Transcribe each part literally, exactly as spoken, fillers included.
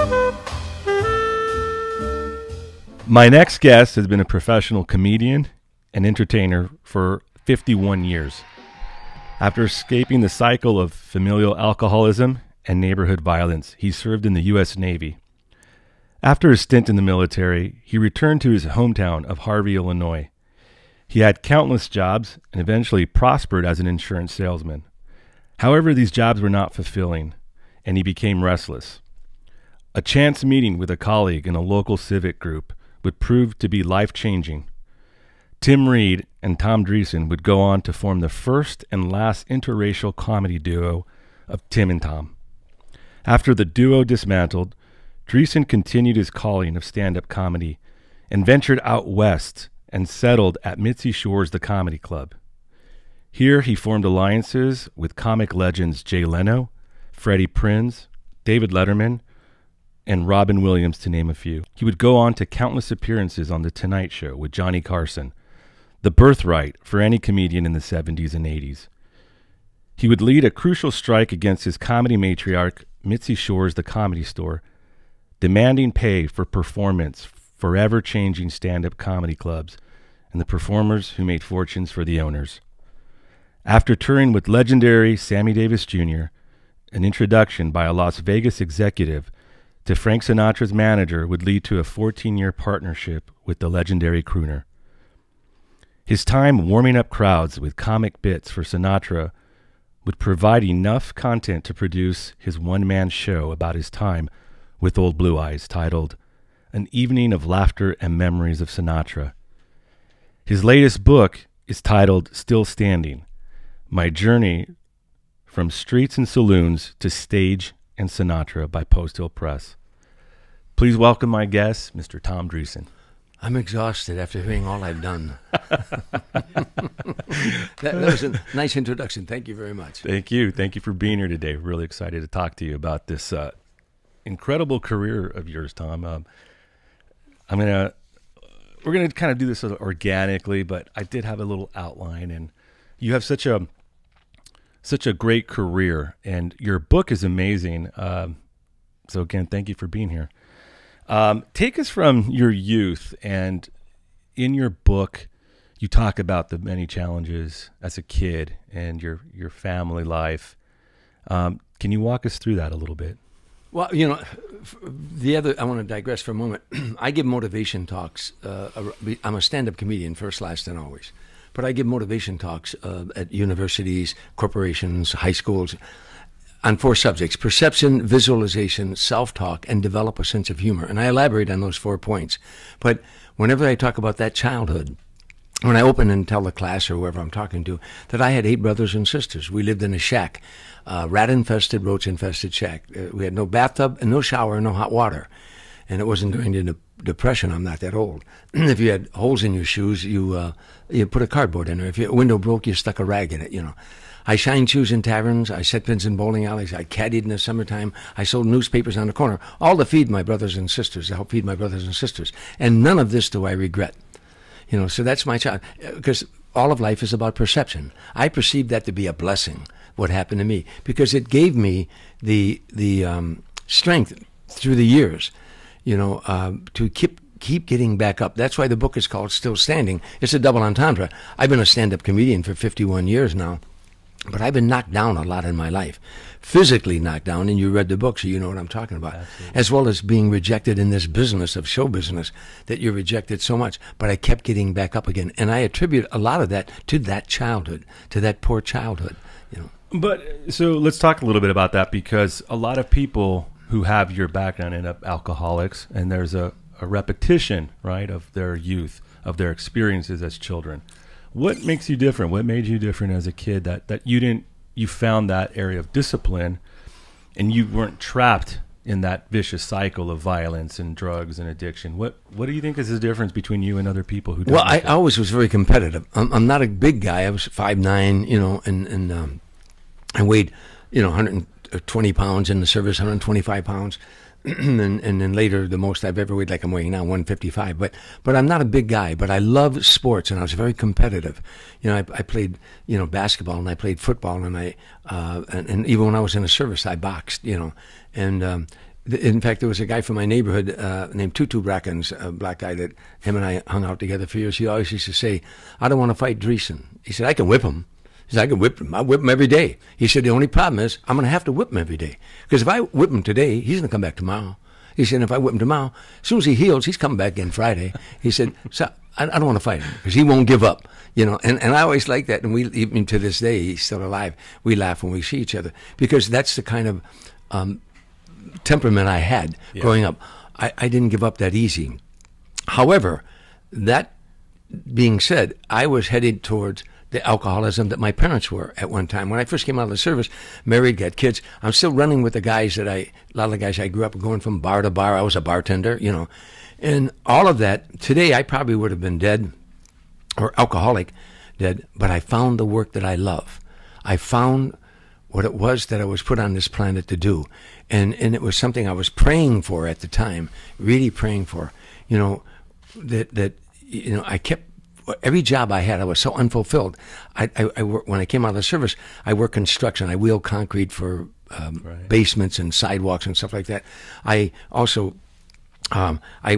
My next guest has been a professional comedian and entertainer for fifty-one years. After escaping the cycle of familial alcoholism and neighborhood violence, he served in the U S Navy. After a stint in the military, he returned to his hometown of Harvey, Illinois. He had countless jobs and eventually prospered as an insurance salesman. However, these jobs were not fulfilling, and he became restless. A chance meeting with a colleague in a local civic group would prove to be life-changing. Tim Reed and Tom Dreesen would go on to form the first and last interracial comedy duo of Tim and Tom. After the duo dismantled, Dreesen continued his calling of stand-up comedy and ventured out west and settled at Mitzi Shore's The Comedy Club. Here he formed alliances with comic legends Jay Leno, Freddie Prinze, David Letterman, and Robin Williams, to name a few. He would go on to countless appearances on The Tonight Show with Johnny Carson, the birthright for any comedian in the seventies and eighties. He would lead a crucial strike against his comedy matriarch, Mitzi Shore's The Comedy Store, demanding pay for performance, forever changing stand-up comedy clubs and the performers who made fortunes for the owners. After touring with legendary Sammy Davis Junior, an introduction by a Las Vegas executive to Frank Sinatra's manager would lead to a fourteen-year partnership with the legendary crooner. His time warming up crowds with comic bits for Sinatra would provide enough content to produce his one-man show about his time with Old Blue Eyes, titled An Evening of Laughter and Memories of Sinatra. His latest book is titled Still Standing, My Journey from Streets and Saloons to Stage and Sinatra by Post Hill Press. Please welcome my guest, Mister Tom Dreesen. I'm exhausted after hearing all I've done. that, that was a nice introduction. Thank you very much. Thank you. Thank you for being here today. Really excited to talk to you about this uh, incredible career of yours, Tom. Um, I'm gonna, we're gonna kind of do this organically, but I did have a little outline, and you have such a such a great career, and your book is amazing. Um, so again, thank you for being here. Um, take us from your youth, and in your book, you talk about the many challenges as a kid and your your family life. Um, can you walk us through that a little bit? Well, you know, the other, I want to digress for a moment. I give motivation talks. Uh, I'm a stand-up comedian, first, last, and always. But I give motivation talks uh, at universities, corporations, high schools, on four subjects: perception, visualization, self-talk, and develop a sense of humor. And I elaborate on those four points. But whenever I talk about that childhood, when I open and tell the class or whoever I'm talking to that I had eight brothers and sisters, we lived in a shack, uh, rat-infested, roach-infested shack. Uh, we had no bathtub and no shower and no hot water. And it wasn't during the Depression. I'm not that old. If you had holes in your shoes, you uh, you put a cardboard in there. If your window broke, you stuck a rag in it, you know. I shined shoes in taverns. I set pins in bowling alleys. I caddied in the summertime. I sold newspapers on the corner, all to feed my brothers and sisters, to help feed my brothers and sisters. And none of this do I regret. You know, so that's my child. Because all of life is about perception. I perceived that to be a blessing, what happened to me, because it gave me the the um, strength through the years, you know, uh, to keep keep getting back up. That's why the book is called Still Standing. It's a double entendre. I've been a stand-up comedian for fifty-one years now, but I've been knocked down a lot in my life, physically knocked down, and you read the book, so you know what I'm talking about. Absolutely. As well as being rejected in this business of show business, that you're rejected so much. But I kept getting back up again, and I attribute a lot of that to that childhood, to that poor childhood, you know. But so let's talk a little bit about that, because a lot of people who have your background end up alcoholics, and there's a, a repetition, right, of their youth, of their experiences as children. What makes you different? What made you different as a kid that, that you didn't, you found that area of discipline and you weren't trapped in that vicious cycle of violence and drugs and addiction? What what do you think is the difference between you and other people who don't? Well, I, I always was very competitive. I'm, I'm not a big guy. I was five nine, you know, and, and um, I weighed, you know, one hundred twenty pounds in the service, one hundred twenty-five pounds. and, and then later, the most I've ever weighed, like I'm weighing now, one fifty-five. But but I'm not a big guy, but I love sports, and I was very competitive. You know, I, I played, you know, basketball, and I played football, and I uh, and, and even when I was in the service, I boxed, you know. And um, In fact, there was a guy from my neighborhood uh, named Tutu Brackens, a black guy that him and I hung out together for years. He always used to say, I don't want to fight Dreesen. He said, I can whip him. He said, I can whip him. I whip him every day. He said, the only problem is I'm going to have to whip him every day. Because if I whip him today, he's going to come back tomorrow. He said, if I whip him tomorrow, as soon as he heals, he's coming back again Friday. He said, so I, I don't want to fight him because he won't give up. You know, and, and I always like that. And we, even to this day, he's still alive. We laugh when we see each other because that's the kind of um, temperament I had yeah. growing up. I, I didn't give up that easy. However, that being said, I was headed towards the alcoholism that my parents were at one time. When I first came out of the service, married, got kids, I'm still running with the guys that I, a lot of the guys I grew up going from bar to bar. I was a bartender, you know. And all of that, today I probably would have been dead or alcoholic dead, but I found the work that I love. I found what it was that I was put on this planet to do. And and it was something I was praying for at the time, really praying for. You know, that, that you know, I kept, every job I had, I was so unfulfilled. I, I, I work, when I came out of the service, I worked construction. I wheeled concrete for um, right. basements and sidewalks and stuff like that. I also Um, I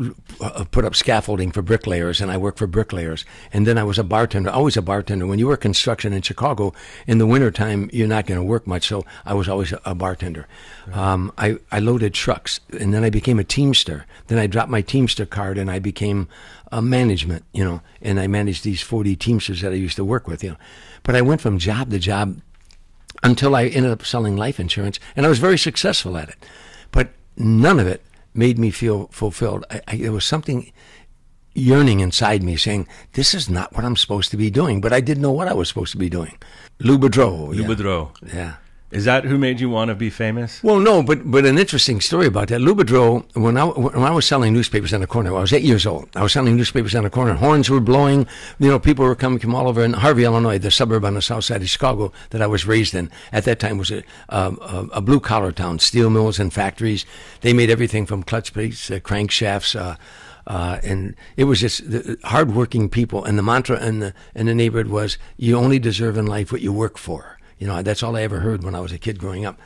uh, put up scaffolding for bricklayers, and I worked for bricklayers. And then I was a bartender, always a bartender. When you work construction in Chicago, in the wintertime, you're not going to work much, so I was always a, a bartender. Right. Um, I, I loaded trucks, and then I became a Teamster. Then I dropped my Teamster card, and I became a management, you know, and I managed these forty Teamsters that I used to work with, you know. But I went from job to job until I ended up selling life insurance, and I was very successful at it. But none of it made me feel fulfilled. I, I, there was something yearning inside me saying, this is not what I'm supposed to be doing, but I didn't know what I was supposed to be doing. Lou Boudreau. Lou yeah. Boudreau. Yeah. Is that who made you want to be famous? Well, no, but but an interesting story about that. Lou Boudreau, when I, when I was selling newspapers on the corner, I was eight years old. I was selling newspapers on the corner. Horns were blowing. You know, people were coming from all over. In Harvey, Illinois, the suburb on the south side of Chicago that I was raised in, at that time was a, a, a blue-collar town, steel mills and factories. They made everything from clutch plates, uh, crankshafts, uh, Uh, and it was just the hardworking people. And the mantra in the, in the neighborhood was, you only deserve in life what you work for. You know, that's all I ever heard when I was a kid growing up.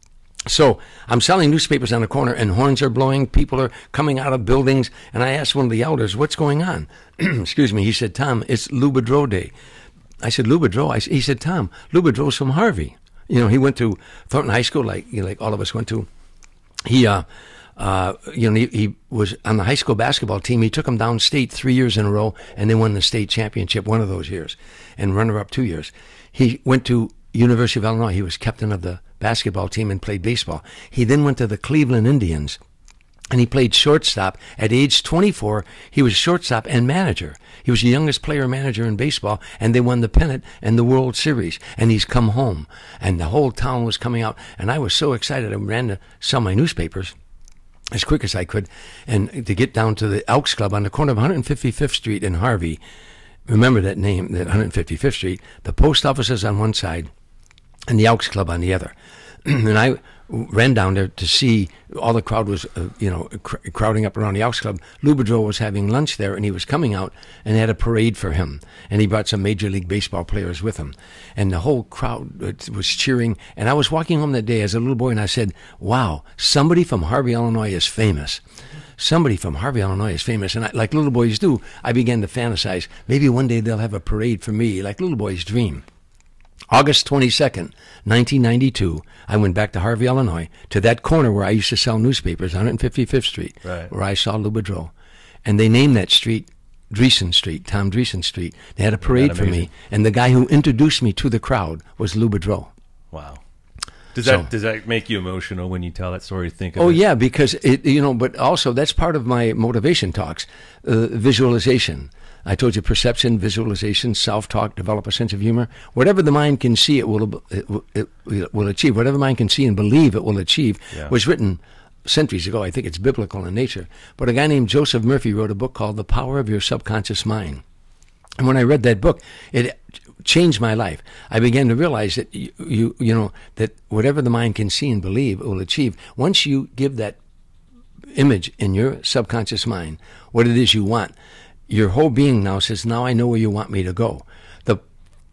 So I'm selling newspapers on the corner, and horns are blowing. People are coming out of buildings. And I asked one of the elders, what's going on? Excuse me. He said, Tom, it's Lou Boudreau Day. I said, Lou Boudreau? I, he said, Tom, Lou Boudreau's from Harvey. You know, he went to Thornton High School, like you know, like all of us went to. He, uh, uh, you know, he, he was on the high school basketball team. He took them downstate three years in a row, and they won the state championship one of those years, and runner-up two years. He went to University of Illinois. He was captain of the basketball team and played baseball. He then went to the Cleveland Indians, and he played shortstop. At age twenty-four, he was shortstop and manager. He was the youngest player manager in baseball, and they won the pennant and the World Series. And he's come home, and the whole town was coming out. And I was so excited. I ran to sell my newspapers as quick as I could, and to get down to the Elks Club on the corner of one fifty-fifth Street in Harvey. Remember that name, that one fifty-fifth Street. The post office is on one side, and the Elks Club on the other. And I ran down there to see, all the crowd was, uh, you know, cr- crowding up around the Elks Club. Lou Boudreau was having lunch there, and he was coming out, and they had a parade for him. And he brought some Major League Baseball players with him. And the whole crowd was cheering. And I was walking home that day as a little boy, and I said, wow, somebody from Harvey, Illinois is famous. Somebody from Harvey, Illinois is famous. And I, like little boys do, I began to fantasize, maybe one day they'll have a parade for me, like little boys dream. August twenty-second, nineteen ninety-two, I went back to Harvey, Illinois, to that corner where I used to sell newspapers, one fifty-fifth Street, right, where I saw Lou Boudreau. And they named that street Dreesen Street, Tom Dreesen Street. They had a parade for me, and the guy who introduced me to the crowd was Lou Boudreau. Wow. Does So- that does that make you emotional when you tell that story? Think of Oh, it? yeah, because, it, you know, but also that's part of my motivation talks, uh, visualization. I told you perception, visualization, self-talk, develop a sense of humor. Whatever the mind can see, it will it, will- it will achieve. Whatever the mind can see and believe, it will achieve, Yeah. was written centuries ago. I think it's biblical in nature. But a guy named Joseph Murphy wrote a book called The Power of Your Subconscious Mind. And when I read that book, it changed my life. I began to realize that you, you, you know, that whatever the mind can see and believe, it will achieve. Once you give that image in your subconscious mind, what it is you want, your whole being now says, now I know where you want me to go. The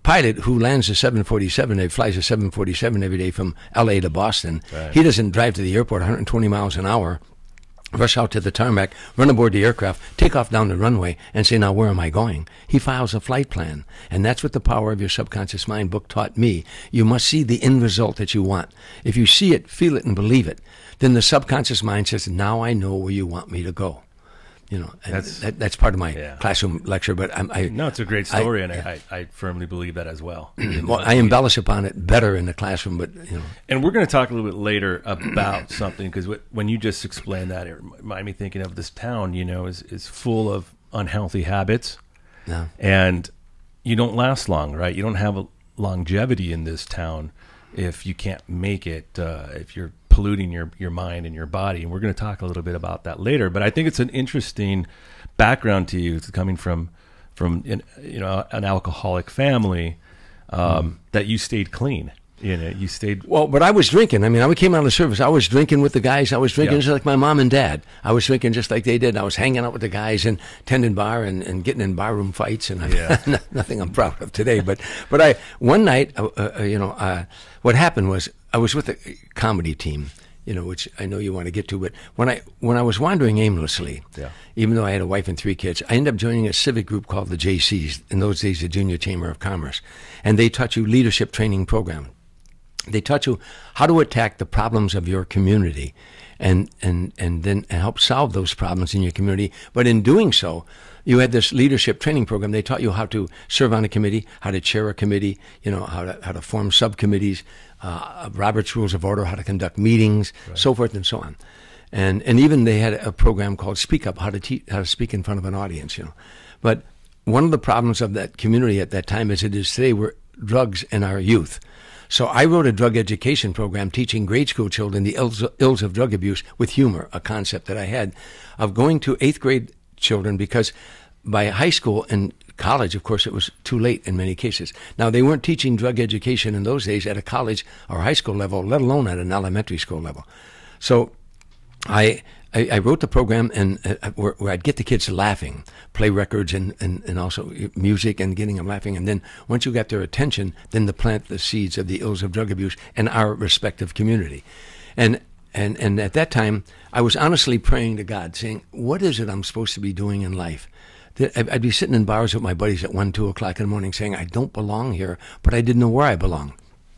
pilot who lands a seven forty-seven, he flies a seven forty-seven every day from L A to Boston. Right. He doesn't drive to the airport one hundred twenty miles an hour, rush out to the tarmac, run aboard the aircraft, take off down the runway, and say, now where am I going? He files a flight plan. And that's what the Power of Your Subconscious Mind book taught me. You must see the end result that you want. If you see it, feel it, and believe it, then the subconscious mind says, now I know where you want me to go. You know, and that's, that, that's part of my yeah. classroom lecture, but I'm, I... No, it's a great story, I, and yeah. I, I firmly believe that as well. Well, I embellish upon it better in the classroom, but, you know... And we're going to talk a little bit later about something, because when you just explained that, it reminded me thinking of this town, you know, is, is full of unhealthy habits, yeah. and you don't last long, right? You don't have a longevity in this town if you can't make it, uh, if you're polluting your, your mind and your body. And we're going to talk a little bit about that later. But I think it's an interesting background to you, coming from, from you know, an alcoholic family, um, mm. that you stayed clean. You know, you stayed... Well, but I was drinking. I mean, I came out of the service. I was drinking with the guys. I was drinking yeah. just like my mom and dad. I was drinking just like they did. I was hanging out with the guys and tending bar and, and getting in barroom fights. And I, yeah. nothing I'm proud of today. But but I one night, uh, uh, you know, uh, what happened was I was with a comedy team, you know, which I know you want to get to. But when I when I was wandering aimlessly, yeah. even though I had a wife and three kids, I ended up joining a civic group called the J Cs, in those days the Junior Chamber of Commerce. And they taught you leadership training program. They taught you how to attack the problems of your community and, and, and then help solve those problems in your community. But in doing so, you had this leadership training program. They taught you how to serve on a committee, how to chair a committee, you know, how to, how to form subcommittees, uh, Robert's Rules of Order, how to conduct meetings, right. so forth and so on. And, and even they had a program called Speak Up, how to teach, how to speak in front of an audience, you know. But one of the problems of that community at that time, as it is today, were drugs in our youth. So I wrote a drug education program teaching grade school children the ills, ills of drug abuse with humor, a concept that I had of going to eighth grade children, because by high school and college, of course, it was too late in many cases. Now, they weren't teaching drug education in those days at a college or high school level, let alone at an elementary school level. So I... I, I wrote the program and uh, where, where I'd get the kids laughing, play records and, and, and also music and getting them laughing. And then once you got their attention, then to plant the seeds of the ills of drug abuse in our respective community. And, and, and at that time, I was honestly praying to God, saying, what is it I'm supposed to be doing in life? I'd be sitting in bars with my buddies at one, two o'clock in the morning saying, I don't belong here, but I didn't know where I belonged.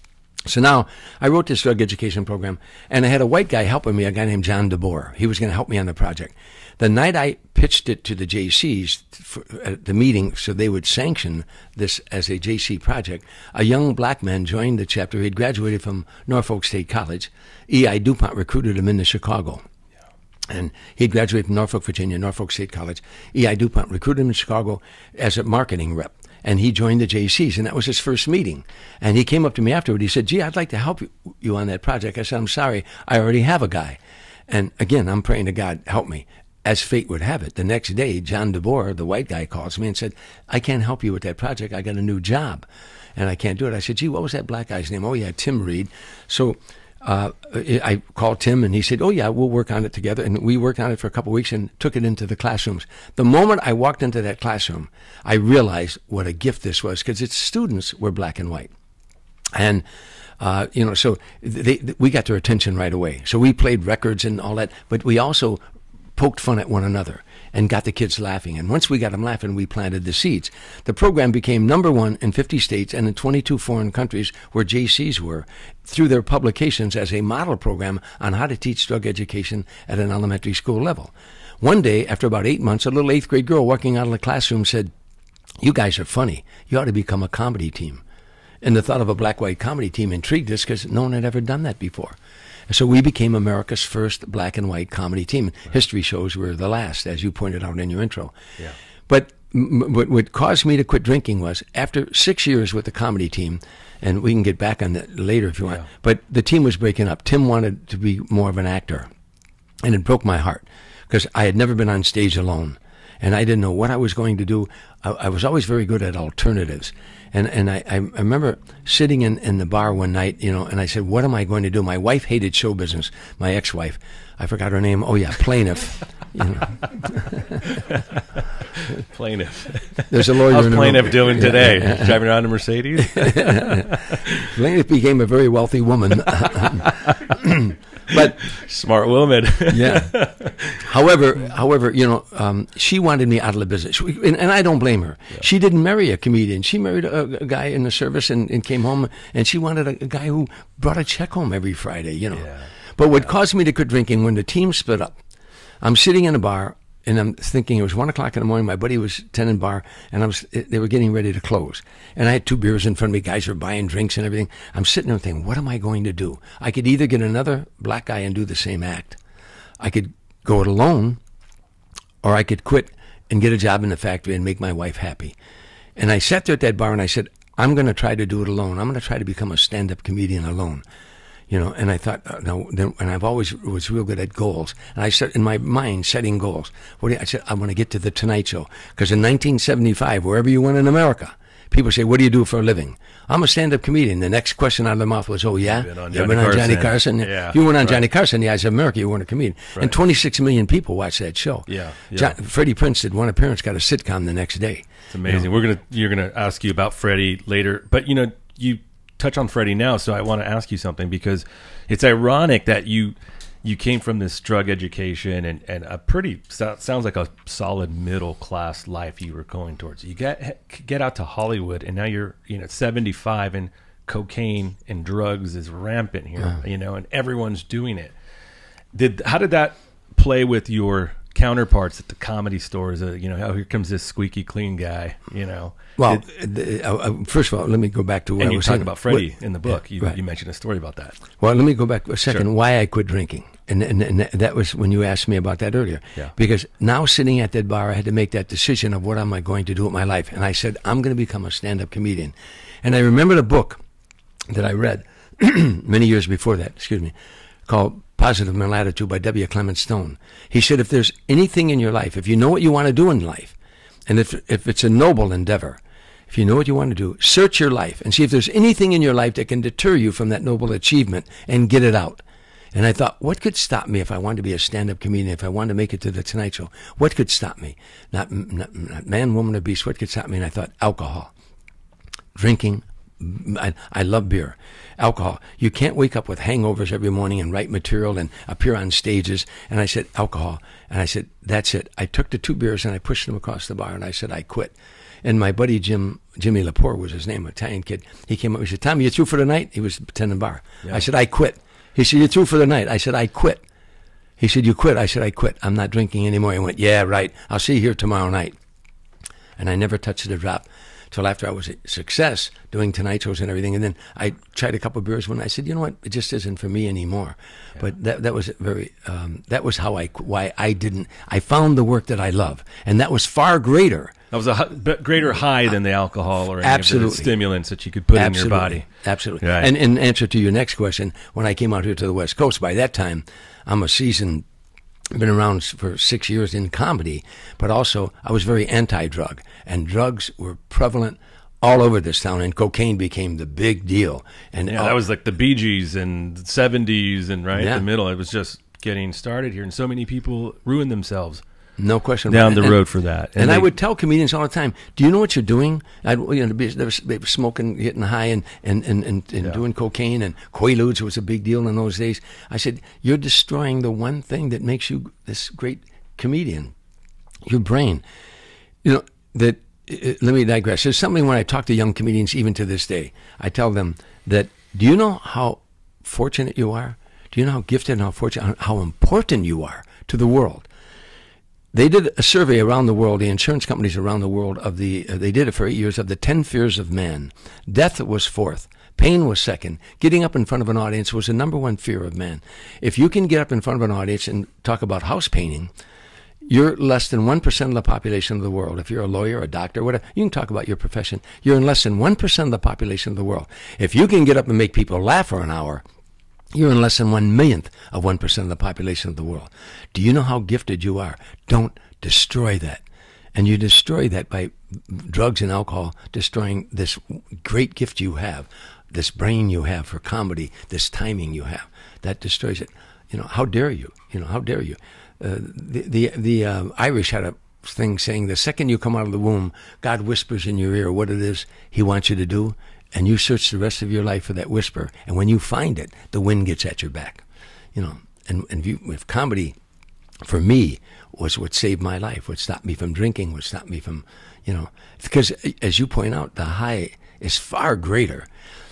So now I wrote this drug education program, and I had a white guy helping me, a guy named John DeBoer. He was going to help me on the project. The night I pitched it to the J Cs for, at the meeting so they would sanction this as a J C project, a young black man joined the chapter. He had graduated from Norfolk State College. E I DuPont recruited him into Chicago. And he graduated from Norfolk, Virginia, Norfolk State College. E I DuPont recruited him in Chicago as a marketing rep. And he joined the J Cs, and that was his first meeting. And he came up to me afterward. He said, gee, I'd like to help you, you on that project. I said, I'm sorry, I already have a guy. And again, I'm praying to God, help me. As fate would have it, the next day, John DeBoer, the white guy, calls me and said, I can't help you with that project. I got a new job, and I can't do it. I said, gee, what was that black guy's name? Oh, yeah, Tim Reed. So uh, I called Tim, and he said, oh, yeah, we'll work on it together. And we worked on it for a couple of weeks and took it into the classrooms. The moment I walked into that classroom, I realized what a gift this was, because its students were black and white. And, uh, you know, so they, they, we got their attention right away. So we played records and all that, but we also poked fun at one another and got the kids laughing. And once we got them laughing, we planted the seeds. The program became number one in fifty states and in twenty-two foreign countries where J Cs were, through their publications as a model program on how to teach drug education at an elementary school level. One day, after about eight months, a little eighth grade girl walking out of the classroom said, you guys are funny. You ought to become a comedy team. And the thought of a black-white comedy team intrigued us because no one had ever done that before. So we became America's first black and white comedy team. Right. History shows we're the last, as you pointed out in your intro. Yeah. But m- what caused me to quit drinking was, after six years with the comedy team, and we can get back on that later if you want, yeah. but the team was breaking up. Tim wanted to be more of an actor, and it broke my heart because I had never been on stage alone. and I didn't know what I was going to do. I, I was always very good at alternatives. And and I, I remember sitting in, in the bar one night, you know, and I said, what am I going to do? My wife hated show business, my ex-wife. I forgot her name. Oh, yeah, Plaintiff. You know. Plaintiff. There's a lawyer. How's in the Plaintiff room. doing today? Driving around a Mercedes? Plaintiff became a very wealthy woman. But smart woman. Yeah. However, however, you know, um, she wanted me out of the business, and, and I don't blame her. Yeah. She didn't marry a comedian. She married a, a guy in the service and, and came home, and she wanted a, a guy who brought a check home every Friday. You know. Yeah. But what yeah. caused me to quit drinking, when the team split up, I'm sitting in a bar. And I'm thinking, it was one o'clock in the morning. My buddy was tending bar, and I was. They were getting ready to close. And I had two beers in front of me. Guys were buying drinks and everything. I'm sitting there thinking, what am I going to do? I could either get another black guy and do the same act. I could go it alone, or I could quit and get a job in the factory and make my wife happy. And I sat there at that bar, and I said, I'm going to try to do it alone. I'm going to try to become a stand-up comedian alone. You know, and I thought, uh, no, then, and I've always was real good at goals. And I started in my mind setting goals. What do you, I said, I want to get to the Tonight Show. Because in nineteen seventy-five, wherever you went in America, people say, what do you do for a living? I'm a stand-up comedian. The next question out of their mouth was, oh, yeah? You've been on Johnny, Johnny, been Carson. on Johnny Carson. Yeah, if you went on right. Johnny Carson, the eyes of America, you weren't a comedian. Right. And twenty-six million people watched that show. Yeah, yeah. John, Freddie Prinze did one appearance, got a sitcom the next day. It's amazing. You know? We're gonna You're going to ask you about Freddie later. But, you know, you touch on Freddie now, so I want to ask you something, because it's ironic that you you came from this drug education and, and a pretty sounds like a solid middle class life you were going towards. You get get out to Hollywood, and now you're you know seventy-five, and cocaine and drugs is rampant here, uh-huh. you know, and everyone's doing it. Did how did that play with your counterparts at the comedy stores? Uh, you know, how here comes this squeaky clean guy, you know. Well, Did, uh, uh, first of all, let me go back to what and I you was talk saying. about Freddie what, in the book. Yeah, you, right. you mentioned a story about that. Well, let me go back a second. Sure. Why I quit drinking, and, and and that was when you asked me about that earlier. Yeah. Because now sitting at that bar, I had to make that decision of what am I going to do with my life, and I said I'm going to become a stand-up comedian. And I remembered a book that I read many years before that. Excuse me, called Positive Mental Attitude by W. Clement Stone. He said, if there's anything in your life, if you know what you want to do in life, and if if it's a noble endeavor, if you know what you want to do, search your life and see if there's anything in your life that can deter you from that noble achievement and get it out. And I thought, what could stop me if I wanted to be a stand-up comedian, if I wanted to make it to the Tonight Show? What could stop me? Not, not, not man, woman, or beast. What could stop me? And I thought, alcohol, drinking. I, I love beer. Alcohol. You can't wake up with hangovers every morning and write material and appear on stages. And I said, alcohol. And I said, that's it. I took the two beers and I pushed them across the bar and I said, I quit. And my buddy Jim, Jimmy Lepore was his name, an Italian kid. He came up, he said, Tommy, you through for the night? He was tending bar. Yeah. I said, I quit. He said, you through for the night? I said, I quit. He said, you quit? I said, I quit. I'm not drinking anymore. He went, yeah, right. I'll see you here tomorrow night. And I never touched a drop till after I was a success doing Tonight Shows and everything. And then I tried a couple of beers when I said, you know what, it just isn't for me anymore. Yeah. But that that was very, um, that was how I, why I didn't, I found the work that I love. And that was far greater. That was a greater high than the alcohol or any Absolutely. of the stimulants that you could put Absolutely. in your body. Absolutely. Right. And in answer to your next question, when I came out here to the West Coast, by that time, I'm a seasoned, been around for six years in comedy, but also I was very anti-drug. And drugs were prevalent all over this town, and cocaine became the big deal. And yeah, all, that was like the Bee Gees and the seventies and right Yeah. the middle. It was just getting started here, and so many people ruined themselves. No question down about it. the And, road for that. And, and they, I would tell comedians all the time, do you know what you're doing? I'd, you know, they were, they were smoking, getting high, and, and, and, and, and Yeah. doing cocaine, and Quaaludes was a big deal in those days. I said, you're destroying the one thing that makes you this great comedian, your brain. You know, that. Uh, let me digress. There's something when I talk to young comedians, even to this day, I tell them that, do you know how fortunate you are? Do you know how gifted and how fortunate, how important you are to the world? They did a survey around the world, the insurance companies around the world, of the, uh, they did it for eight years, of the ten fears of man. Death was fourth. Pain was second. Getting up in front of an audience was the number one fear of man. If you can get up in front of an audience and talk about house painting, you're less than one percent of the population of the world. If you're a lawyer, a doctor, whatever, you can talk about your profession. You're in less than one percent of the population of the world. If you can get up and make people laugh for an hour, you're in less than one millionth of one percent of the population of the world. Do you know how gifted you are? Don't destroy that. And you destroy that by drugs and alcohol, destroying this great gift you have, this brain you have for comedy, this timing you have. That destroys it. You know, how dare you? You know, how dare you? Uh, the the, the uh, Irish had a thing saying, the second you come out of the womb, God whispers in your ear what it is he wants you to do, and you search the rest of your life for that whisper. And when you find it, the wind gets at your back. You know, and, and if, you, if comedy, for me, was what saved my life, what stopped me from drinking, what stopped me from, you know, because as you point out, the high is far greater.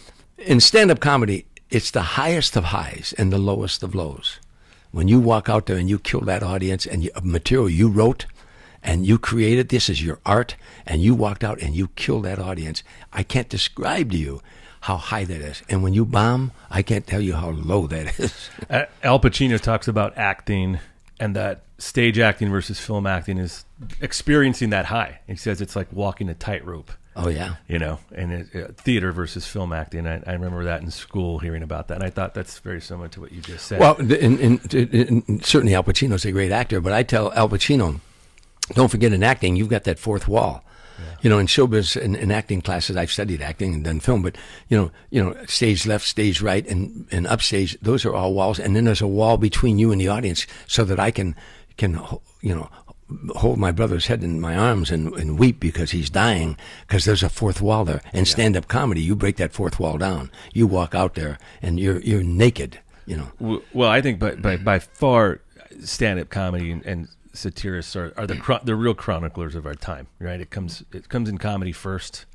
In stand-up comedy, it's the highest of highs and the lowest of lows. When you walk out there and you kill that audience and you, material you wrote and you created, this is your art, and you walked out and you killed that audience, I can't describe to you how high that is. And when you bomb, I can't tell you how low that is. Al Pacino talks about acting, and that stage acting versus film acting is experiencing that high. He says it's like walking a tightrope. Oh, yeah. You know, and it, uh, theater versus film acting. I, I remember that in school, hearing about that. And I thought that's very similar to what you just said. Well, in, in, in, in, certainly Al Pacino's a great actor, but I tell Al Pacino, don't forget in acting, you've got that fourth wall. Yeah. You know, in showbiz and in, in acting classes, I've studied acting and done film, but, you know, you know, stage left, stage right, and, and upstage, those are all walls. And then there's a wall between you and the audience so that I can, can you know, hold my brother's head in my arms and, and weep because he's dying, because there's a fourth wall there. And yeah. stand-up comedy, you break that fourth wall down. You walk out there and you're you're naked, you know. Well, I think by by, by far, stand-up comedy and, and satirists are, are the the real chroniclers of our time, right? It comes it comes in comedy first,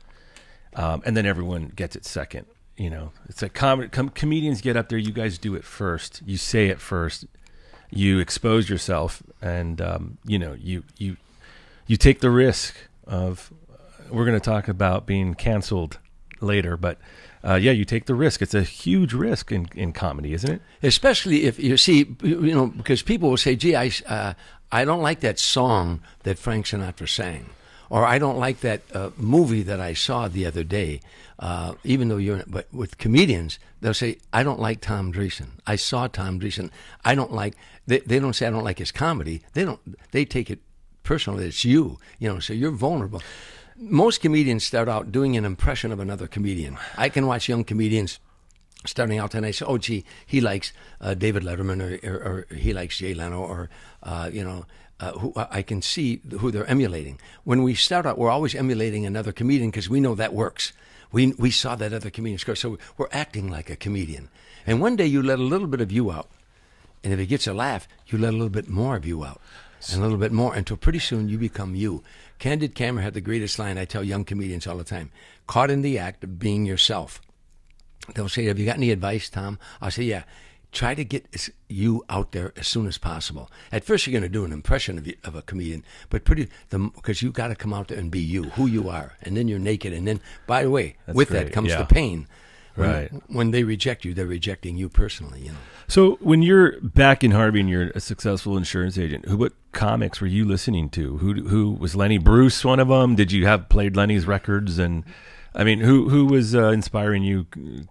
um, and then everyone gets it second. You know, it's like com- com- comedians get up there, you guys do it first, you say it first. You expose yourself, and um, you know you you you take the risk of. Uh, we're going to talk about being canceled later, but uh, yeah, you take the risk. It's a huge risk in, in comedy, isn't it? Especially if you see, you know, because people will say, "Gee, I uh, I don't like that song that Frank Sinatra sang," or "I don't like that uh, movie that I saw the other day." Uh, even though you're, but with comedians, they'll say, "I don't like Tom Dreesen. I saw Tom Dreesen. I don't like." They they don't say I don't like his comedy. They don't. They take it personally. It's you, you know. So you're vulnerable. Most comedians start out doing an impression of another comedian. I can watch young comedians starting out and I say, "Oh, gee, he likes uh, David Letterman, or, or, or he likes Jay Leno, or uh, you know." Uh, who I can see who they're emulating. When we start out, we're always emulating another comedian because we know that works. We we saw that other comedian score, so we're acting like a comedian. And one day you let a little bit of you out, and if it gets a laugh, you let a little bit more of you out, and a little bit more, until pretty soon you become you. Candid Camera had the greatest line I tell young comedians all the time: caught in the act of being yourself. They'll say, "Have you got any advice, Tom?" I'll say, "Yeah. Try to get you out there as soon as possible. At first, you're going to do an impression of, you, of a comedian, but pretty because you got to come out there and be you, who you are, and then you're naked. And then, by the way, That's with great. that comes yeah. the pain. When, right. when they reject you, they're rejecting you personally. You know. So, when you're back in Harvey and you're a successful insurance agent, who what comics were you listening to? Who who was Lenny Bruce one of them? Did you have played Lenny's records? And I mean, who who was uh, inspiring you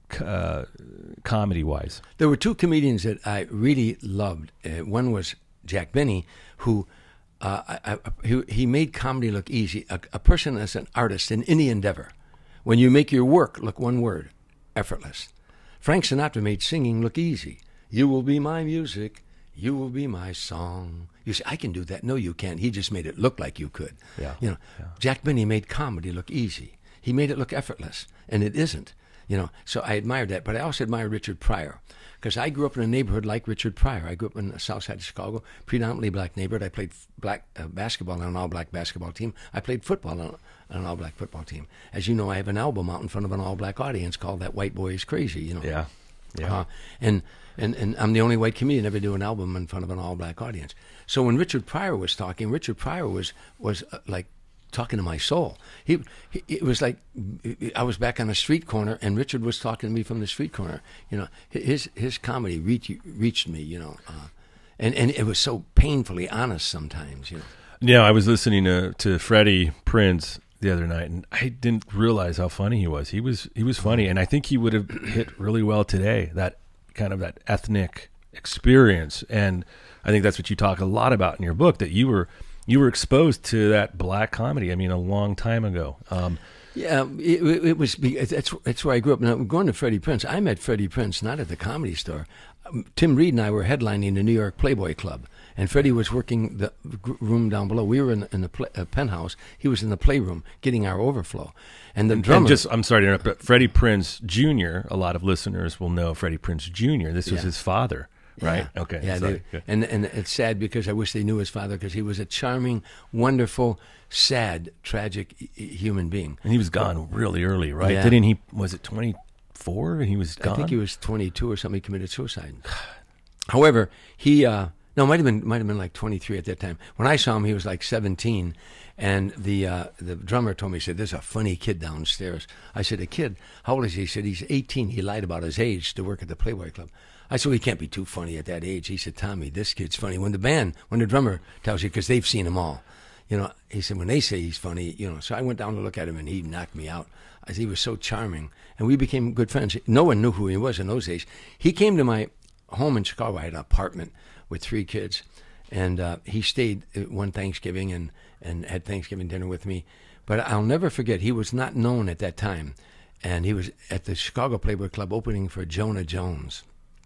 uh, comedy-wise? There were two comedians that I really loved. Uh, one was Jack Benny, who uh, I, I, he, he made comedy look easy. A, a person that's an artist in any endeavor, when you make your work look one word, effortless. Frank Sinatra made singing look easy. You will be my music. You will be my song. You say, I can do that. No, you can't. He just made it look like you could. Yeah. You know, yeah. Jack Benny made comedy look easy. He made it look effortless, and it isn't. You know, so I admired that. But I also admire Richard Pryor, because I grew up in a neighborhood like Richard Pryor. I grew up in the south side of Chicago, predominantly black neighborhood. I played black uh, basketball on an all-black basketball team. I played football on, on an all-black football team. As you know, I have an album out in front of an all-black audience called "That White Boy Is Crazy." You know. Yeah. Yeah. Uh, and, and and I'm the only white comedian to ever do an album in front of an all-black audience. So when Richard Pryor was talking, Richard Pryor was was uh, like. talking to my soul. He, he, it was like I was back on a street corner, and Richard was talking to me from the street corner. You know, his his comedy reached reached me. You know, uh, and and it was so painfully honest sometimes. You know. Yeah, I was listening to to Freddie Prinze the other night, and I didn't realize how funny he was. He was he was funny, and I think he would have hit really well today. That kind of that ethnic experience, and I think that's what you talk a lot about in your book. That you were you were exposed to that black comedy. I mean, a long time ago. Um, Yeah, it, it was. That's that's where I grew up. Now, going to Freddie Prinze, I met Freddie Prinze not at the Comedy Store. Um, Tim Reed and I were headlining the New York Playboy Club, and Freddie was working the room down below. We were in, in the play, uh, penthouse. He was in the playroom getting our overflow. And the and, drummer. And just, I'm sorry to interrupt, but Freddie Prinze Junior, a lot of listeners will know Freddie Prinze Junior This was yeah. his father. Right. Yeah. Okay. Yeah. Sorry. They, and and it's sad because I wish they knew his father, because he was a charming, wonderful, sad, tragic human being. And he was gone really early, right? Yeah. Didn't he? Was it twenty-four? And he was gone. I think he was twenty-two or something. He committed suicide. However, he uh, no, might have been might have been like twenty-three at that time. When I saw him, he was like seventeen, and the uh, the drummer told me, he said, "There's a funny kid downstairs." I said, "A kid? How old is he?" He said, "He's eighteen." He lied about his age to work at the Playboy Club. I said, well, he can't be too funny at that age. He said, Tommy, this kid's funny. When the band, when the drummer tells you, because they've seen him all, you know, he said, when they say he's funny, you know. So I went down to look at him, and he knocked me out. I said, he was so charming. And we became good friends. No one knew who he was in those days. He came to my home in Chicago. I had an apartment with three kids. And uh, he stayed one Thanksgiving and, and had Thanksgiving dinner with me. But I'll never forget, he was not known at that time. And he was at the Chicago Playboy Club opening for Jonah Jones.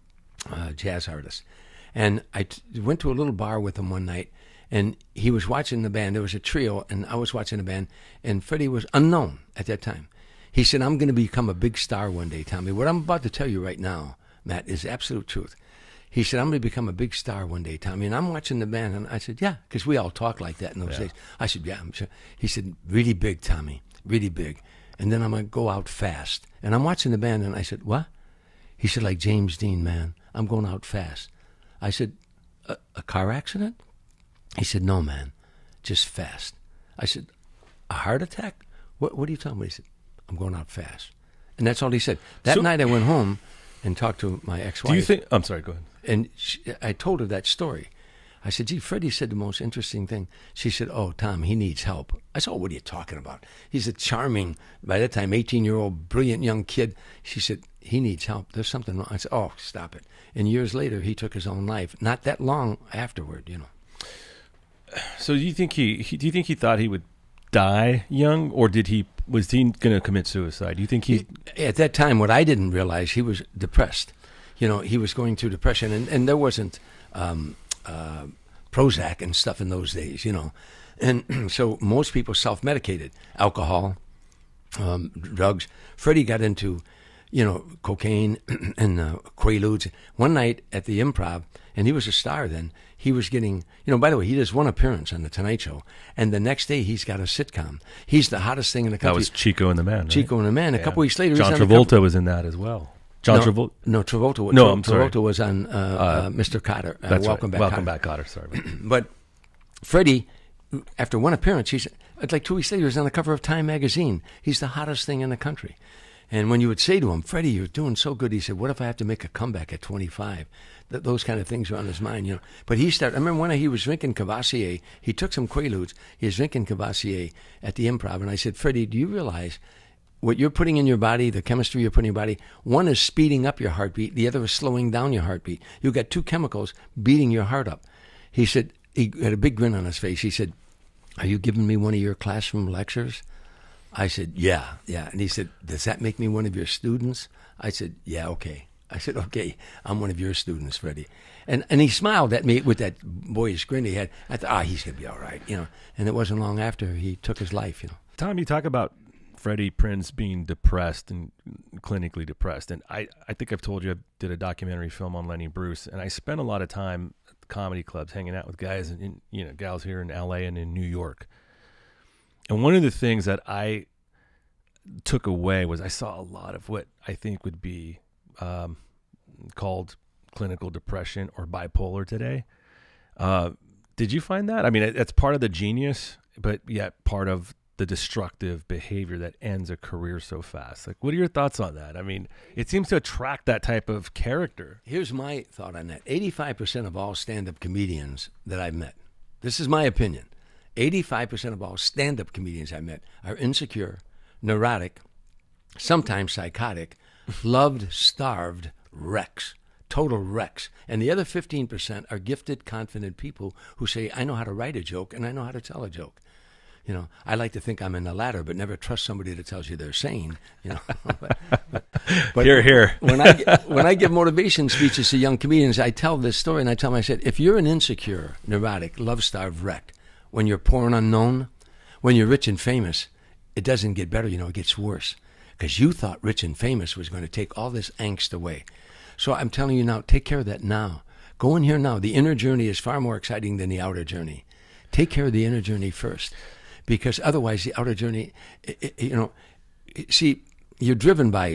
Uh, jazz artist. And I t- went to a little bar with him one night, and he was watching the band. There was a trio, and I was watching the band, and Freddie was unknown at that time. He said, I'm going to become a big star one day, Tommy. What I'm about to tell you right now, Matt, is absolute truth. He said, I'm going to become a big star one day, Tommy. And I'm watching the band, and I said, yeah, because we all talk like that in those yeah. days. I said, yeah, I'm sure. He said, really big, Tommy, really big. And then I'm going to go out fast. And I'm watching the band, and I said, what? He said, like James Dean, man. I'm going out fast. I said, a, a car accident? He said, no, man, just fast. I said, a heart attack? What, what are you talking about? He said, I'm going out fast. And that's all he said. That So, night I went home and talked to my ex-wife. Do you think, I'm sorry, go ahead. And she, I told her that story. I said, gee, Freddie said the most interesting thing. She said, oh, Tom, he needs help. I said, oh, what are you talking about? He's a charming, by that time, eighteen-year-old, brilliant young kid. She said, he needs help. There's something wrong. I said, oh, stop it. And years later, he took his own life. Not that long afterward, you know. So do you think he, he do you think he thought he would die young, or did he was he going to commit suicide? Do you think he, he at that time, what I didn't realize, he was depressed. You know, he was going through depression, and, and there wasn't um, uh, Prozac and stuff in those days, you know. And so most people self-medicated, alcohol, um, drugs. Freddie got into, you know, cocaine and uh, Quaaludes. One night at the Improv, and he was a star then, he was getting, you know, by the way, he does one appearance on The Tonight Show, and the next day he's got a sitcom. He's the hottest thing in the country. that was Chico and the Man, right? Chico and the Man. A Yeah. couple weeks later, John he's on the Travolta cover- was in that as well. John no, Travolta. No, Travolta. No, Tra- I'm sorry. Travolta was on uh, uh, Mister Cotter. Uh, That's Welcome right. Back, Welcome Kotter. back, Cotter. Sorry. about that. But Freddie, after one appearance, he's like two weeks later, he's on the cover of Time magazine. He's the hottest thing in the country. And when you would say to him, Freddie, you're doing so good, he said, what if I have to make a comeback at twenty-five? Th- those kind of things were on his mind, you know. But he started, I remember when he was drinking Cavassier, he took some Quaaludes, he was drinking Cavassier at the Improv, and I said, Freddie, do you realize what you're putting in your body, the chemistry you're putting in your body, one is speeding up your heartbeat, the other is slowing down your heartbeat. You've got two chemicals beating your heart up. He said, he had a big grin on his face. He said, are you giving me one of your classroom lectures? I said, yeah, yeah. And he said, does that make me one of your students? I said, yeah, okay. I said, okay, I'm one of your students, Freddie. And and he smiled at me with that boyish grin he had. I thought, ah, oh, he's going to be all right, you know. And it wasn't long after he took his life, you know. Tom, you talk about Freddie Prinze being depressed and clinically depressed. And I, I think I've told you I did a documentary film on Lenny Bruce, and I spent a lot of time at the comedy clubs hanging out with guys and in, you know, gals here in L A and in New York. And one of the things that I took away was I saw a lot of what I think would be um, called clinical depression or bipolar today. Uh, did you find that? I mean, that's part of the genius, but yet part of the destructive behavior that ends a career so fast. Like, what are your thoughts on that? I mean, it seems to attract that type of character. Here's my thought on that. eighty-five percent of all stand-up comedians that I've met, this is my opinion, eighty-five percent of all stand-up comedians I met are insecure, neurotic, sometimes psychotic, loved, starved wrecks, total wrecks. And the other fifteen percent are gifted, confident people who say, I know how to write a joke and I know how to tell a joke. You know, I like to think I'm in the latter, but never trust somebody that tells you they're sane. You know, but, but, but here, here. when I when I give motivation speeches to young comedians, I tell this story, and I tell them, I said, if you're an insecure, neurotic, love-starved wreck, when you're poor and unknown, when you're rich and famous, it doesn't get better. You know, it gets worse, because you thought rich and famous was going to take all this angst away. So I'm telling you now, take care of that now. Go in here now. The inner journey is far more exciting than the outer journey. Take care of the inner journey first. Because otherwise, the outer journey, you know, see, you're driven by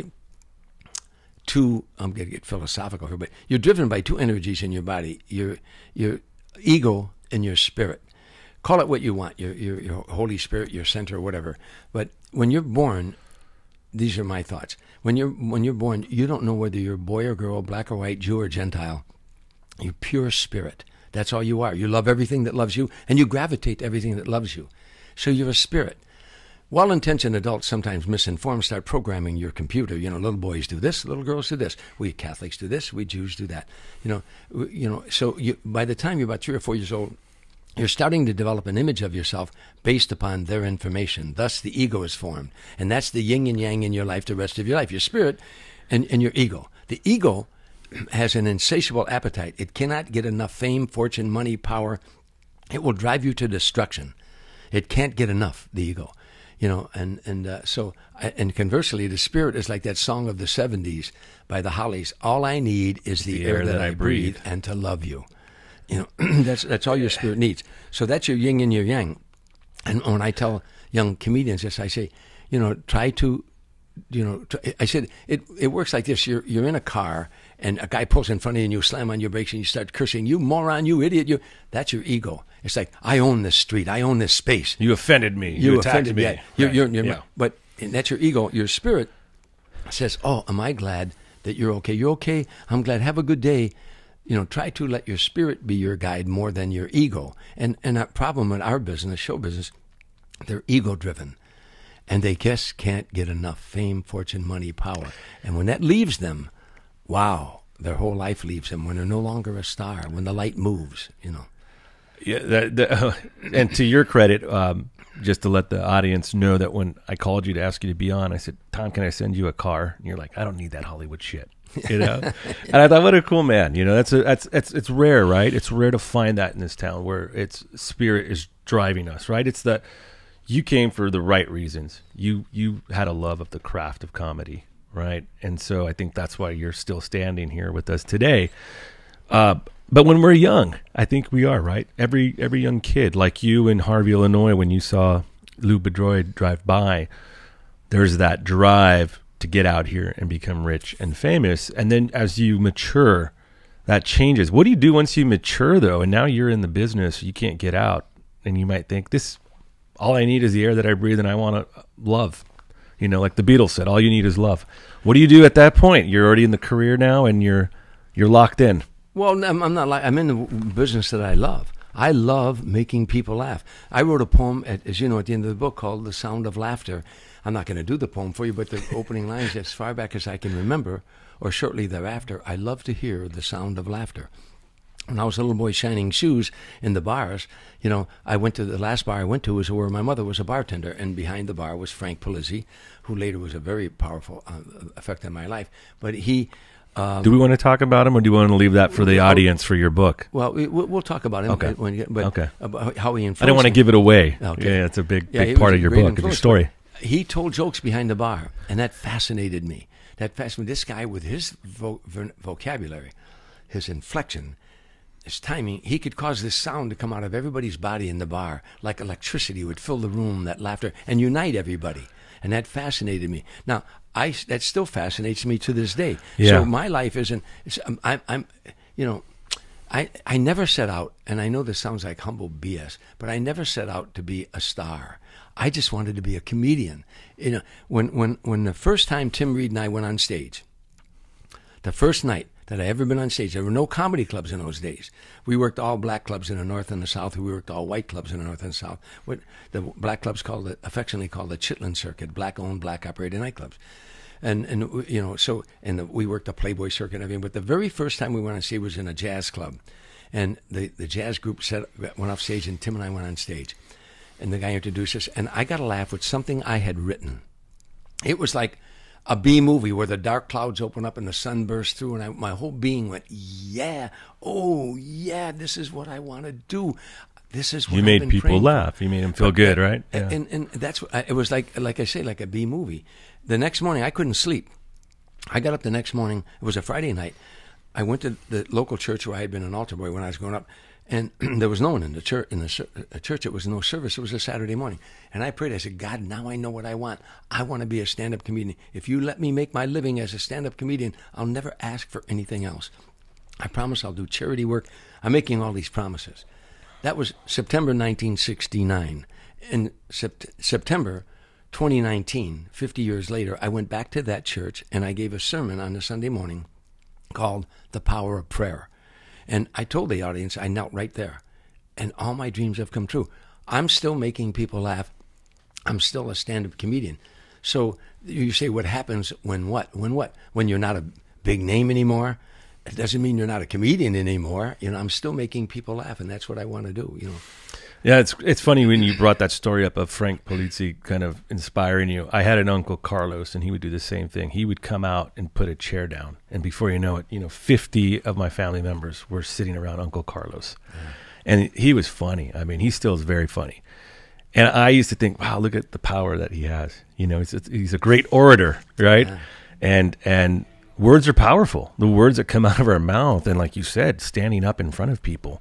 two, I'm going to get philosophical here, but you're driven by two energies in your body, your your ego and your spirit. Call it what you want, your, your, your Holy Spirit, your center, whatever. But when you're born, these are my thoughts. When you're, when you're born, you don't know whether you're boy or girl, black or white, Jew or Gentile. You're pure spirit. That's all you are. You love everything that loves you, and you gravitate to everything that loves you. So you're a spirit. Well-intentioned adults, sometimes misinformed, start programming your computer. You know, little boys do this, little girls do this. We Catholics do this, we Jews do that. You know, you know. So you, by the time you're about three or four years old, you're starting to develop an image of yourself based upon their information. Thus, the ego is formed, and that's the yin and yang in your life, the rest of your life. Your spirit and, and your ego. The ego has an insatiable appetite. It cannot get enough fame, fortune, money, power. It will drive you to destruction. It can't get enough, the ego, you know, and and uh, so and conversely, the spirit is like that song of the seventies by the Hollies. All I need is the, the air, air that, that I breathe, breathe and to love you. You know, that's that's all your spirit needs. So that's your yin and your yang. And when I tell young comedians this, I say, you know, try to, you know, try, I said it it works like this. You're you're in a car and a guy pulls in front of you and you slam on your brakes and you start cursing, you moron, you idiot, you. That's your ego. It's like, I own this street. I own this space. You offended me. You, you attacked offended me. Yeah. You're, right. you're, you're, yeah. But that's your ego. Your spirit says, oh, am I glad that you're okay? You're okay. I'm glad. Have a good day. You know, try to let your spirit be your guide more than your ego. And and that problem in our business, show business, they're ego-driven. And they just can't get enough fame, fortune, money, power. And when that leaves them, wow, their whole life leaves them. When they're no longer a star, when the light moves, you know. Yeah, that, that, uh, and to your credit, um, just to let the audience know that when I called you to ask you to be on, I said, Tom, can I send you a car? And you're like, I don't need that Hollywood shit, you know. And I thought, what a cool man, you know. That's a, that's that's it's rare, right? It's rare to find that in this town where its spirit is driving us, right? It's that you came for the right reasons. You you had a love of the craft of comedy, right? And so I think that's why you're still standing here with us today. Uh, But when we're young, I think we are, right? Every every young kid, like you in Harvey, Illinois, when you saw Lou Bedroyd drive by, there's that drive to get out here and become rich and famous. And then as you mature, that changes. What do you do once you mature, though? And now you're in the business, you can't get out. And you might think, this, all I need is the air that I breathe and I want to love. You know, like the Beatles said, all you need is love. What do you do at that point? You're already in the career now and you're you're locked in. Well, I'm, I'm not like, I'm in the business that I love. I love making people laugh. I wrote a poem, at, as you know, at the end of the book called The Sound of Laughter. I'm not going to do the poem for you, but the opening lines, as far back as I can remember, or shortly thereafter, I love to hear the sound of laughter. When I was a little boy shining shoes in the bars, you know, I went to, the last bar I went to was where my mother was a bartender, and behind the bar was Frank Polizzi, who later was a very powerful uh, effect on my life. But he... Um, do we want to talk about him, or do you want to leave that for the audience for your book? Well, we, we'll talk about him. Okay. When you, but okay. About how he influenced. I don't want to give it away. Okay. Yeah, it's a big, yeah, big part of your book, of your story. He told jokes behind the bar, and that fascinated me. That fascinated me. This guy with his vo- vocabulary, his inflection, his timing, he could cause this sound to come out of everybody's body in the bar, like electricity would fill the room, that laughter, and unite everybody. And that fascinated me. Now, I that still fascinates me to this day. Yeah. So my life isn't. I'm, I'm, I'm, you know, I I never set out, and I know this sounds like humble B S, but I never set out to be a star. I just wanted to be a comedian. You know, when when when the first time Tim Reed and I went on stage, the first night that I ever been on stage, there were no comedy clubs in those days. We worked all black clubs in the North and the South. We worked all white clubs in the North and the South. What the black clubs called it, affectionately called the Chitlin Circuit, black-owned, black-operated nightclubs. Yeah. And, and you know, so, and we worked the Playboy circuit and everything, but the very first time we went on stage was in a jazz club. And the, the jazz group set, went off stage, and Tim and I went on stage. And the guy introduced us, and I got a laugh with something I had written. It was like a B movie where the dark clouds open up and the sun bursts through, and I, my whole being went, yeah, oh, yeah, this is what I want to do. This is what you I've made been people praying laugh. for. You made them feel good, right? And, Yeah. and, and that's what I, it was like, like I say, like a B movie. The next morning, I couldn't sleep. I got up the next morning. It was a Friday night. I went to the local church where I had been an altar boy when I was growing up, and there was no one in the church. In the church, it was no service. It was a Saturday morning, and I prayed. I said, God, now I know what I want. I want to be a stand-up comedian. If you let me make my living as a stand-up comedian, I'll never ask for anything else. I promise I'll do charity work. I'm making all these promises. That was September nineteen sixty-nine. In sept- September twenty nineteen, fifty years later, I went back to that church, and I gave a sermon on a Sunday morning called The Power of Prayer. And I told the audience, I knelt right there, and all my dreams have come true. I'm still making people laugh. I'm still a stand-up comedian. So you say, what happens when what? When what? When you're not a big name anymore? It doesn't mean you're not a comedian anymore. You know, I'm still making people laugh, and that's what I want to do, you know. Yeah, it's it's funny when you brought that story up of Frank Polizzi kind of inspiring you. I had an uncle, Carlos, and he would do the same thing. He would come out and put a chair down, and before you know it, you know, fifty of my family members were sitting around Uncle Carlos. Yeah. And he was funny. I mean, he still is very funny. And I used to think, wow, look at the power that he has. You know, he's, he's a great orator, right? Yeah. And and words are powerful. The words that come out of our mouth, and like you said, standing up in front of people.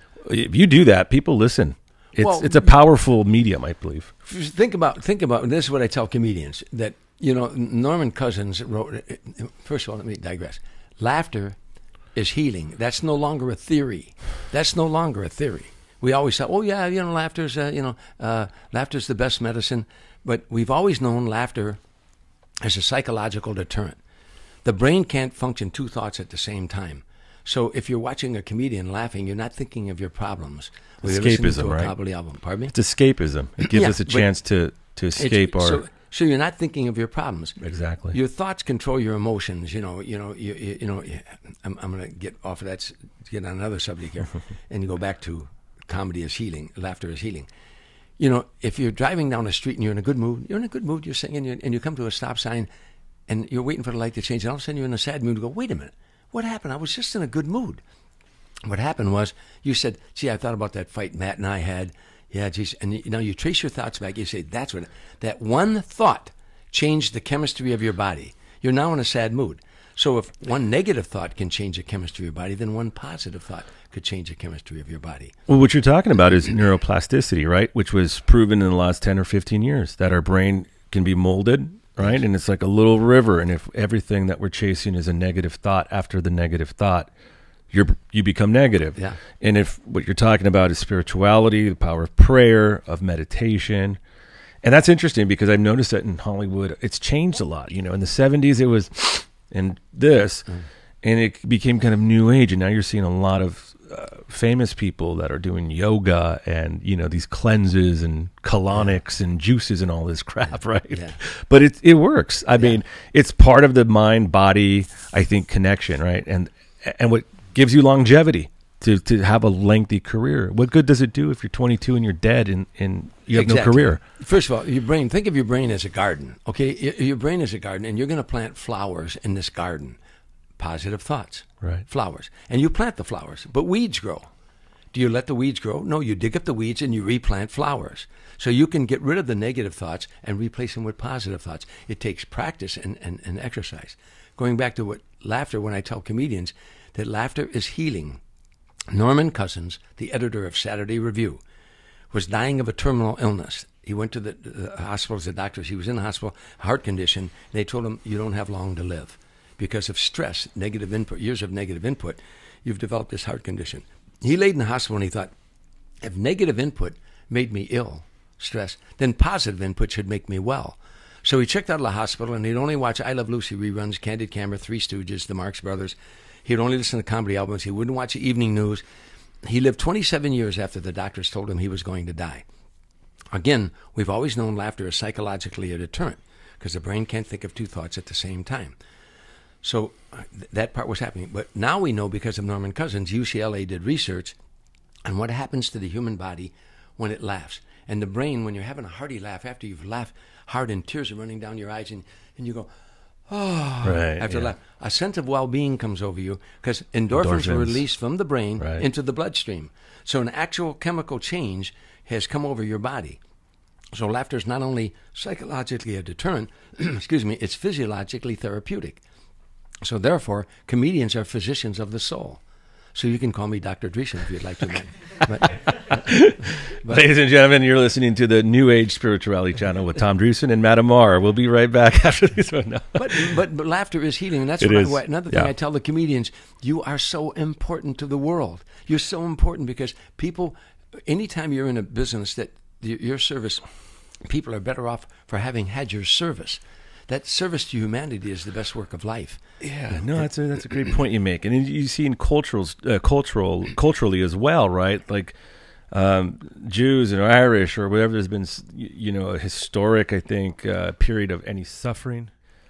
If you do that, people listen. It's well, it's a powerful medium, I believe. Think about think about this is what I tell comedians, that you know Norman Cousins wrote. First of all, let me digress. Laughter is healing. That's no longer a theory. That's no longer a theory. We always thought, oh yeah, you know, laughter's uh, you know, uh, laughter's the best medicine. But we've always known laughter as a psychological deterrent. The brain can't function two thoughts at the same time. So if you're watching a comedian laughing, you're not thinking of your problems. Escapism, right? Album. Pardon me? It's escapism. It gives yeah, us a chance to, to escape our... So, so you're not thinking of your problems. Exactly. Your thoughts control your emotions. You know, you know, you, you, you know. I'm, I'm going to get off of that, to get on another subject here, and go back to comedy is healing, laughter is healing. You know, if you're driving down the street and you're in a good mood, you're in a good mood, you're singing, and you come to a stop sign, and you're waiting for the light to change, and all of a sudden you're in a sad mood. You go, wait a minute. What happened? I was just in a good mood. What happened was you said, gee, I thought about that fight Matt and I had. Yeah, geez. And you, now you trace your thoughts back. You say, that's what, that one thought changed the chemistry of your body. You're now in a sad mood. So if one negative thought can change the chemistry of your body, then one positive thought could change the chemistry of your body. Well, what you're talking about is neuroplasticity, right? Which was proven in the last ten or fifteen years, that our brain can be molded, right? Yes. And it's like a little river. And if everything that we're chasing is a negative thought, after the negative thought, You're, you become negative. Yeah. And if what you're talking about is spirituality, the power of prayer, of meditation, and that's interesting because I've noticed that in Hollywood, it's changed a lot. You know, in the seventies, it was, and this, mm. and it became kind of new age. And now you're seeing a lot of uh, famous people that are doing yoga and, you know, these cleanses and colonics and juices and all this crap, right? Yeah. But it, it works. I yeah. mean, it's part of the mind-body, I think, connection, right? And, and what gives you longevity to, to have a lengthy career. What good does it do if you're twenty-two and you're dead and, and you have exactly. no career? First of all, your brain, think of your brain as a garden, okay? Your brain is a garden, and you're going to plant flowers in this garden. Positive thoughts. Right. Flowers. And you plant the flowers, but weeds grow. Do you let the weeds grow? No, you dig up the weeds and you replant flowers. So you can get rid of the negative thoughts and replace them with positive thoughts. It takes practice and, and, and exercise. Going back to what laughter, when I tell comedians that laughter is healing. Norman Cousins, the editor of Saturday Review, was dying of a terminal illness. He went to the, the hospital as a doctor. He was in the hospital, heart condition. And they told him, you don't have long to live. Because of stress, negative input, years of negative input, you've developed this heart condition. He laid in the hospital and he thought, if negative input made me ill, stress, then positive input should make me well. So he checked out of the hospital and he'd only watch I Love Lucy reruns, Candid Camera, Three Stooges, The Marx Brothers. He'd only listen to comedy albums. He wouldn't watch the evening news. He lived twenty-seven years after the doctors told him he was going to die. Again, we've always known laughter is psychologically a deterrent. because the brain can't think of two thoughts at the same time. So th- that part was happening. But now we know, because of Norman Cousins, U C L A did research on what happens to the human body when it laughs. And the brain, when you're having a hearty laugh, after you've laughed hard and tears are running down your eyes, and, and you go, oh, right, after yeah. laugh, a sense of well-being comes over you, because endorphins, endorphins are released from the brain right. into the bloodstream. So an actual chemical change has come over your body. So laughter is not only psychologically a deterrent, excuse me, it's physiologically therapeutic. So therefore, comedians are physicians of the soul. So you can call me Doctor Dreesen if you'd like to. But, but, Ladies and gentlemen, you're listening to the New Age Spirituality Channel with Tom Dreesen and Matt Amar. We'll be right back after this one. No. But, but but laughter is healing, and that's It what is. I, another thing Yeah. I tell the comedians: you are so important to the world. You're so important because people, anytime you're in a business that y- your service, people are better off for having had your service. That service to humanity is the best work of life. Yeah, no, that's a that's a great point you make, and you see in cultural, uh, cultural, culturally as well, right? Like um, Jews and Irish or whatever. There's been, you know, a historic, I think, uh, period of any suffering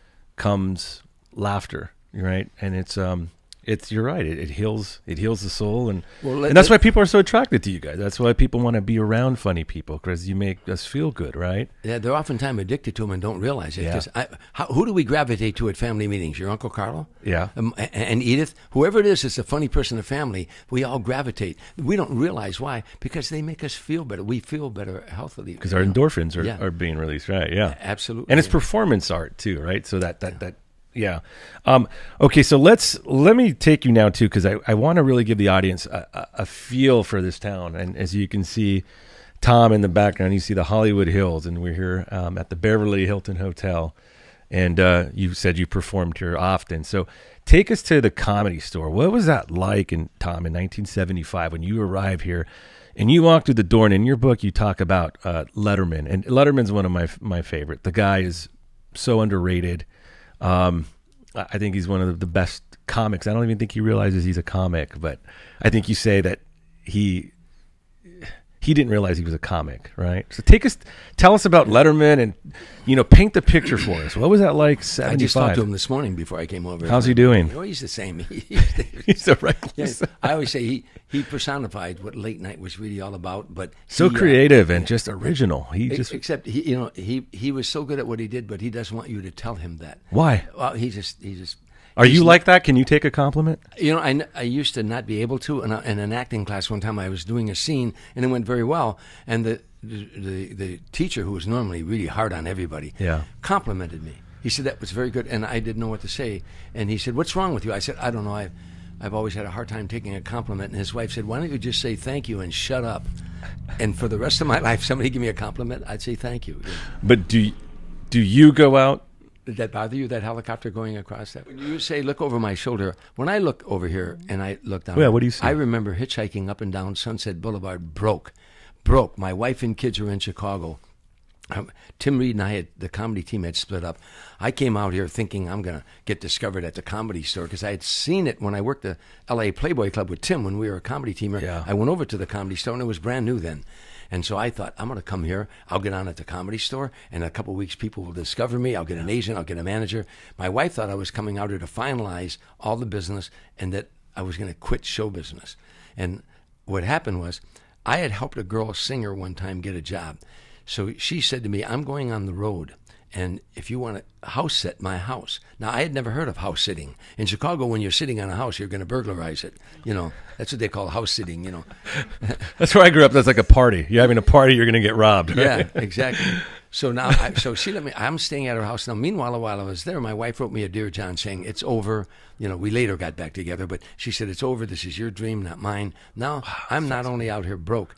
comes laughter, right? And it's um, it's you're right. It, it heals. It heals the soul, and Well, let- and that's let- why people are so attracted to you guys. That's why people want to be around funny people, because you make us feel good, right? Yeah, they're oftentimes addicted to them and don't realize it. Yeah. 'Cause I, how, who do we gravitate to at family meetings? Your Uncle Carlo? Yeah. Um, a- and Edith? Whoever it is that's a funny person in the family, we all gravitate. We don't realize why, because they make us feel better. We feel better healthily. Because our endorphins are, Yeah. are being released, right? Yeah, Absolutely. and it's yeah. performance art too, right? So that that that yeah. Um, okay, so let's let me take you now too, because I, I want to really give the audience a, a, a feel for this town. And as you can see, Tom in the background, you see the Hollywood Hills, and we're here um, at the Beverly Hilton Hotel. And uh, you said you performed here often, so take us to the Comedy Store. What was that like, in Tom, in nineteen seventy-five when you arrived here? And you walk through the door, and in your book you talk about uh, Letterman, and Letterman's one of my my favorite. The guy is so underrated. Um, I think he's one of the best comics. I don't even think he realizes he's a comic, but I think you say that he he didn't realize he was a comic, right? So take us, tell us about Letterman, and you know, paint the picture for us. What was that like? I just talked seventy-five. to him this morning before I came over. How's he doing? Oh, he's the same. He's a reckless. Yeah, I always say he, he personified what late night was really all about. But So he, uh, creative and just original. He ex- just except he, you know, he he was so good at what he did, but he doesn't want you to tell him that. why? Well, he just he just. Are he's you not- like that? Can you take a compliment? You know, I, n- I used to not be able to. In, a, in an acting class one time, I was doing a scene, and it went very well. And the the, the, the teacher, who was normally really hard on everybody, Yeah. complimented me. He said, that was very good, and I didn't know what to say. And he said, what's wrong with you? I said, I don't know. I've, I've always had a hard time taking a compliment. And his wife said, why don't you just say thank you and shut up? And for the rest of my life, somebody give me a compliment, I'd say thank you. But do you, do you go out? Did that bother you, that helicopter going across that? When you say, look over my shoulder, when I look over here and I look down, Yeah, what do you see? I remember hitchhiking up and down Sunset Boulevard, broke, broke. My wife and kids were in Chicago. Um, Tim Reed and I had, the comedy team had split up. I came out here thinking I'm going to get discovered at the Comedy Store, because I had seen it when I worked the L A Playboy Club with Tim when we were a comedy team. Yeah. I went over to the Comedy Store, and it was brand new then. And so I thought, I'm going to come here. I'll get on at the Comedy Store. In a couple of weeks, people will discover me. I'll get an agent. I'll get a manager. My wife thought I was coming out here to finalize all the business, and that I was going to quit show business. And what happened was, I had helped a girl singer one time get a job. So she said to me, I'm going on the road, and if you want to house sit my house. Now, I had never heard of house sitting. In Chicago, when you're sitting on a house, you're going to burglarize it. You know, that's what they call house sitting, you know. That's where I grew up. That's like a party. You're having a party, you're going to get robbed. Right? Yeah, exactly. So now, I, so she let me, I'm staying at her house now. Meanwhile, while I was there, my wife wrote me a Dear John saying, it's over. You know, we later got back together, but she said, it's over. This is your dream, not mine. Now, I'm not only out here broke.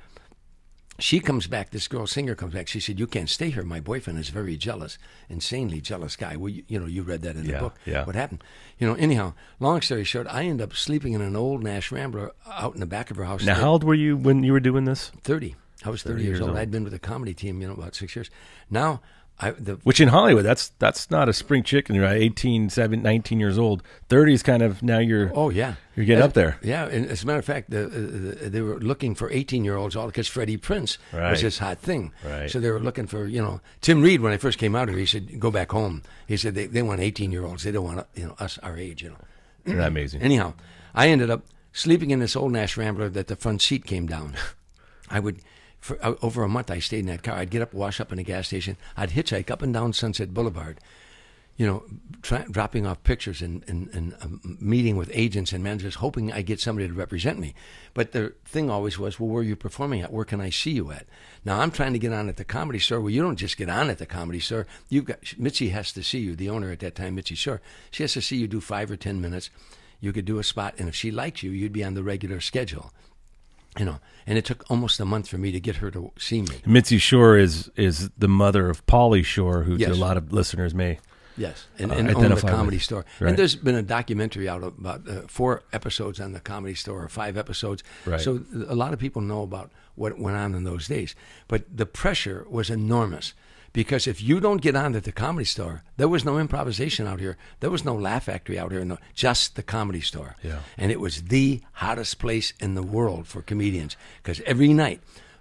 She comes back, this girl singer comes back. She said, you can't stay here. My boyfriend is very jealous, insanely jealous guy. Well, you, you know, you read that in Yeah, the book. yeah. What happened? You know, anyhow, long story short, I end up sleeping in an old Nash Rambler out in the back of her house. Now, how old were you when you were doing this? thirty. I was thirty, thirty years years old. old. I'd been with the comedy team, you know, about six years. Now, I, the, Which in Hollywood, that's that's not a spring chicken. You're eighteen, seventeen, nineteen years old. thirty is kind of, now you're oh, yeah. you're getting As, up there. Yeah, and as a matter of fact, the, the, they were looking for eighteen-year-olds all because Freddie Prinze Right. was this hot thing. Right. So they were looking for, you know, Tim Reed, when I first came out here, he said, go back home. He said, they, they want eighteen-year-olds. They don't want, you know, us our age, you know. Isn't that amazing? Anyhow, I ended up sleeping in this old Nash Rambler that the front seat came down. I would... For uh, over a month, I stayed in that car. I'd get up, wash up in a gas station. I'd hitchhike up and down Sunset Boulevard, you know, try, dropping off pictures and, and, and um, meeting with agents and managers, hoping I get somebody to represent me. But the thing always was, well, where are you performing at? Where can I see you at? Now, I'm trying to get on at the Comedy Store. Well, you don't just get on at the Comedy Store. You've got Mitzi has to see you, the owner at that time, Mitzi Shore. She has to see you do five or ten minutes. You could do a spot, and if she likes you, you'd be on the regular schedule. You know, and it took almost a month for me to get her to see me. Mitzi Shore is is the mother of Pauly Shore, who Yes. a lot of listeners may Yes, and, uh, and own the identify Comedy with. Store. Right. And there's been a documentary out about uh, four episodes on the Comedy Store, or five episodes. Right. So a lot of people know about what went on in those days. But the pressure was enormous. Because if you don't get on at the Comedy Store, there was no improvisation out here. There was no Laugh Factory out here. No, just the Comedy Store. Yeah. And it was the hottest place in the world for comedians. Because every night,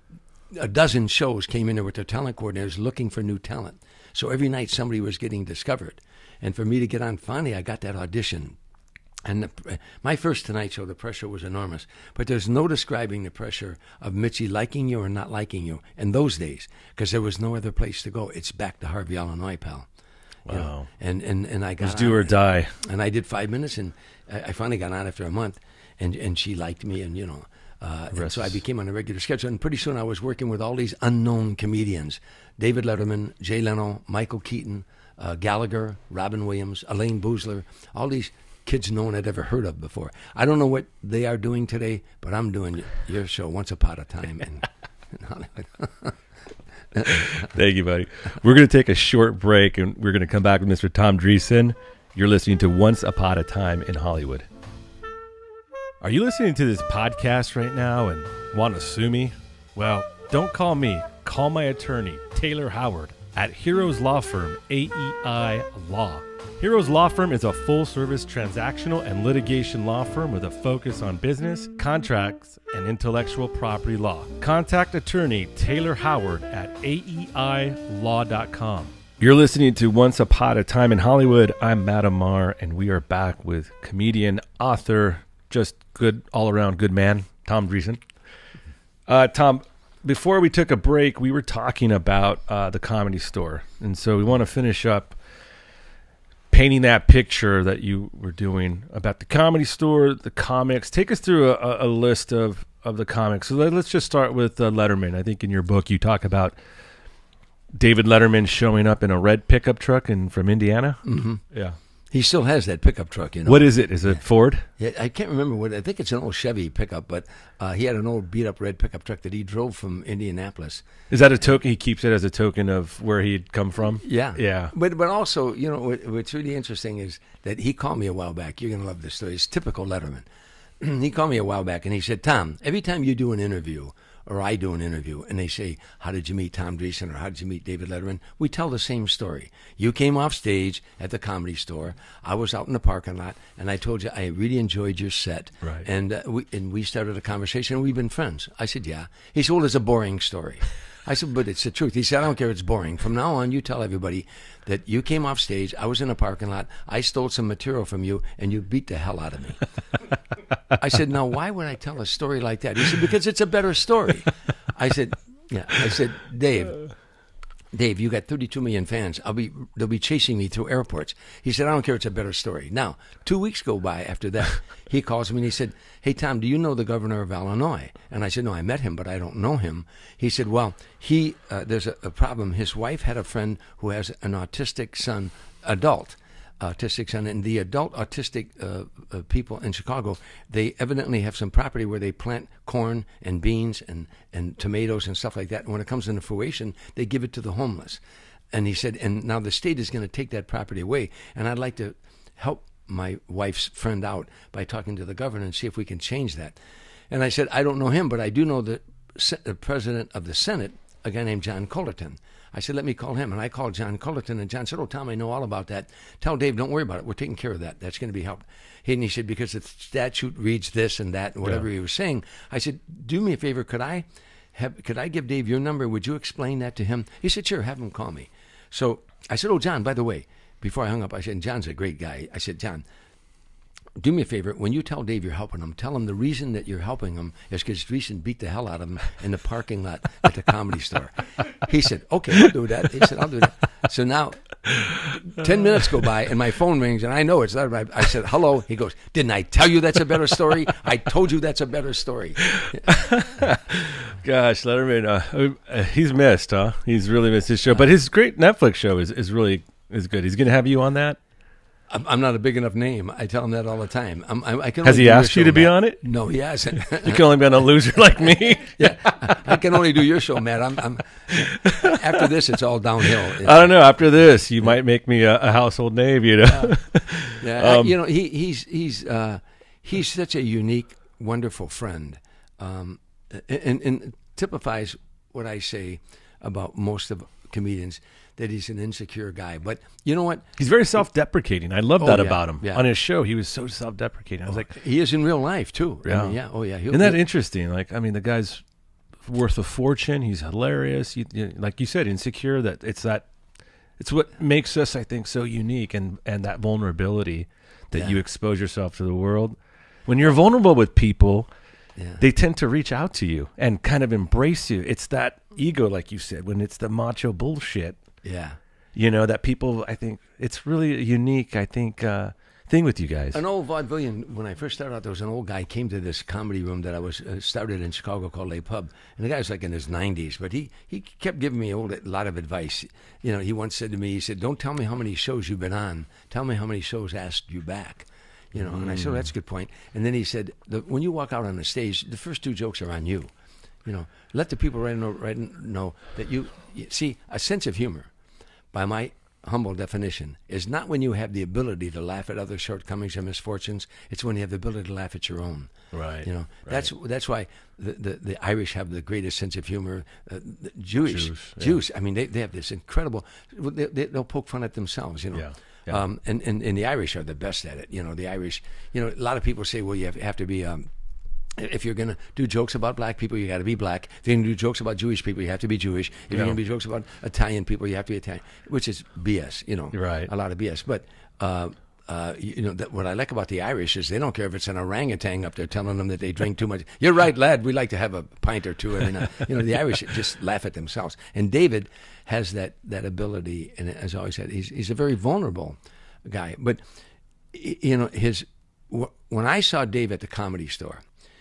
a dozen shows came in there with their talent coordinators looking for new talent. So every night somebody was getting discovered. And for me to get on, finally I got that audition. And the, my first Tonight Show, the pressure was enormous. But there's no describing the pressure of Mitzi liking you or not liking you in those days, because there was no other place to go. It's back to Harvey, Illinois, pal. Wow. You know, and, and, and I got It was do on, or die. And I did five minutes, and I I finally got on after a month, and, and she liked me, and, you know. Uh, and so I became on a regular schedule, and pretty soon I was working with all these unknown comedians. David Letterman, Jay Leno, Michael Keaton, uh, Gallagher, Robin Williams, Elaine Boozler, all these kids no one had ever heard of before. I don't know what they are doing today, but I'm doing your show Once Upon a Time in, in Hollywood. Thank you, buddy. We're going to take a short break, and we're going to come back with Mister Tom Dreesen. You're listening to Once Upon a Time in Hollywood. Are you listening to this podcast right now and want to sue me? Well, don't call me. Call my attorney, Taylor Howard, at Heroes Law Firm, A E I Law. Heroes Law Firm is a full-service transactional and litigation law firm with a focus on business, contracts, and intellectual property law. Contact attorney Taylor Howard at A E I law dot com. You're listening to Once Upon a Time in Hollywood. I'm Matt Amar, and we are back with comedian, author, just good, all-around good man, Tom Dreesen. Uh, Tom, before we took a break, we were talking about uh, the Comedy Store, and so we want to finish up painting that picture that you were doing about the Comedy Store, the comics. Take us through a, a list of, of the comics. So let, let's just start with uh, Letterman. I think in your book you talk about David Letterman showing up in a red pickup truck in, from Indiana. Mm-hmm. Yeah. He still has that pickup truck, you know. What is it? Is it Ford? Yeah, I can't remember what. I think it's an old Chevy pickup, but uh, he had an old beat-up red pickup truck that he drove from Indianapolis. Is that a token? He keeps it as a token of where he'd come from? Yeah. Yeah. But but also, you know, what, what's really interesting is that he called me a while back. You're going to love this story. It's typical Letterman. He called me a while back, and he said, Tom, every time you do an interview, or I do an interview, and they say, how did you meet Tom Dreesen, or how did you meet David Letterman? We tell the same story. You came off stage at the Comedy Store. I was out in the parking lot, and I told you I really enjoyed your set. Right. And, uh, we, and we started a conversation, and we've been friends. I said, yeah. He said, well, it's a boring story. I said, but it's the truth. He said, I don't care if it's boring. From now on, you tell everybody that you came off stage, I was in a parking lot, I stole some material from you, and you beat the hell out of me. I said, now, why would I tell a story like that? He said, because it's a better story. I said, yeah. I said, Dave, Dave, you got thirty-two million fans. I'll be, they'll be chasing me through airports. He said, I don't care. It's a better story. Now, two weeks go by after that. He calls me and he said, hey, Tom, do you know the governor of Illinois? And I said, no, I met him, but I don't know him. He said, well, he, uh, there's a, a problem. His wife had a friend who has an autistic son, adult. autistic son, and the adult autistic uh, uh, people in Chicago, they evidently have some property where they plant corn and beans and, and tomatoes and stuff like that. And when it comes into fruition, they give it to the homeless. And he said, and now the state is going to take that property away. And I'd like to help my wife's friend out by talking to the governor and see if we can change that. And I said, I don't know him, but I do know the, the president of the Senate a guy named John Cullerton. I said, let me call him. And I called John Cullerton, and John said, oh, Tom, I know all about that. Tell Dave, don't worry about it. We're taking care of that. That's going to be helped. And he said, because the statute reads this and that and whatever yeah. he was saying. I said, do me a favor. Could I have, could I give Dave your number? Would you explain that to him? He said, sure, have him call me. So I said, oh, John, by the way, before I hung up, I said, and John's a great guy. I said, John, do me a favor. When you tell Dave you're helping him, tell him the reason that you're helping him is because Dreesen beat the hell out of him in the parking lot at the Comedy Store. He said, okay, I'll do that. He said, I'll do that. So now, ten minutes go by, and my phone rings, and I know it's not right. I said, hello. He goes, didn't I tell you that's a better story? I told you that's a better story. Gosh, Letterman, uh, he's missed, huh? He's really missed his show. But his great Netflix show is, is really is good. He's going to have you on that? I'm not a big enough name. I tell him that all the time. I'm, I, I can Has he asked you to show, be Matt. on it? No, he hasn't. You can only be on a loser like me. Yeah, I can only do your show, Matt. I'm, I'm after this, it's all downhill. It's, I don't know. After this, you might make me a, a household name. You know. Uh, yeah, um, I, you know, he, he's he's uh, he's such a unique, wonderful friend, um, and, and typifies what I say about most of comedians. That he's an insecure guy. But you know what? He's very self-deprecating. I love that oh, yeah, about him. Yeah. On his show, he was so self-deprecating. I was oh, like... He is in real life, too. Yeah. I mean, yeah. Oh, yeah. He'll, Isn't that he'll, interesting? Like, I mean, the guy's worth a fortune. He's hilarious. You, you, like you said, insecure. That It's that... It's what makes us, I think, so unique, and, and that vulnerability that yeah. you expose yourself to the world. When you're vulnerable with people... Yeah. They tend to reach out to you and kind of embrace you. It's that ego, like you said, when it's the macho bullshit. Yeah. You know, that people, I think, it's really a unique, I think, uh, thing with you guys. An old vaudevillian, when I first started out, there was an old guy came to this comedy room that I was uh, started in Chicago called Le Pub. And the guy was like in his nineties, but he, he kept giving me a old, lot of advice. You know, he once said to me, he said, don't tell me how many shows you've been on. Tell me how many shows asked you back. You know, mm. and I said, oh, that's a good point. And then he said, the, when you walk out on the stage, the first two jokes are on you. You know, let the people right know, right know that you, you see, a sense of humor, by my humble definition, is not when you have the ability to laugh at other shortcomings or misfortunes. It's when you have the ability to laugh at your own. Right. You know, right. that's that's why the, the, the Irish have the greatest sense of humor. Uh, the Jewish, Jews, yeah. Jews. I mean, they, they have this incredible. They, they, they'll poke fun at themselves. You know. Yeah. Yeah. Um, and, and, and the Irish are the best at it. You know, the Irish, you know, a lot of people say, well, you have, have to be, um, if you're going to do jokes about black people, you got to be black. If you're going to do jokes about Jewish people, you have to be Jewish. If yeah. you're going to be jokes about Italian people, you have to be Italian, which is B S, you know, right. a lot of B S. But, uh, uh, you know, that, what I like about the Irish is they don't care if it's an orangutan up there telling them that they drink too much. You're right, lad. We like to have a pint or two. I mean, uh, you know, the Irish just laugh at themselves. And David has that, that ability, and as I always said, he's, he's a very vulnerable guy. But, you know, his when I saw Dave at the Comedy Store,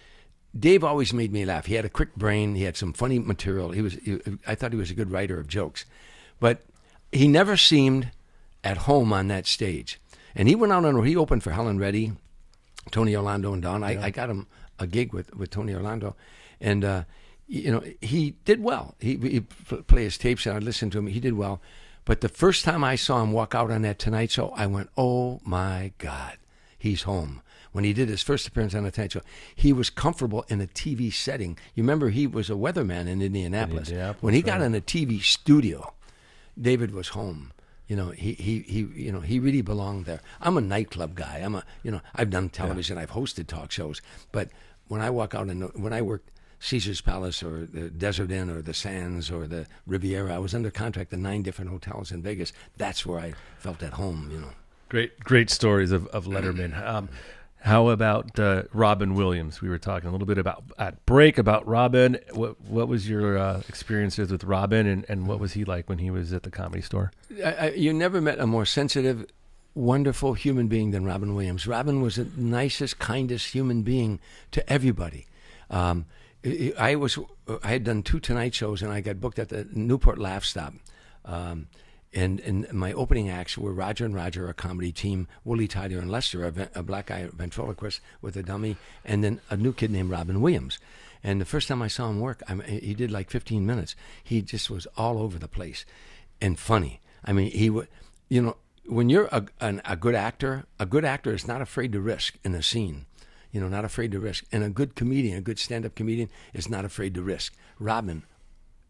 Dave always made me laugh. He had a quick brain. He had some funny material. He was. He, I thought he was a good writer of jokes, but he never seemed at home on that stage. And he went out on. He opened for Helen Reddy, Tony Orlando, and Don. I, yeah. I got him a gig with, with Tony Orlando, and uh, you know he did well. He he play his tapes and I listened to him. He did well, but the first time I saw him walk out on that Tonight Show, I went, "Oh my God, he's home." When he did his first appearance on the Tonight Show, he was comfortable in a T V setting. You remember he was a weatherman in Indianapolis. Indianapolis when he right. got in a T V studio, David was home. You know, he, he, he you know he really belonged there. I'm a nightclub guy. I'm a you know I've done television. Yeah. I've hosted talk shows. But when I walk out and when I worked Caesar's Palace or the Desert Inn or the Sands or the Riviera, I was under contract to nine different hotels in Vegas. That's where I felt at home. You know, great great stories of of Letterman. Um, How about uh, Robin Williams? We were talking a little bit about at break about Robin. What what was your uh, experiences with Robin, and, and what was he like when he was at the Comedy Store? I, I, you never met a more sensitive, wonderful human being than Robin Williams. Robin was the nicest, kindest human being to everybody. Um, I was I had done two Tonight shows, and I got booked at the Newport Laugh Stop. Um, And, and my opening acts were Roger and Roger, a comedy team, Wooly Tider and Lester, a, a black guy ventriloquist with a dummy, and then a new kid named Robin Williams. And the first time I saw him work, I mean, he did like fifteen minutes. He just was all over the place and funny. I mean, he would, you know, when you're a, an, a good actor, a good actor is not afraid to risk in a scene. You know, not afraid to risk. And a good comedian, a good stand-up comedian is not afraid to risk. Robin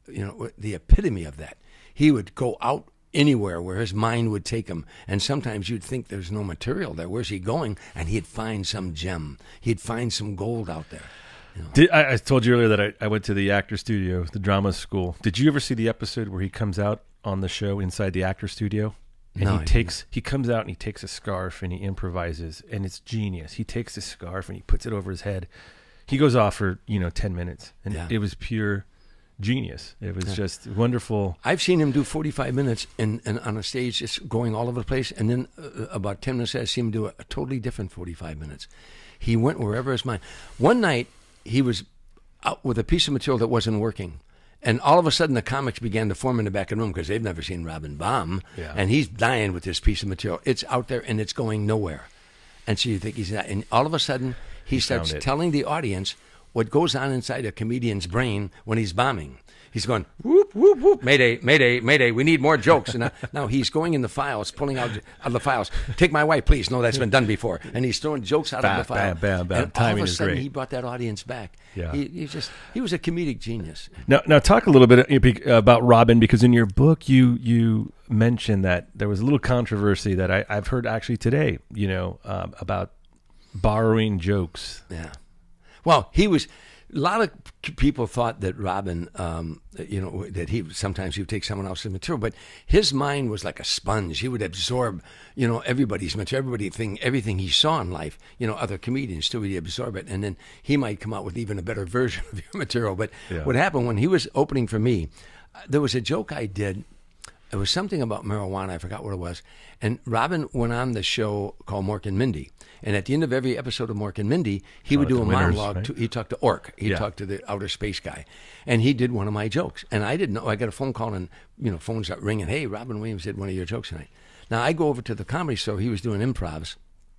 you know, the epitome of that. He would go out anywhere where his mind would take him. And sometimes you'd think there's no material there. Where's he going? And he'd find some gem. He'd find some gold out there. You know? Did, I, I told you earlier that I, I went to the actor studio, the drama school. Did you ever see the episode where he comes out on the show inside the actor studio? And No, he I takes he comes out and he takes a scarf and he improvises, and it's genius. He takes the scarf and he puts it over his head. He goes off for, you know, ten minutes. And Yeah. it was pure genius. It was Yeah. just wonderful. I've seen him do forty-five minutes in, in, on a stage, just going all over the place. And then uh, about ten minutes, I see him do a, a totally different forty-five minutes. He went wherever his mind. One night, he was out with a piece of material that wasn't working. And all of a sudden, the comics began to form in the back of the room because they've never seen Robin bomb. Yeah. And he's dying with this piece of material. It's out there, and it's going nowhere. And so you think he's not. And all of a sudden, he, He starts found it. telling the audience what goes on inside a comedian's brain when he's bombing. He's going, whoop, whoop, whoop, mayday, mayday, mayday, we need more jokes. And now, now he's going in the files, pulling out of the files. Take my wife, please. No, that's been done before. And he's throwing jokes out Bam, of the file. bam, bam, bam. And all Timing of a is sudden, great. he brought that audience back. Yeah. He, he just, he was a comedic genius. Now, now talk a little bit about Robin, because in your book you you mentioned that there was a little controversy that I, I've heard actually today, you know, um, about borrowing jokes. Yeah. Well, he was. A lot of people thought that Robin, um, you know, that he sometimes he would take someone else's material, but his mind was like a sponge. He would absorb, you know, everybody's material, everybody thing, everything he saw in life. You know, other comedians too, he'd absorb it, and then he might come out with even a better version of your material. But Yeah. what happened when he was opening for me, uh, there was a joke I did. It was something about marijuana. I forgot what it was. And Robin went on the show called Mork and Mindy. And at the end of every episode of Mork and Mindy, he would Oh, do the a winners, monologue. right? To, he talked to Ork. He Yeah. talked to the outer space guy. And he did one of my jokes. And I didn't know. I got a phone call, and, you know, phones start ringing. Hey, Robin Williams did one of your jokes tonight. Now, I go over to the comedy store. He was doing improvs.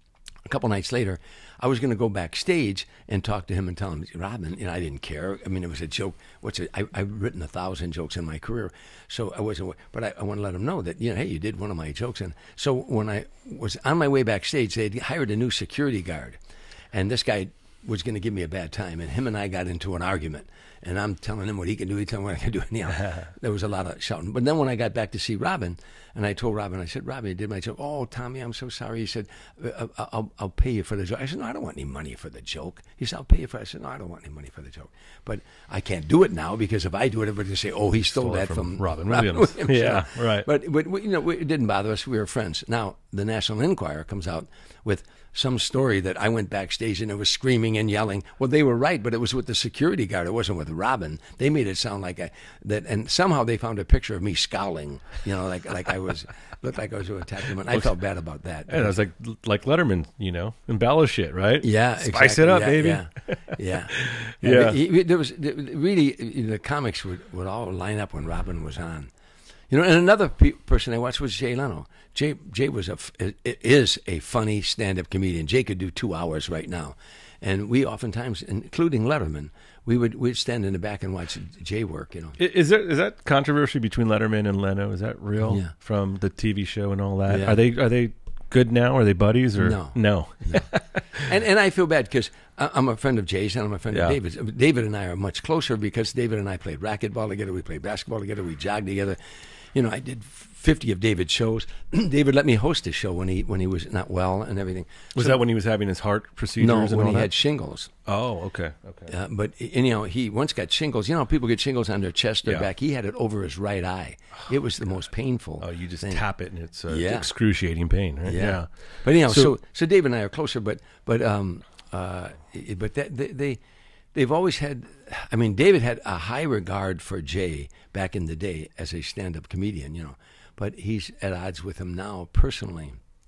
A couple nights later, I was going to go backstage and talk to him and tell him, Robin, you know, I didn't care. I mean, it was a joke. What's it? I, I've written a thousand jokes in my career, so I wasn't. But I, I want to let him know that, you know, hey, you did one of my jokes. And so when I was on my way backstage, they had hired a new security guard, and this guy was going to give me a bad time, and him and I got into an argument. And I'm telling him what he can do, he telling me what I can do. And, you know, there was a lot of shouting. But then when I got back to see Robin, and I told Robin, I said, Robin, you did my joke. Oh, Tommy, I'm so sorry. He said, uh, I'll, I'll pay you for the joke. I said, no, I don't want any money for the joke. He said, I'll pay you for it. I said, no, I don't want any money for the joke. But I can't do it now, because if I do it, everybody will say, oh, he stole, Stole it that from from, Robin Robin Williams. Williams. Yeah, you know. right. But, but we- you know, it didn't bother us. We were friends. Now, the National Enquirer comes out with some story that I went backstage and it was screaming and yelling. Well, they were right, but it was with the security guard. It wasn't with Robin. They made it sound like a, that, and somehow they found a picture of me scowling, you know, like like I was, looked like I was attacking him. I felt bad about that. And I was like, like Letterman, you know, embellish it, right? Yeah, Spice exactly. it up, yeah, baby. Yeah, yeah. Yeah. He- he- there was really, the comics would, would all line up when Robin was on. You know, and another pe- person I watched was Jay Leno. Jay, Jay was a, f- is a funny stand-up comedian. Jay could do two hours right now. And we oftentimes, including Letterman, we would we'd stand in the back and watch Jay work, you know. I- Is there is that controversy between Letterman and Leno? Is that real? Yeah. From the T V show and all that? Yeah. Are they are they good now? Are they buddies or No. No. No. and and I feel bad because I'm a friend of Jay's and I'm a friend Yeah. of David's. David and I are much closer because David and I played racquetball together. We played basketball together. We jogged together. You know, I did fifty of David's shows. David let me host his show when he when he was not well and everything. Was So- that when he was having his heart procedures no, and when all he that? had shingles. Oh, okay, okay. Uh, but and, you know, he once got shingles. You know, how people get shingles on their chest or Yeah. back. He had it over his right eye. It was the most painful. Oh, you just thing. tap it and it's uh, Yeah. excruciating pain, right? Yeah. But anyhow, So- so, so Dave and I are closer, but but um uh but that, they, they they've always had. I mean, David had a high regard for Jay back in the day as a stand-up comedian, you know, but he's at odds with him now personally,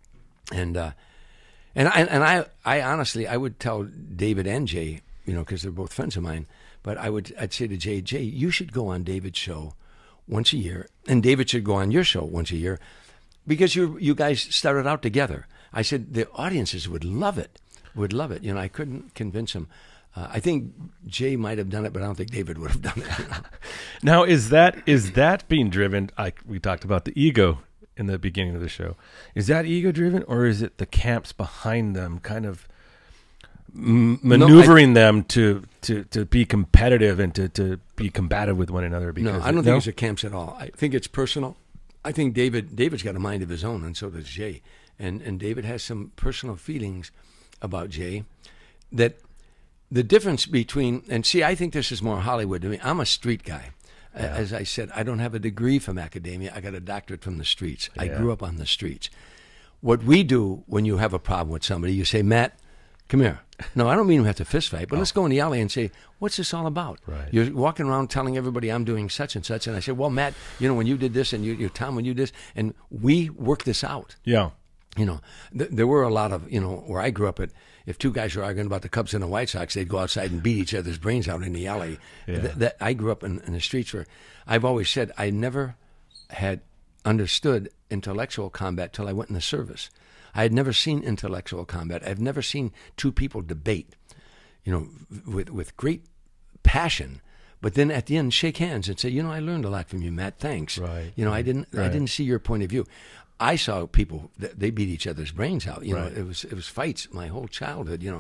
and uh, and I and I I honestly I would tell David and Jay, you know, because they're both friends of mine, but I would I'd say to Jay, Jay, you should go on David's show once a year, and David should go on your show once a year, because you you guys started out together. I said the audiences would love it, would love it. You know, I couldn't convince him. Uh, I think Jay might have done it, but I don't think David would have done it. You know? Now, is that is that being driven? Like we talked about the ego in the beginning of the show. Is that ego driven, or is it the camps behind them kind of m- maneuvering no, I, them to, to, to be competitive and to, to be combative with one another. Because no, I don't it, think no? it's a camps at all. I think it's personal. I think David David's got a mind of his own, and so does Jay. And and David has some personal feelings about Jay that the difference between, and see, I think this is more Hollywood to me. I'm a street guy. Yeah. As I said, I don't have a degree from academia. I got a doctorate from the streets. Yeah. I grew up on the streets. What we do when you have a problem with somebody, you say, Matt, come here. No, I don't mean we have to fist fight, but oh. let's go in the alley and say, what's this all about? Right. You're walking around telling everybody I'm doing such and such. And I said, well, Matt, you know, when you did this, and you, you Tom, when you did this, and we work this out. Yeah. You know, th- there were a lot of, you know, where I grew up at, if two guys were arguing about the Cubs and the White Sox, they'd go outside and beat each other's brains out in the alley. Yeah. Th- that I grew up in, in the streets where I've always said I never had understood intellectual combat till I went in the service. I had never seen intellectual combat. I've never seen two people debate, you know, with with great passion, but then at the end shake hands and say, you know, I learned a lot from you, Matt. Thanks. Right. You know, I didn't right. I didn't see your point of view. I saw people, they beat each other's brains out. You right. know, it was it was fights my whole childhood, you know.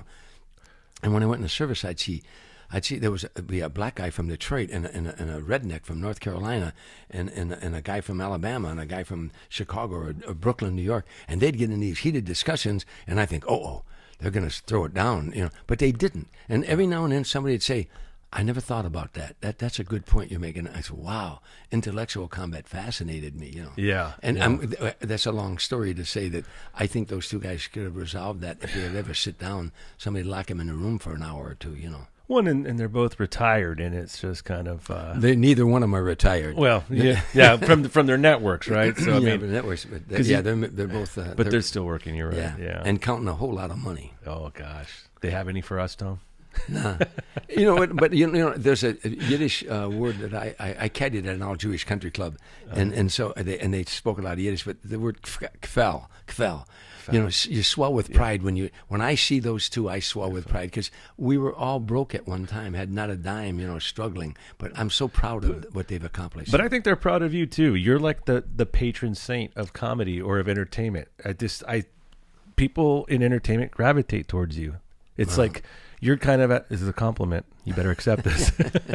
And when I went in the service, I'd see, I'd see there was a, be a black guy from Detroit and a, and, a, and a redneck from North Carolina and, and, and a guy from Alabama and a guy from Chicago or, or Brooklyn, New York. And they'd get in these heated discussions, and I think, oh, oh, they're going to throw it down, you know. But they didn't. And every now and then somebody would say, I never thought about that. That that's a good point you're making. I said, wow, intellectual combat fascinated me, you know. Yeah. And yeah. I'm, that's a long story to say that I think those two guys could have resolved that if they would ever sit down, somebody lock them in a room for an hour or two, you know. One, and, and they're both retired, and it's just kind of... Uh, they, neither one of them are retired. Well, yeah, yeah, from from their networks, right? So I yeah, mean, networks, but they're, yeah, they're they're both. Uh, but they're, they're still working. You're right. Yeah, yeah, and counting a whole lot of money. Oh gosh, they have any for us, Tom? Nah. You know what? But you know, there's a Yiddish uh, word that I, I, I caddied at an all Jewish country club, and and so they and they spoke a lot of Yiddish. But the word kfel, kfel. You know, you swell with pride yeah. when you when I see those two. I swell with pride because we were all broke at one time, had not a dime, you know, struggling. But I'm so proud of what they've accomplished. But I think they're proud of you too. You're like the the patron saint of comedy or of entertainment. I just I people in entertainment gravitate towards you. It's uh-huh. like you're kind of at, this is a compliment. You better accept this.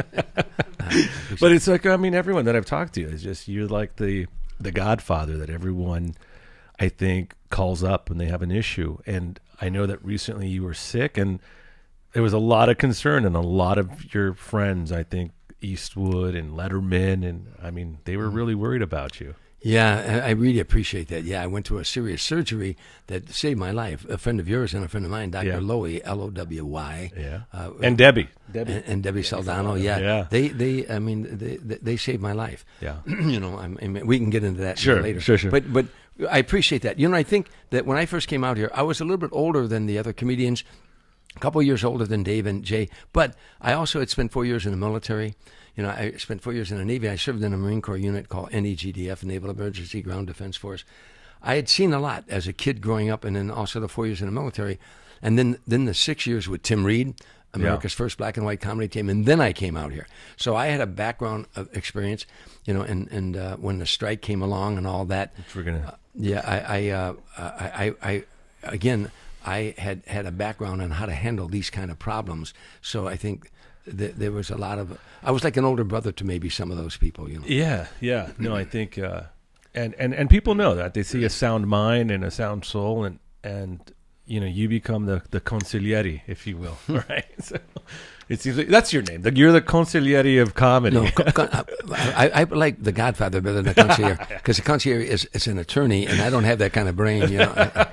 But it's like I mean, everyone that I've talked to is just you're like the the godfather that everyone, I think, calls up when they have an issue. And I know that recently you were sick, and there was a lot of concern, and a lot of your friends, I think, Eastwood and Letterman, and I mean, they were really worried about you. Yeah, I really appreciate that. Yeah, I went to a serious surgery that saved my life. A friend of yours and a friend of mine, Doctor Yeah. Lowy, L O W Y. Yeah. Uh, and Debbie. Debbie. And, and Debbie, Debbie Saldano, yeah. yeah. They, they, I mean, they, they saved my life. Yeah. You know, I mean, we can get into that sure, later. Sure, sure. But, but I appreciate that. You know, I think that when I first came out here, I was a little bit older than the other comedians, a couple of years older than Dave and Jay. But I also had spent four years in the military. You know, I spent four years in the Navy. I served in a Marine Corps unit called N E G D F, Naval Emergency Ground Defense Force. I had seen a lot as a kid growing up, and then also the four years in the military. And then, then the six years with Tim Reed, America's yeah. first black and white comedy team, and then I came out here. So I had a background of experience, you know, and, and uh, when the strike came along and all that. Which we're gonna... Uh, yeah, I, I, uh, I, I, I, again, I had, had a background on how to handle these kind of problems. So I think th- there was a lot of, I was like an older brother to maybe some of those people, you know. Yeah, yeah. No, I think, uh, and, and, and people know that. They see a sound mind and a sound soul, and, and you know, you become the, the consigliere, if you will, right? So it seems like that's your name. You're the consigliere of comedy. No, con- I, I, I like the Godfather better than the consigliere, because the consigliere is, is an attorney, and I don't have that kind of brain, you know.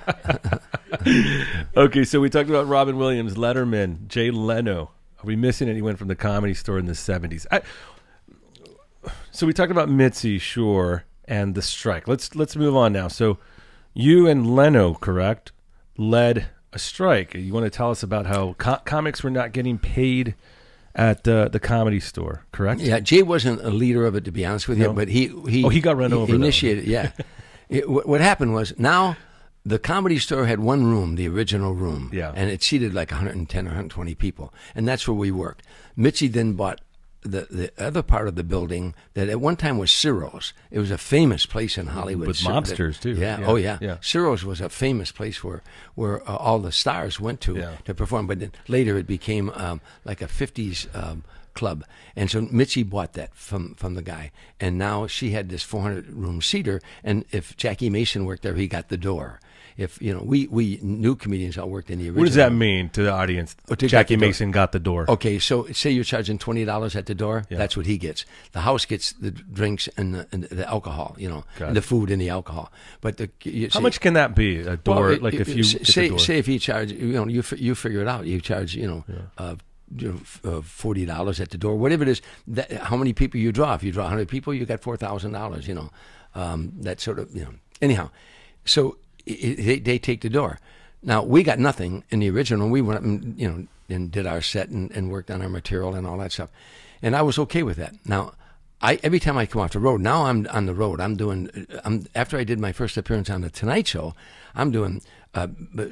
Okay, so we talked about Robin Williams, Letterman, Jay Leno. Are we missing anyone from the Comedy Store in the seventies? I, so we talked about Mitzi, sure, and the strike. Let's let's move on now. So you and Leno, correct, led a strike. You want to tell us about how co- comics were not getting paid at uh, the Comedy Store, correct? Yeah, Jay wasn't a leader of it, to be honest with you, no. but he he oh he got run he over. Initiated, though. yeah. It, what happened was now. The Comedy Store had one room, the original room, yeah. and it seated like one hundred ten or one hundred twenty people, and that's where we worked. Mitzi then bought the the other part of the building that at one time was Ciro's. It was a famous place in Hollywood. With mobsters, too. Yeah, yeah. oh yeah. yeah. Ciro's was a famous place where, where uh, all the stars went to Yeah. to perform. But then later it became um, like a fifties um, club. And so Mitzi bought that from, from the guy. And now she had this four hundred room seater. And if Jackie Mason worked there, he got the door. If, you know, we, we new comedians all worked in the original. What does that mean to the audience? Oh, to Jackie got the Mason got the door. Okay, so say you're charging twenty dollars at the door. Yeah. That's what he gets. The house gets the drinks and the, and the alcohol, you know, Got and it. the food and the alcohol. But the you How say, much can that be? A door, well, it- like if it- you say get the say, door. say if he charge, you know, you fi- you figure it out. You charge, you know, uh, you know, f- uh, forty dollars at the door, whatever it is. That, how many people you draw? If you draw a hundred people, you got four thousand dollars. You know, um, that sort of, you know. Anyhow, so i i they they take the door. Now we got nothing in the original. We went up and, you know, and did our set and, and worked on our material and all that stuff, and I was okay with that. Now, I every time I come off the road, now I'm on the road. I'm doing. I'm after I did my first appearance on the Tonight Show, I'm doing uh,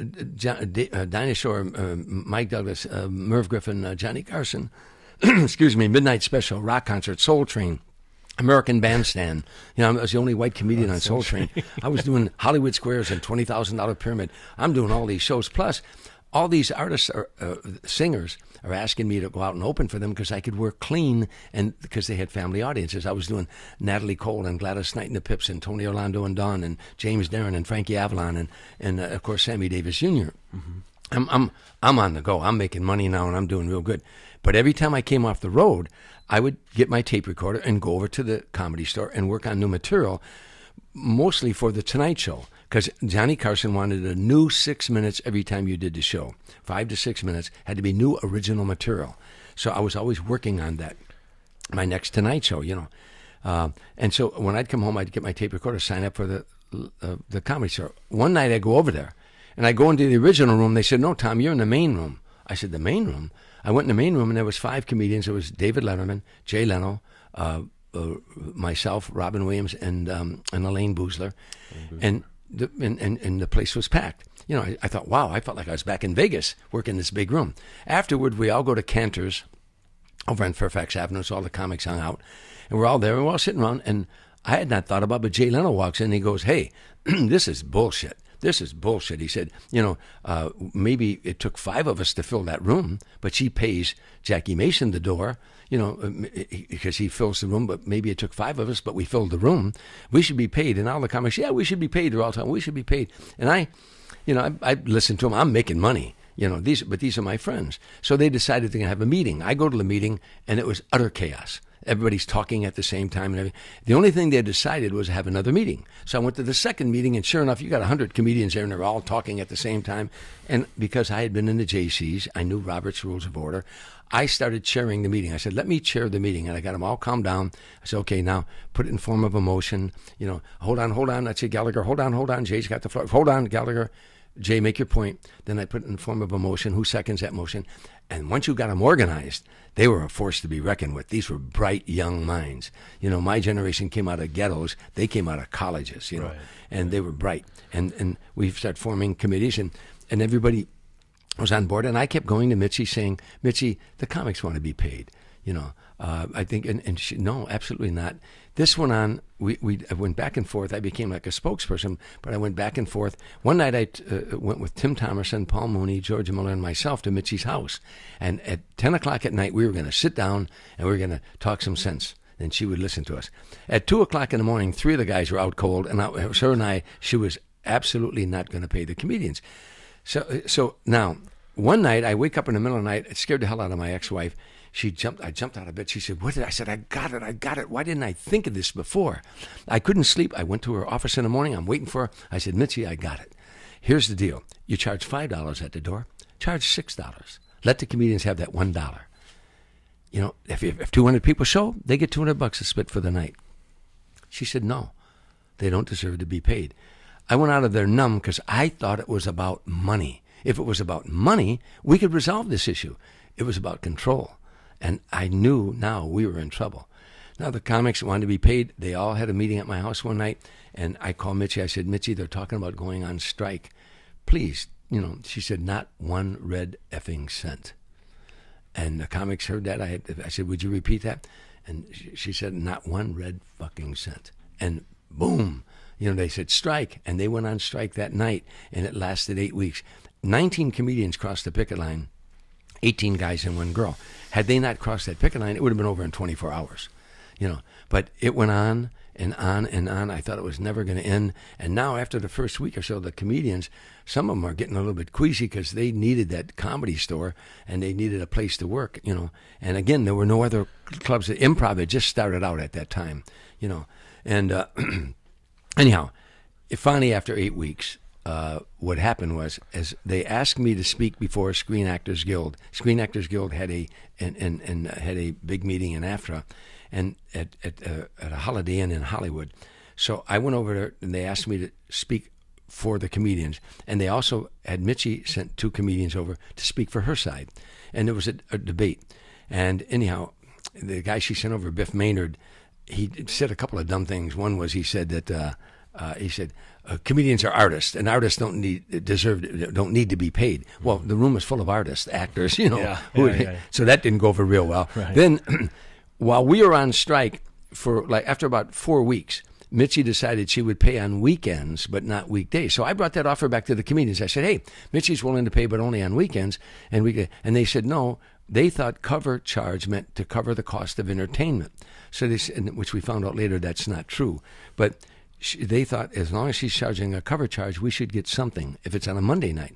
John, uh, Dinosaur, uh, Mike Douglas, uh, Merv Griffin, uh, Johnny Carson. Excuse me, Midnight Special, Rock Concert, Soul Train. American Bandstand. You know, I was the only white comedian on Soul Train. I was doing Hollywood Squares and twenty thousand dollar Pyramid. I'm doing all these shows. Plus, all these artists, are, uh, singers, are asking me to go out and open for them because I could work clean and because they had family audiences. I was doing Natalie Cole and Gladys Knight and the Pips and Tony Orlando and Dawn and James Darren and Frankie Avalon and, and uh, of course, Sammy Davis Junior Mm-hmm. I'm, I'm, I'm on the go. I'm making money now and I'm doing real good. But every time I came off the road, I would get my tape recorder and go over to the Comedy Store and work on new material, mostly for the Tonight Show, because Johnny Carson wanted a new six minutes every time you did the show. Five to six minutes had to be new original material. So I was always working on that. My next Tonight Show, you know. Uh, and so when I'd come home, I'd get my tape recorder, sign up for the uh, the Comedy Store. One night I go over there, and I go into the original room. They said, "No, Tom, you're in the main room." I said, "The main room?" I went in the main room, and there was five comedians. There was David Letterman, Jay Leno, uh, uh, myself, Robin Williams, and um, and Elaine Boozler, and the and, and and the place was packed. You know, I, I thought, wow, I felt like I was back in Vegas working this big room. Afterward, we all go to Cantor's over on Fairfax Avenue, so all the comics hung out, and we're all there, and we're all sitting around, and I had not thought about it, but Jay Leno walks in, and he goes, "Hey, this is bullshit. This is bullshit." He said, you know, uh, maybe it took five of us to fill that room, but she pays Jackie Mason the door, you know, because he fills the room, but maybe it took five of us, but we filled the room. We should be paid. And all the comics, yeah, we should be paid. They're all talking, we should be paid. And I, you know, I, I listened to him. I'm making money, you know, these, but these are my friends. So they decided they're going to have a meeting. I go to the meeting, and it was utter chaos. Everybody's talking at the same time and everything. The only thing they decided was to have another meeting. So I went to the second meeting, and sure enough, you got one hundred comedians there, and they're all talking at the same time. And because I had been in the J Cs, I knew Robert's Rules of Order, I started chairing the meeting. I said, let me chair the meeting. And I got them all calmed down. I said, okay, now put it in form of a motion. You know, hold on, hold on. I said, Gallagher, hold on, hold on. Jay's got the floor. Hold on, Gallagher. Jay, make your point. Then I put it in the form of a motion. Who seconds that motion? And once you got them organized, they were a force to be reckoned with. These were bright young minds. You know, my generation came out of ghettos. They came out of colleges, you know, Right. and they were bright. And and we started forming committees, and, and everybody was on board. And I kept going to Mitzi saying, Mitzi, the comics want to be paid. You know, uh, I think, and, and she, no, absolutely not. This went on, we, we I went back and forth. I became like a spokesperson, but I went back and forth. One night I uh, went with Tim Thomerson, Paul Mooney, George Miller, and myself to Mitzi's house. And at ten o'clock at night, we were going to sit down and we were going to talk some sense. And she would listen to us. At two o'clock in the morning, three of the guys were out cold, and I, it was her and I, she was absolutely not going to pay the comedians. So, so now, one night, I wake up in the middle of the night, it scared the hell out of my ex-wife. She jumped, I jumped out of bed. She said, what did I, I said, I got it, I got it. Why didn't I think of this before? I couldn't sleep. I went to her office in the morning. I'm waiting for her. I said, Mitzi, I got it. Here's the deal. You charge five dollars at the door. Charge six dollars. Let the comedians have that one dollar. You know, if, if two hundred people show, they get two hundred bucks to split for the night. She said, no, they don't deserve to be paid. I went out of there numb because I thought it was about money. If it was about money, we could resolve this issue. It was about control. And I knew now we were in trouble. Now the comics wanted to be paid. They all had a meeting at my house one night, and I called Mitzi. I said, Mitzi, they're talking about going on strike. Please, you know, she said, not one red effing cent. And the comics heard that. I had, I said, would you repeat that? And she, she said, not one red fucking cent. And boom, you know, they said strike. And they went on strike that night, and it lasted eight weeks. nineteen comedians crossed the picket line, eighteen guys and one girl. Had they not crossed that picket line, it would have been over in twenty-four hours. You know, but it went on and on and on. I thought it was never going to end. And now after the first week or so, the comedians, some of them are getting a little bit queasy because they needed that comedy store and they needed a place to work, you know. And again, there were no other clubs. Improv had just started out at that time, you know. And uh, anyhow, finally after eight weeks, uh, what happened was, as they asked me to speak before Screen Actors Guild. Screen Actors Guild had a and, and, and had a big meeting in AFTRA, and at at, uh, at a Holiday Inn in Hollywood. So I went over there, and they asked me to speak for the comedians. And they also had Mitzi sent two comedians over to speak for her side. And there was a, a debate. And anyhow, the guy she sent over, Biff Maynard, he said a couple of dumb things. One was he said that uh, uh, he said uh, comedians are artists, and artists don't need deserve don't need to be paid. Well, the room is full of artists, actors, you know. Yeah, who, yeah, yeah. So that didn't go over real well. Right. Then, while we were on strike for like after about four weeks, Mitzi decided she would pay on weekends, but not weekdays. So I brought that offer back to the comedians. I said, "Hey, Mitzi's willing to pay, but only on weekends." And we and they said no. They thought cover charge meant to cover the cost of entertainment. So they said, which we found out later that's not true. But she, they thought as long as she's charging a cover charge, we should get something if it's on a Monday night.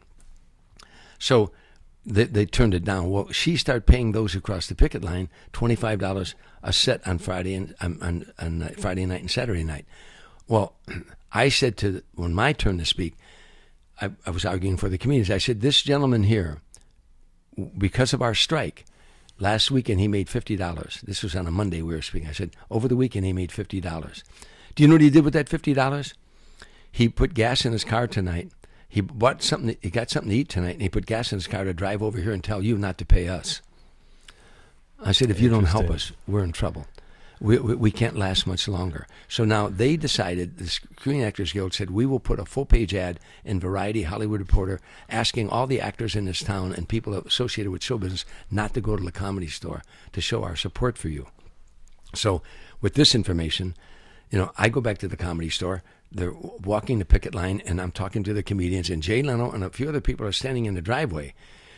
So they, they turned it down. Well, she started paying those who crossed the picket line twenty-five dollars a set on Friday and on, on, on Friday night and Saturday night. Well, I said to when my turn to speak, I, I was arguing for the comedians. I said, this gentleman here, because of our strike, last weekend he made fifty dollars. This was on a Monday we were speaking. I said, over the weekend he made fifty dollars. Do you know what he did with that fifty dollars? He put gas in his car tonight. He bought something. He got something to eat tonight, and he put gas in his car to drive over here and tell you not to pay us. I said, if you don't help us, we're in trouble. We, we we can't last much longer. So now they decided, the Screen Actors Guild said, we will put a full-page ad in Variety, Hollywood Reporter, asking all the actors in this town and people associated with show business not to go to the Comedy Store to show our support for you. So with this information, you know, I go back to the Comedy Store. They're walking the picket line, and I'm talking to the comedians, and Jay Leno and a few other people are standing in the driveway.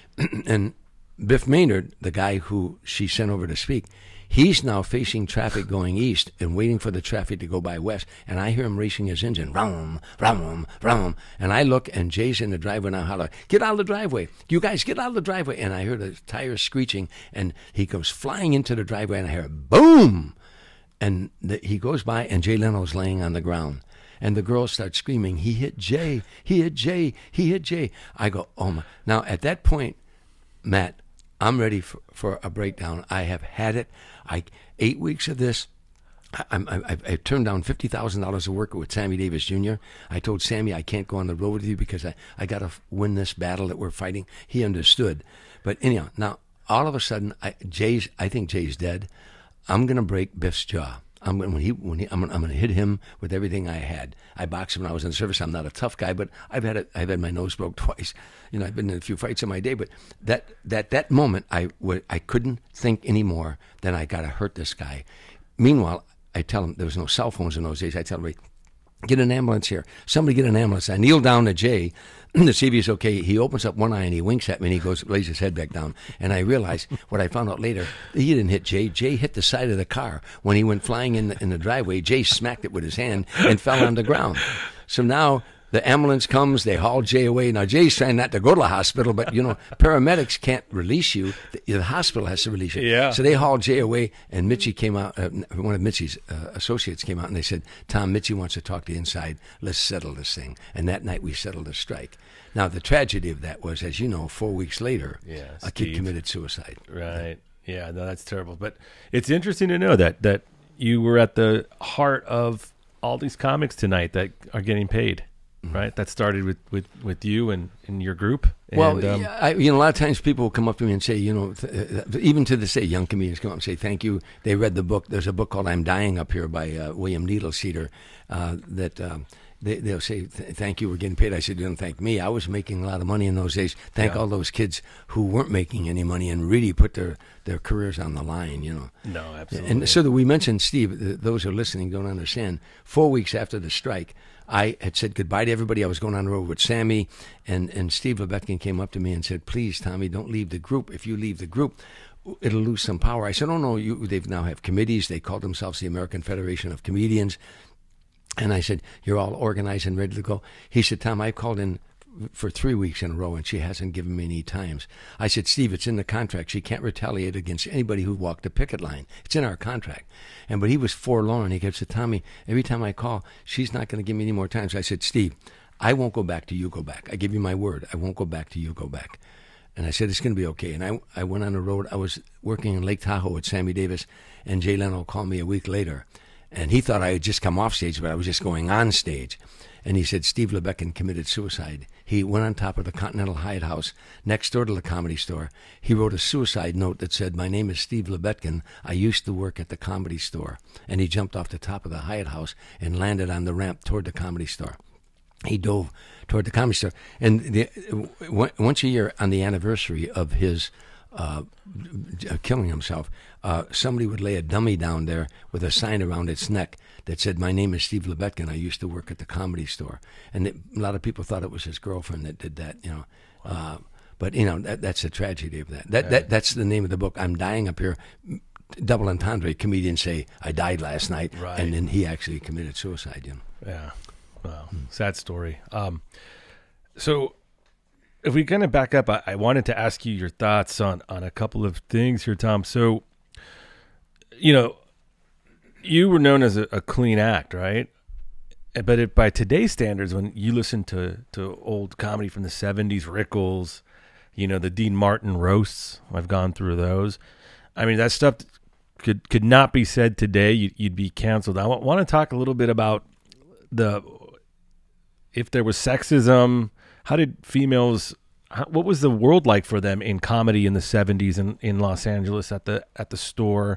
And Biff Maynard, the guy who she sent over to speak, he's now facing traffic going east and waiting for the traffic to go by west. And I hear him racing his engine. Vroom, vroom, vroom. And I look, and Jay's in the driveway now holler, get out of the driveway. You guys, get out of the driveway. And I hear the tires screeching, and he comes flying into the driveway, and I hear boom. And the, he goes by, and Jay Leno's laying on the ground. And the girls start screaming, he hit Jay, he hit Jay, he hit Jay. I go, oh my. Now, at that point, Matt, I'm ready for, for a breakdown. I have had it. I eight weeks of this. I, I, I, I turned down fifty thousand dollars of work with Sammy Davis Junior I told Sammy I can't go on the road with you because I, I got to win this battle that we're fighting. He understood. But anyhow, now, all of a sudden, I, Jay's, I think Jay's dead. I'm going to break Biff's jaw. I'm going when he when he I'm going I'm to hit him with everything I had. I boxed him when I was in the service. I'm not a tough guy, but I've had a, I've had my nose broke twice. You know, I've been in a few fights in my day. But that that that moment, I w- I couldn't think anymore than I got to hurt this guy. Meanwhile, I tell him there was no cell phones in those days. I tell him, get an ambulance here. Somebody get an ambulance. I kneel down to Jay to see if he's okay. He opens up one eye and he winks at me and he goes, lays his head back down. And I realize what I found out later, he didn't hit Jay. Jay hit the side of the car. When he went flying in the, in the driveway, Jay smacked it with his hand and fell on the ground. So now the ambulance comes, they haul Jay away. Now, Jay's trying not to go to the hospital, but, you know, paramedics can't release you. The, the hospital has to release you. Yeah. So they hauled Jay away, and Mitzi came out, uh, one of Mitzi's uh, associates came out, and they said, Tom, Mitzi wants to talk to you inside. Let's settle this thing. And that night we settled the strike. Now, the tragedy of that was, as you know, four weeks later, yeah, a kid committed suicide. Right. Yeah, no, that's terrible. But it's interesting to know that that you were at the heart of all these comics tonight that are getting paid. Right, that started with, with, with you and, and your group. And, well, um, yeah, I, you know, a lot of times people will come up to me and say, you know, th- even to this day, young comedians come up and say, thank you. They read the book. There's a book called I'm Dying Up Here by uh, William Needleseater uh, that, um, they, they'll say, thank you, we're getting paid. I said, you don't thank me. I was making a lot of money in those days. Thank yeah. all those kids who weren't making any money and really put their, their careers on the line, you know. No, absolutely. And so that we mentioned, Steve, those who are listening don't understand, four weeks after the strike, I had said goodbye to everybody. I was going on the road with Sammy, and, and Steve Lebetkin came up to me and said, please, Tommy, don't leave the group. If you leave the group, it'll lose some power. I said, oh, no, you, they now have committees. They call themselves the American Federation of Comedians. And I said, you're all organized and ready to go. He said, Tom, I called in for three weeks in a row, and she hasn't given me any times. I said, Steve, it's in the contract. She can't retaliate against anybody who walked the picket line. It's in our contract. And but he was forlorn. He kept saying, Tommy, every time I call, she's not going to give me any more times. I said, Steve, I won't go back till you go back. I give you my word. I won't go back till you go back. And I said, it's going to be okay. And I, I went on the road. I was working in Lake Tahoe with Sammy Davis, and Jay Leno called me a week later. And he thought I had just come off stage, but I was just going on stage. And he said, Steve Lebetkin committed suicide. He went on top of the Continental Hyatt House next door to the Comedy Store. He wrote a suicide note that said, my name is Steve Lebetkin. I used to work at the Comedy Store. And he jumped off the top of the Hyatt House and landed on the ramp toward the Comedy Store. He dove toward the Comedy Store. And the, once a year on the anniversary of his uh, killing himself, uh, somebody would lay a dummy down there with a sign around its neck that said, my name is Steve Lebetkin. I used to work at the Comedy Store. And it, a lot of people thought it was his girlfriend that did that, you know. Wow. Uh, but, you know, that, that's the tragedy of that. That, yeah. that. That's the name of the book. I'm dying up here. Double entendre. Comedians say, I died last night. Right. And then he actually committed suicide, you know. Yeah. Wow. Hmm. Sad story. Um, so if we kind of back up, I, I wanted to ask you your thoughts on, on a couple of things here, Tom. So, you know, you were known as a, a clean act, right? But it, by today's standards, when you listen to, to old comedy from the seventies, Rickles, you know, the Dean Martin roasts, I've gone through those. I mean, that stuff could could not be said today. You'd, you'd be canceled. I want, want to talk a little bit about the if there was sexism. How did females? How, what was the world like for them in comedy in the seventies in, in Los Angeles at the at the store?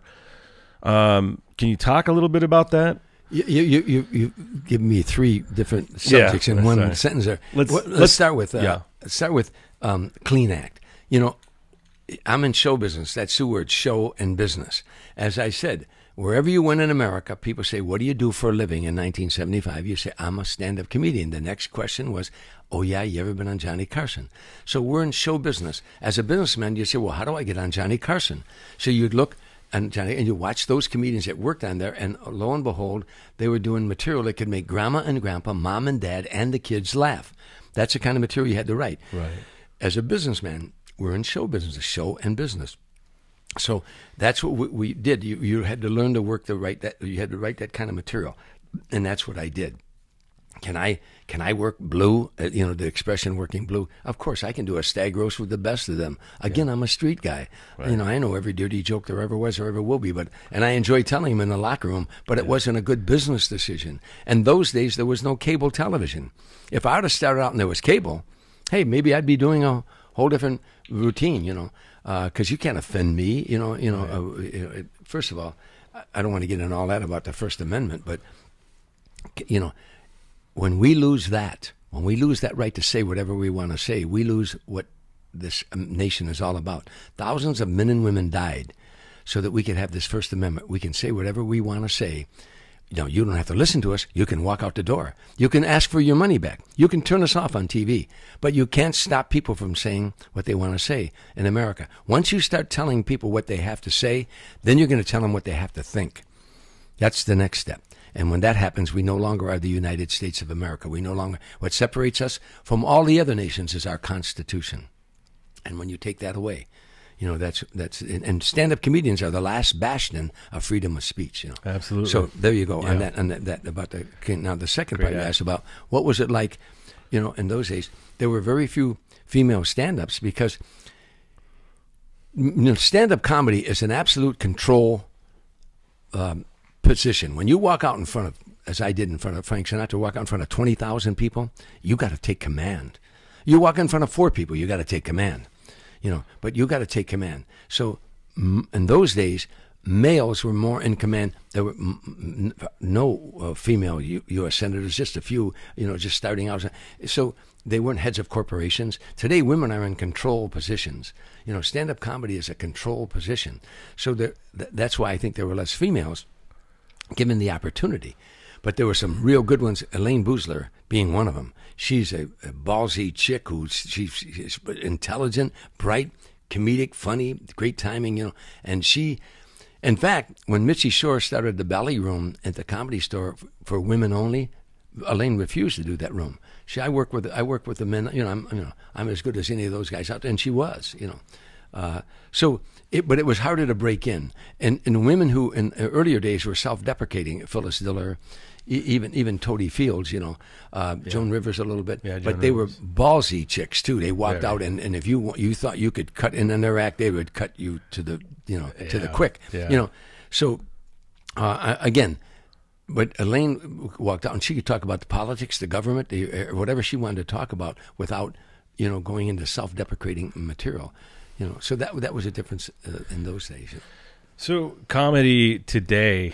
Um, can you talk a little bit about that? You you you, you give me three different subjects yeah, in one sorry. sentence there. Let's well, let's, let's start with uh, yeah. Let's start with um, clean act. You know, I'm in show business. That's two words: show and business. As I said, wherever you went in America, people say, "What do you do for a living?" In nineteen seventy-five, you say, "I'm a stand-up comedian." The next question was, "Oh yeah, you ever been on Johnny Carson?" So we're in show business. As a businessman, you say, "Well, how do I get on Johnny Carson?" So you'd look. And Johnny, and you watch those comedians that worked on there, and lo and behold, they were doing material that could make grandma and grandpa, mom and dad, and the kids laugh. That's the kind of material you had to write. Right. As a businessman, we're in show business, show and business. So that's what we, we did. You you had to learn to work the write that. You had to write that kind of material, and that's what I did. Can I can I work blue? Uh, you know, the expression "working blue." Of course, I can do a stag roast with the best of them. Again, yeah. I'm a street guy. Right. You know, I know every dirty joke there ever was or ever will be, but and I enjoy telling them in the locker room. But it yeah. wasn't a good business decision. And those days, there was no cable television. If I would have started out and there was cable, hey, maybe I'd be doing a whole different routine. You know, because uh, you can't offend me. You know, you know. Right. Uh, you know first of all, I don't want to get into all that about the First Amendment, but you know. When we lose that, when we lose that right to say whatever we want to say, we lose what this nation is all about. Thousands of men and women died so that we could have this First Amendment. We can say whatever we want to say. You know, you don't have to listen to us. You can walk out the door. You can ask for your money back. You can turn us off on T V. But you can't stop people from saying what they want to say in America. Once you start telling people what they have to say, then you're going to tell them what they have to think. That's the next step. And when that happens, we no longer are the United States of America. We no longer, what separates us from all the other nations is our Constitution. And when you take that away, you know, that's, that's, and stand-up comedians are the last bastion of freedom of speech, you know. Absolutely. So there you go. Yeah. On that, on that, that, about the, now the second Great part you act. asked about what was it like, you know, in those days, there were very few female stand-ups because, you know, stand-up comedy is an absolute control, um, position. When you walk out in front of, as I did in front of Frank Sinatra, walk out in front of twenty thousand people, you got to take command. You walk in front of four people, you got to take command. You know, but you got to take command. So in those days, males were more in command. There were m- m- no uh, female U- U.S. senators, just a few, you know, just starting out. So they weren't heads of corporations. Today, women are in control positions. You know, stand-up comedy is a control position. So there, th- that's why I think there were less females given the opportunity. But there were some real good ones, Elaine Boozler being one of them. She's a, a ballsy chick who's she's, she's intelligent, bright, comedic, funny, great timing, you know. And she, in fact, when Mitzi Shore started the Belly Room at the Comedy Store f- for women only, Elaine refused to do that room. She, I work with, I work with the men. You know, I'm, you know, I'm as good as any of those guys out there, and she was, you know. Uh, so, it, but it was harder to break in. And and women who in earlier days were self-deprecating, Phyllis Diller, e- even even Toady Fields, you know, uh, yeah. Joan Rivers a little bit. Yeah, but they Rivers. were ballsy chicks too. They walked yeah, out, right. and, and if you you thought you could cut in on their act, they would cut you to the you know yeah. to the quick. Yeah. You know, so uh, again. But Elaine walked out, and she could talk about the politics, the government, the, whatever she wanted to talk about, without, you know, going into self-deprecating material. You know, so that that was a difference uh, in those days. So comedy today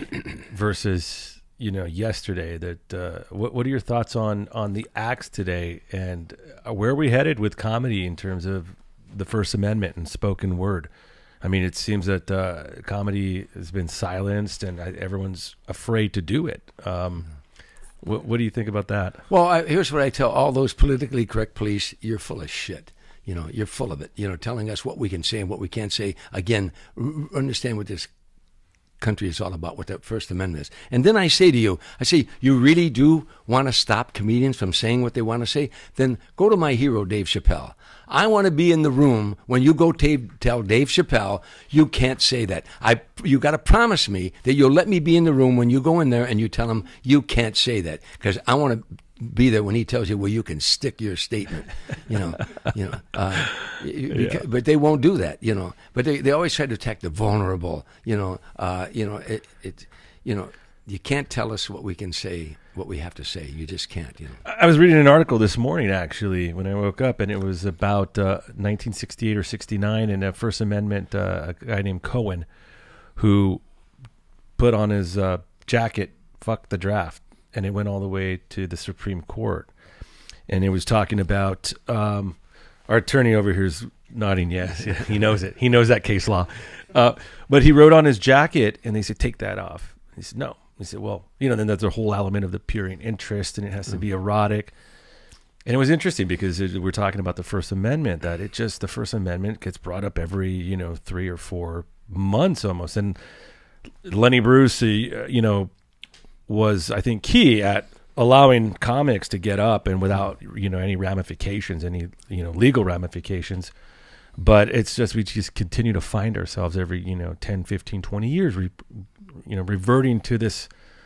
versus you know yesterday. That uh, what what are your thoughts on on the acts today, and where are we headed with comedy in terms of the First Amendment and spoken word? I mean, it seems that uh, comedy has been silenced, and I, everyone's afraid to do it. Um, what, what do you think about that? Well, I, here's what I tell all those politically correct police: you're full of shit. You know, you're full of it. You know, telling us what we can say and what we can't say. Again, r- understand what this country is all about, what the First Amendment is. And then I say to you, I say, you really do want to stop comedians from saying what they want to say? Then go to my hero, Dave Chappelle. I want to be in the room when you go t- tell Dave Chappelle, you can't say that. I, you got to promise me that you'll let me be in the room when you go in there and you tell him you can't say that, because I want to be there when he tells you, well, you can stick your statement, you know, you know, uh, yeah. But they won't do that, you know, but they, they always try to attack the vulnerable, you know, uh, you know, it, it, you know, you can't tell us what we can say, what we have to say. You just can't, you know. I was reading an article this morning, actually, when I woke up, and it was about uh, nineteen sixty-eight or sixty-nine, and a First Amendment, uh, a guy named Cohen, who put on his uh, jacket, "Fuck the draft," and it went all the way to the Supreme Court. And it was talking about, um, our attorney over here is nodding yes. Yeah, he knows it. He knows that case law. Uh, but he wrote on his jacket, and they said, take that off. He said, no. He said, well, you know, then there's a whole element of the purient interest, and it has to be erotic. And it was interesting because it, we're talking about the First Amendment, that it just, the First Amendment gets brought up every, you know, three or four months almost. And Lenny Bruce, uh, you know, was, I think, key at allowing comics to get up and without, you know, any ramifications, any, you know, legal ramifications. But it's just, we just continue to find ourselves every, you know, ten, fifteen, twenty years, re, you know, reverting to this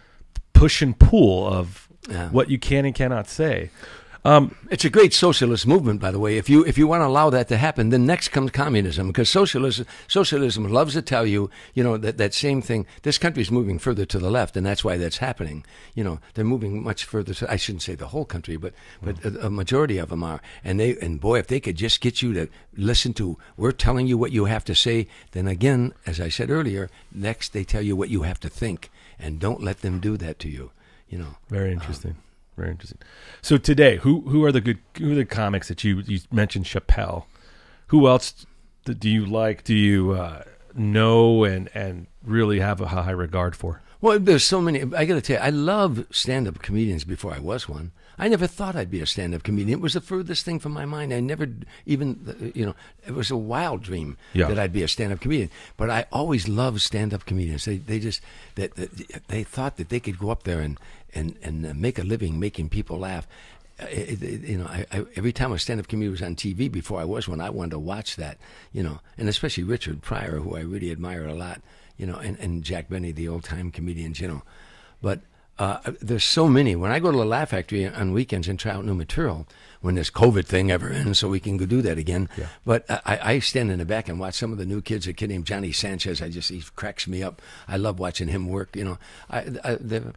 push and pull of yeah. what you can and cannot say. Um, it's a great socialist movement, by the way. If you if you want to allow that to happen, then next comes communism, because socialism socialism loves to tell you, you know, that, that same thing. This country is moving further to the left, and that's why that's happening. You know, they're moving much further. To, I shouldn't say the whole country, but but a, a majority of them are. And they and boy, if they could just get you to listen to, we're telling you what you have to say. Then again, as I said earlier, next they tell you what you have to think, and don't let them do that to you. You know, very interesting. Um, Very interesting. So today, who who are the good who are the comics that you you mentioned? Chappelle. Who else do you like? Do you uh, know and and really have a high regard for? Well, there's so many. I got to tell you, I love stand-up comedians before I was one. I never thought I'd be a stand-up comedian. It was the furthest thing from my mind. I never even, you know, it was a wild dream yeah. that I'd be a stand-up comedian. But I always loved stand-up comedians. They they just that, that they thought that they could go up there and and and make a living making people laugh. It, it, you know, I, I, every time a stand-up comedian was on T V before I was one, I wanted to watch that. You know, and especially Richard Pryor, who I really admire a lot. You know, and, and Jack Benny, the old-time comedians. You know, but. Uh, there's so many. When I go to the Laugh Factory on weekends and try out new material, when this COVID thing ever ends, so we can go do that again. Yeah. But I, I stand in the back and watch some of the new kids. A kid named Johnny Sanchez. I just he cracks me up. I love watching him work. You know, I, I, the,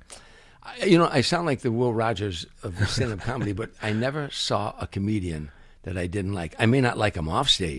I you know I sound like the Will Rogers of stand-up comedy, but I never saw a comedian that I didn't like. I may not like him off stage,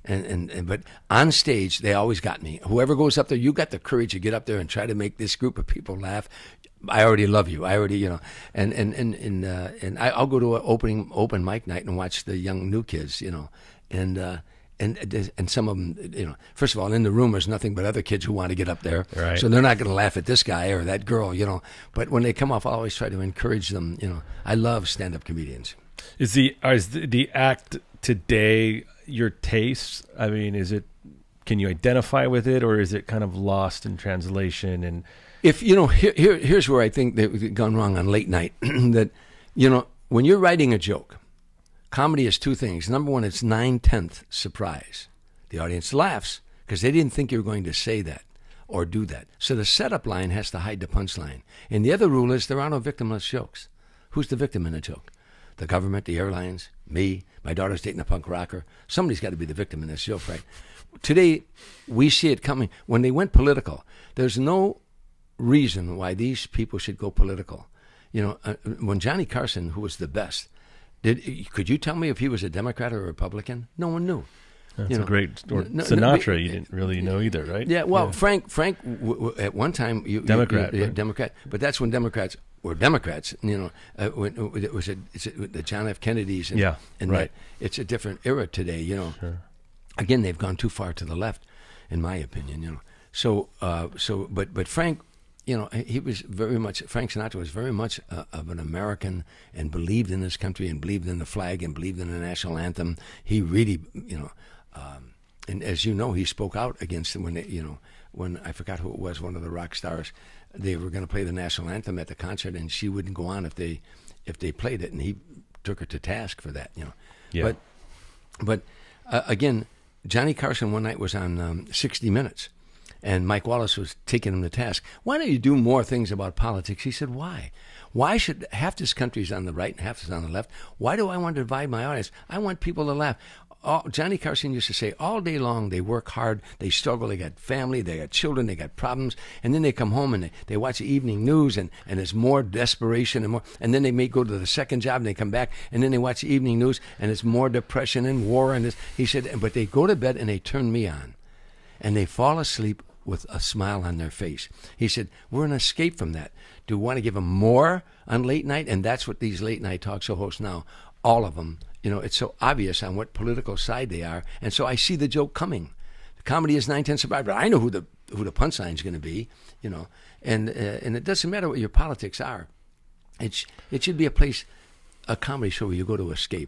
And, and, and but on stage, they always got me. Whoever goes up there, you got the courage to get up there and try to make this group of people laugh. I already love you. I already, you know, and and and and, uh, and I, I'll go to an opening open mic night and watch the young new kids, you know, and uh, and and some of them, you know, first of all, in the room there's nothing but other kids who want to get up there, right. So they're not going to laugh at this guy or that girl, you know. But when they come off, I always try to encourage them. You know, I love stand-up comedians. Is the is the, the act today your taste? I mean, is it? Can you identify with it, or is it kind of lost in translation? And if you know, here, here here's where I think that we've gone wrong on late night. That, you know, when you're writing a joke, comedy is two things. Number one, it's nine-tenths surprise. The audience laughs because they didn't think you were going to say that or do that. So the setup line has to hide the punchline. And the other rule is there are no victimless jokes. Who's the victim in a joke? The government, the airlines, me, my daughter's dating a punk rocker. Somebody's got to be the victim in this joke, right? Today, we see it coming. When they went political, there's no reason why these people should go political. You know, uh, when Johnny Carson, who was the best, did could you tell me if he was a Democrat or a Republican? No one knew. That's you know, a great. Or no, Sinatra, no, you didn't really know either, right? Yeah, well, yeah. Frank, Frank, w- w- at one time, you, Democrat, you, you, right? Democrat, but that's when Democrats were Democrats. You know, uh, when it was a, it's a, the John F. Kennedys, and, yeah, and right. That, it's a different era today. You know, sure. Again, they've gone too far to the left, in my opinion. You know, so uh, so, but but Frank. You know, he was very much, Frank Sinatra was very much uh, of an American and believed in this country and believed in the flag and believed in the national anthem. He really, you know, um, and as you know, he spoke out against it when, they, you know, when, I forgot who it was, one of the rock stars, they were going to play the national anthem at the concert and she wouldn't go on if they, if they played it, and he took her to task for that, you know. Yeah. But, but uh, again, Johnny Carson one night was on um, sixty minutes. And Mike Wallace was taking him to task. Why don't you do more things about politics? He said, why? Why should half this country's on the right and half is on the left? Why do I want to divide my audience? I want people to laugh. All, Johnny Carson used to say, all day long they work hard, they struggle, they got family, they got children, they got problems, and then they come home and they, they watch the evening news, and, and there's more desperation and more, and then they may go to the second job and they come back, and then they watch the evening news, and it's more depression and war, and this. He said, but they go to bed and they turn me on, and they fall asleep with a smile on their face. He said, we're an escape from that. Do we want to give them more on late night? And that's what these late night talk show hosts now, all of them, you know, it's so obvious on what political side they are. And so I see the joke coming. The comedy is nine-tenths survive, but I know who the who the punchline is going to be, you know. And uh, and it doesn't matter what your politics are. It, sh- it should be a place, a comedy show where you go to escape.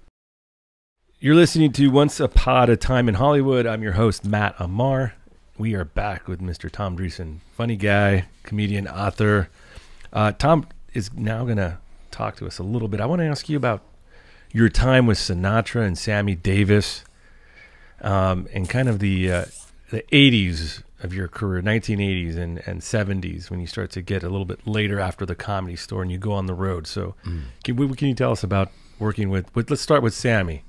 You're listening to Once Upon a Time in Hollywood. I'm your host, Matt Amar. We are back with Mister Tom Dreesen, funny guy, comedian, author. Uh, Tom is now going to talk to us a little bit. I want to ask you about your time with Sinatra and Sammy Davis, um, and kind of the uh, the eighties of your career, nineteen eighties and, and seventies, when you start to get a little bit later after the Comedy Store and you go on the road. So mm. can, what can you tell us about working with, with, let's start with Sammy.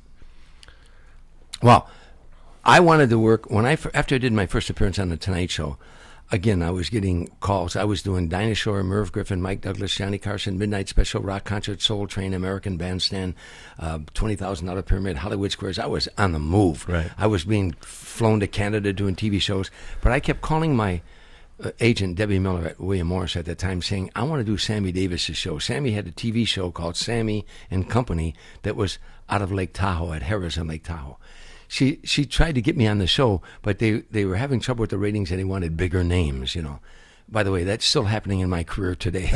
Well, I wanted to work, when I, after I did my first appearance on The Tonight Show, again, I was getting calls. I was doing Dinah Shore, Merv Griffin, Mike Douglas, Johnny Carson, Midnight Special, Rock Concert, Soul Train, American Bandstand, uh, twenty thousand dollars Pyramid, Hollywood Squares. I was on the move. Right. I was being flown to Canada doing T V shows. But I kept calling my uh, agent, Debbie Miller at William Morris at that time, saying, I want to do Sammy Davis's show. Sammy had a T V show called Sammy and Company that was out of Lake Tahoe, at Harrah's in Lake Tahoe. She she tried to get me on the show, but they, they were having trouble with the ratings and they wanted bigger names, you know. By the way, that's still happening in my career today.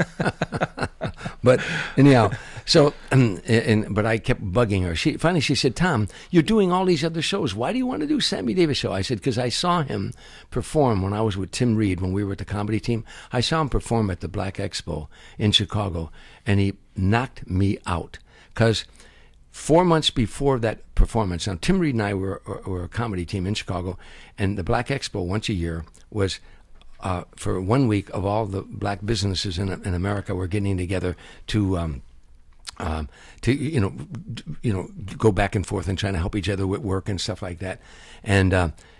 But anyhow, so, and, and but I kept bugging her. She finally she said, Tom, you're doing all these other shows. Why do you want to do Sammy Davis show? I said, because I saw him perform when I was with Tim Reed, when we were at the comedy team. I saw him perform at the Black Expo in Chicago, and he knocked me out. Because four months before that performance, now Tim Reed and I were, were, were a comedy team in Chicago, and the Black Expo once a year was uh, for one week of all the black businesses in, in America were getting together to um, um, to you know you know go back and forth and trying to help each other with work and stuff like that. And uh,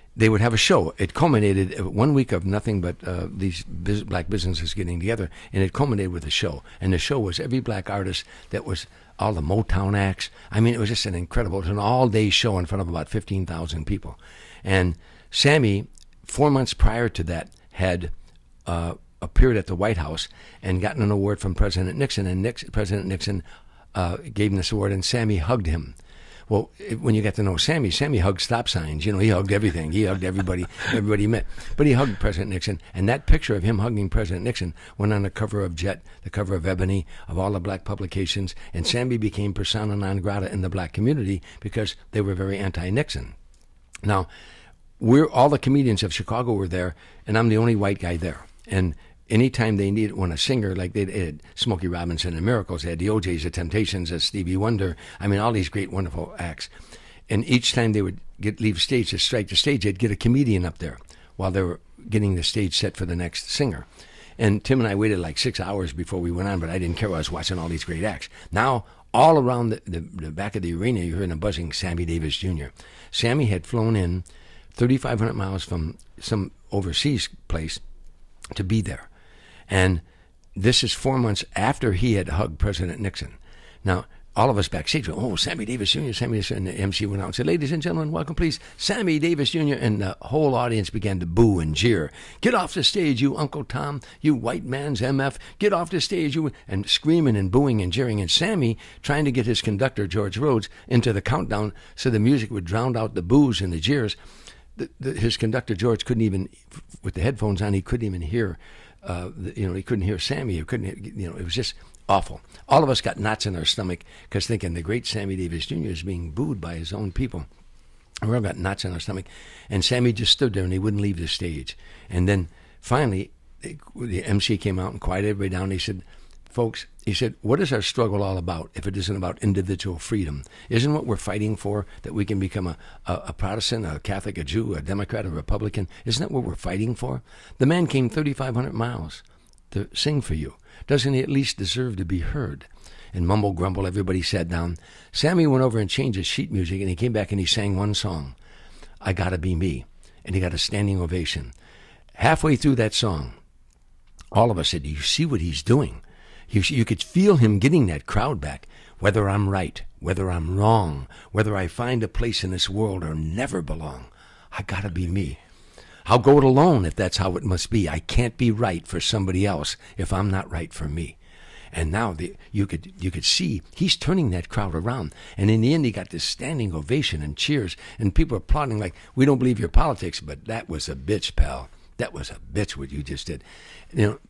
they would have a show. It culminated one week of nothing but uh, these biz- black businesses getting together, and it culminated with a show. And the show was every black artist that was all the Motown acts. I mean, it was just an incredible, it was an all-day show in front of about fifteen thousand people. And Sammy, four months prior to that, had uh, appeared at the White House and gotten an award from President Nixon, and Nix- President Nixon uh, gave him this award, and Sammy hugged him. Well, when you get to know Sammy, Sammy hugged stop signs. You know, he hugged everything. He hugged everybody, everybody he met. But he hugged President Nixon, and that picture of him hugging President Nixon went on the cover of Jet, the cover of Ebony, of all the black publications, and Sammy became persona non grata in the black community because they were very anti-Nixon. Now, we're all the comedians of Chicago were there, and I'm the only white guy there. And anytime they needed, when a singer, like they had Smokey Robinson and Miracles, they had the O Js, the Temptations, the Stevie Wonder, I mean, all these great, wonderful acts. And each time they would get leave stage to strike the stage, they'd get a comedian up there while they were getting the stage set for the next singer. And Tim and I waited like six hours before we went on, but I didn't care. I was watching all these great acts. Now, all around the, the, the back of the arena, you heard a buzzing Sammy Davis Junior Sammy had flown in thirty-five hundred miles from some overseas place to be there. And this is four months after he had hugged President Nixon. Now, all of us backstage went, oh, Sammy Davis Junior, Sammy Davis, and the M C went out and said, ladies and gentlemen, welcome, please, Sammy Davis Junior And the whole audience began to boo and jeer. Get off the stage, you Uncle Tom, you white man's M F. Get off the stage, you, and screaming and booing and jeering. And Sammy, trying to get his conductor, George Rhodes, into the countdown so the music would drown out the boos and the jeers. The, the, his conductor, George, couldn't even, with the headphones on, he couldn't even hear Uh, you know, he couldn't hear Sammy. He couldn't, you know, it was just awful. All of us got knots in our stomach because thinking the great Sammy Davis Junior is being booed by his own people. We all got knots in our stomach. And Sammy just stood there and he wouldn't leave the stage. And then finally, the M C came out and quieted everybody down. He said, folks, he said, what is our struggle all about if it isn't about individual freedom? Isn't what we're fighting for that we can become a, a, a Protestant, a Catholic, a Jew, a Democrat, a Republican? Isn't that what we're fighting for? The man came thirty-five hundred miles to sing for you. Doesn't he at least deserve to be heard? And mumble grumble, everybody sat down. Sammy went over and changed his sheet music, and he came back and he sang one song, I Gotta Be Me. And he got a standing ovation. Halfway through that song, all of us said, do you see what he's doing? You, you could feel him getting that crowd back. Whether I'm right, whether I'm wrong, whether I find a place in this world or never belong, I gotta be me. I'll go it alone if that's how it must be. I can't be right for somebody else if I'm not right for me. And now the, you could you could see he's turning that crowd around. And in the end, he got this standing ovation and cheers. And people are applauding like, we don't believe your politics, but that was a bitch, pal. That was a bitch what you just did. You know,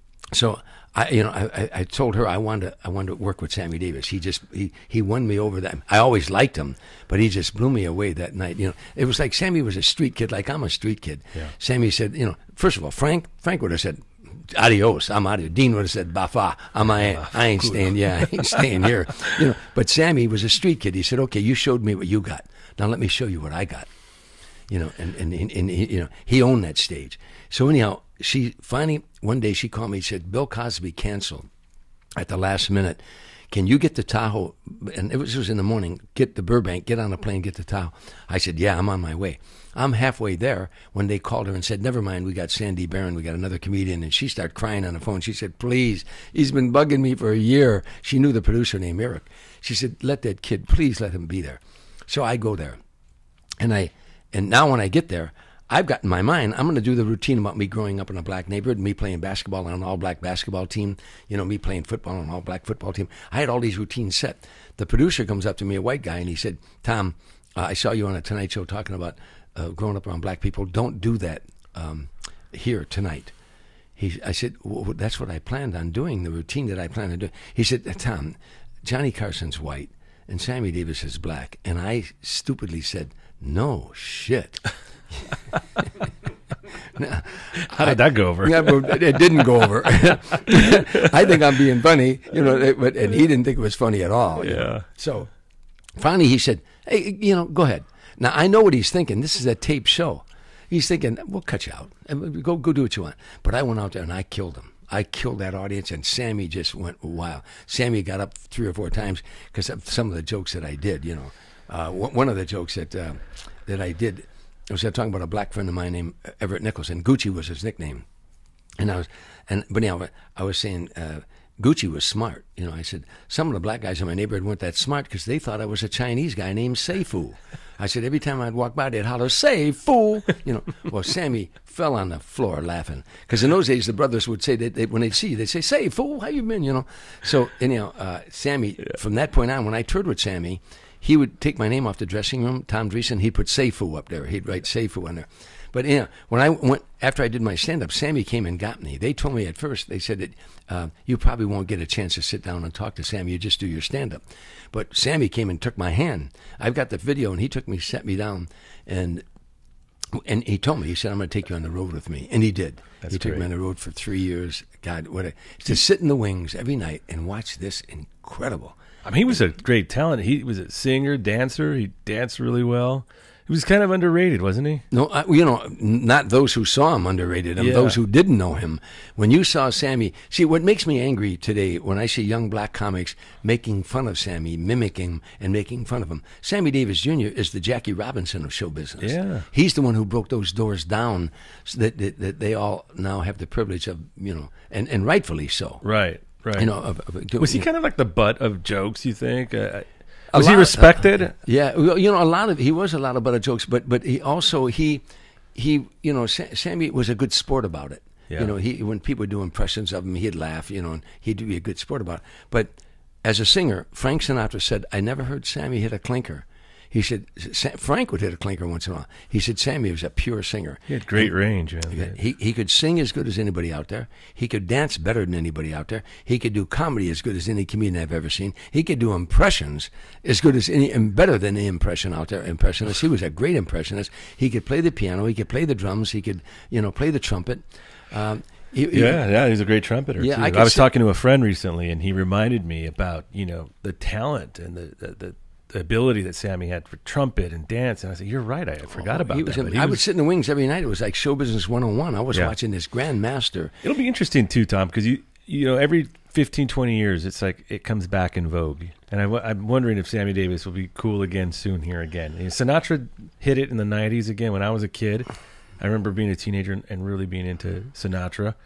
so I, you know, I, I told her I wanted to, I wanted to work with Sammy Davis. He just he, he won me over. That I always liked him, but he just blew me away that night. You know, it was like Sammy was a street kid, like I'm a street kid. Yeah. Sammy said, you know, first of all, Frank Frank would have said, adios, I'm out of here. Dean would have said, bafa, I'm I, I ain't staying. Yeah, I ain't staying here. You know, but Sammy was a street kid. He said, okay, you showed me what you got. Now let me show you what I got. You know, and and, and, and he, you know, he owned that stage. So anyhow, she finally, one day she called me and said, Bill Cosby canceled at the last minute. Can you get to Tahoe? And it was, it was in the morning. Get to Burbank, get on a plane, get to Tahoe. I said, yeah, I'm on my way. I'm halfway there when they called her and said, never mind, we got Sandy Barron, we got another comedian. And she started crying on the phone. She said, please, he's been bugging me for a year. She knew the producer named Eric. She said, let that kid, please let him be there. So I go there. And I, and now when I get there, I've got in my mind, I'm going to do the routine about me growing up in a black neighborhood, me playing basketball on an all-black basketball team, you know, me playing football on an all-black football team. I had all these routines set. The producer comes up to me, a white guy, and he said, Tom, uh, I saw you on a Tonight Show talking about uh, growing up around black people. Don't do that um, here tonight. He, I said, well, that's what I planned on doing, the routine that I planned on doing. He said, Tom, Johnny Carson's white and Sammy Davis is black. And I stupidly said, no shit. Now, How did I, that go over? Yeah, but it didn't go over. I think I'm being funny, you know, but and he didn't think it was funny at all. Yeah. You know? So finally he said, hey, you know, go ahead. Now I know what he's thinking. This is a tape show. He's thinking, we'll cut you out. Go, go do what you want. But I went out there and I killed him. I killed that audience, and Sammy just went wild. Sammy got up three or four times because of some of the jokes that I did. You know, uh, one of the jokes that uh, that I did. I was talking about a black friend of mine named Everett Nicholson. Gucci was his nickname. And I was, and but anyhow, I was saying uh, Gucci was smart. You know, I said, some of the black guys in my neighborhood weren't that smart because they thought I was a Chinese guy named Seifu. I said, every time I'd walk by, they'd holler, Seifu. You know, well, Sammy fell on the floor laughing. Because in those days, the brothers would say, that they, when they'd see you, they'd say, Seifu, how you been, you know? So, anyhow, uh, Sammy, yeah. from that point on, when I toured with Sammy, he would take my name off the dressing room, Tom Dreesen, he'd put Seifu up there. He'd write Seifu on there. But you know, when I went, after I did my stand-up, Sammy came and got me. They told me at first, they said that uh, you probably won't get a chance to sit down and talk to Sammy. You just do your stand-up. But Sammy came and took my hand. I've got the video, and he took me, sat me down, and and he told me, he said, I'm going to take you on the road with me. And he did. That's he took great. me on the road for three years. God, what a, to sit in the wings every night and watch this incredible. I mean, he was a great talent. He was a singer, dancer. He danced really well. He was kind of underrated, wasn't he? No, I, you know, not those who saw him underrated him, Yeah. those who didn't know him. When you saw Sammy, see, what makes me angry today when I see young black comics making fun of Sammy, mimicking and making fun of him. Sammy Davis Junior is the Jackie Robinson of show business. Yeah. He's the one who broke those doors down so that, that, that they all now have the privilege of, you know, and, and rightfully so. Right, right. You know, of, of, was he you kind of like the butt of jokes, you think? Uh, A was he lot- respected? Uh, yeah, well, you know, a lot of he was a lot of butter jokes, but but he also he he you know Sa- Sammy was a good sport about it. Yeah. You know, he when people would do impressions of him, he'd laugh. You know, and he'd be a good sport about it. But as a singer, Frank Sinatra said, "I never heard Sammy hit a clinker." He said Sa- Frank would hit a clinker once in a while. He said Sammy was a pure singer. He had great And- range, man. He he could sing as good as anybody out there. He could dance better than anybody out there. He could do comedy as good as any comedian I've ever seen. He could do impressions as good as any and better than any impression out there. Impressionist. He was a great impressionist. He could play the piano. He could play the drums. He could you know play the trumpet. Um, he, he- Yeah, yeah, he's a great trumpeter. Yeah, too. I I, could was see- talking to a friend recently, and he reminded me about you know the talent and the the, the, the ability that Sammy had for trumpet and dance. And I said, "You're right. I forgot about he that." was, but he I was- would sit in the wings every night. It was like Show Business one oh one. I was Yeah. watching this Grand Master. It'll be interesting too, Tom, because you you know every fifteen, twenty years, it's like it comes back in vogue. And I, am wondering if Sammy Davis will be cool again soon here again. You know, Sinatra hit it in the nineties again when I was a kid. I remember being a teenager and, and really being into Sinatra.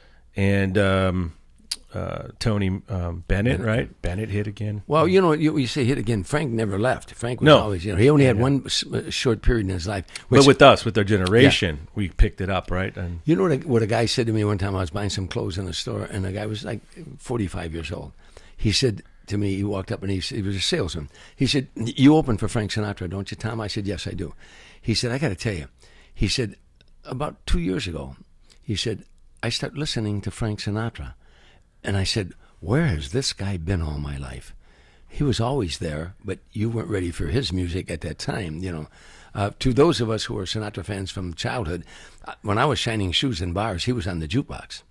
And um, uh, Tony um, Bennett, Bennett. right? Bennett hit again. Well, you know, you, you say hit again. Frank never left. Frank was No. always, you know, he only had Yeah. one s- uh, short period in his life. But which- with us, with our generation, we picked it up, right? And You know what a, what a guy said to me one time? I was buying some clothes in a store, and the guy was like forty-five years old. He said to me, he walked up and he, s- he was a salesman. He said, "You open for Frank Sinatra, don't you, Tom?" I said, "Yes, I do." He said, "I got to tell you." He said, "About two years ago," he said, "I started listening to Frank Sinatra." And I said, "Where has this guy been all my life?" He was always there, but you weren't ready for his music at that time, you know. Uh, to those of us who are Sinatra fans from childhood, uh, when I was shining shoes in bars, he was on the jukebox.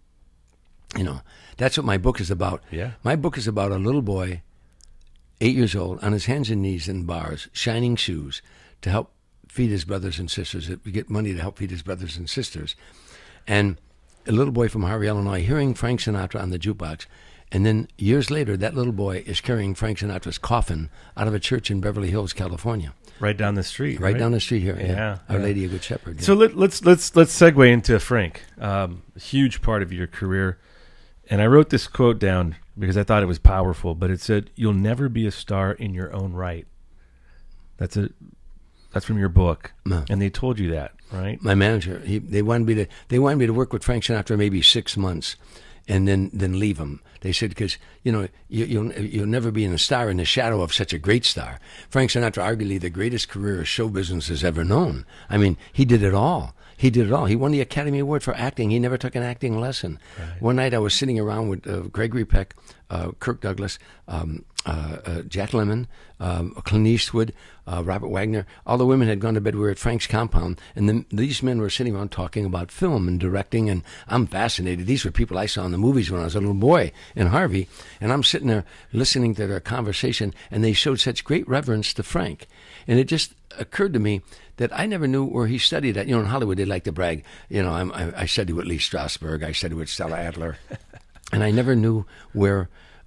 You know, that's what my book is about. Yeah. My book is about a little boy, eight years old, on his hands and knees in bars, shining shoes to help feed his brothers and sisters, to get money to help feed his brothers and sisters. And a little boy from Harvey, Illinois, hearing Frank Sinatra on the jukebox. And then years later, that little boy is carrying Frank Sinatra's coffin out of a church in Beverly Hills, California. right down the street, Right, right, down the street here. Yeah, Our yeah. Lady of Good Shepherd. Yeah. So let, let's let's let's segue into Frank. Um, a huge part of your career, and I wrote this quote down because I thought it was powerful. But it said, "You'll never be a star in your own right." That's a that's from your book, No. and they told you that, right? My manager, he, they wanted me to they wanted me to work with Frank Sinatra maybe six months, and then then leave him. They said because you know you, you'll you'll never be in a star in the shadow of such a great star. Frank Sinatra, arguably the greatest career show business has ever known. I mean, he did it all. He did it all. He won the Academy Award for acting. He never took an acting lesson. Right. One night I was sitting around with uh, Gregory Peck, uh, Kirk Douglas, um, uh, uh, Jack Lemmon, um, Clint Eastwood, uh, Robert Wagner. All the women had gone to bed. We were at Frank's compound, and then these men were sitting around talking about film and directing, and I'm fascinated. These were people I saw in the movies when I was a little boy in Harvey, and I'm sitting there listening to their conversation, and they showed such great reverence to Frank. And it just occurred to me that I never knew where he studied at. You know, in Hollywood, they like to brag. You know, I'm, I, I studied with Lee Strasberg. I studied with Stella Adler. And I never knew where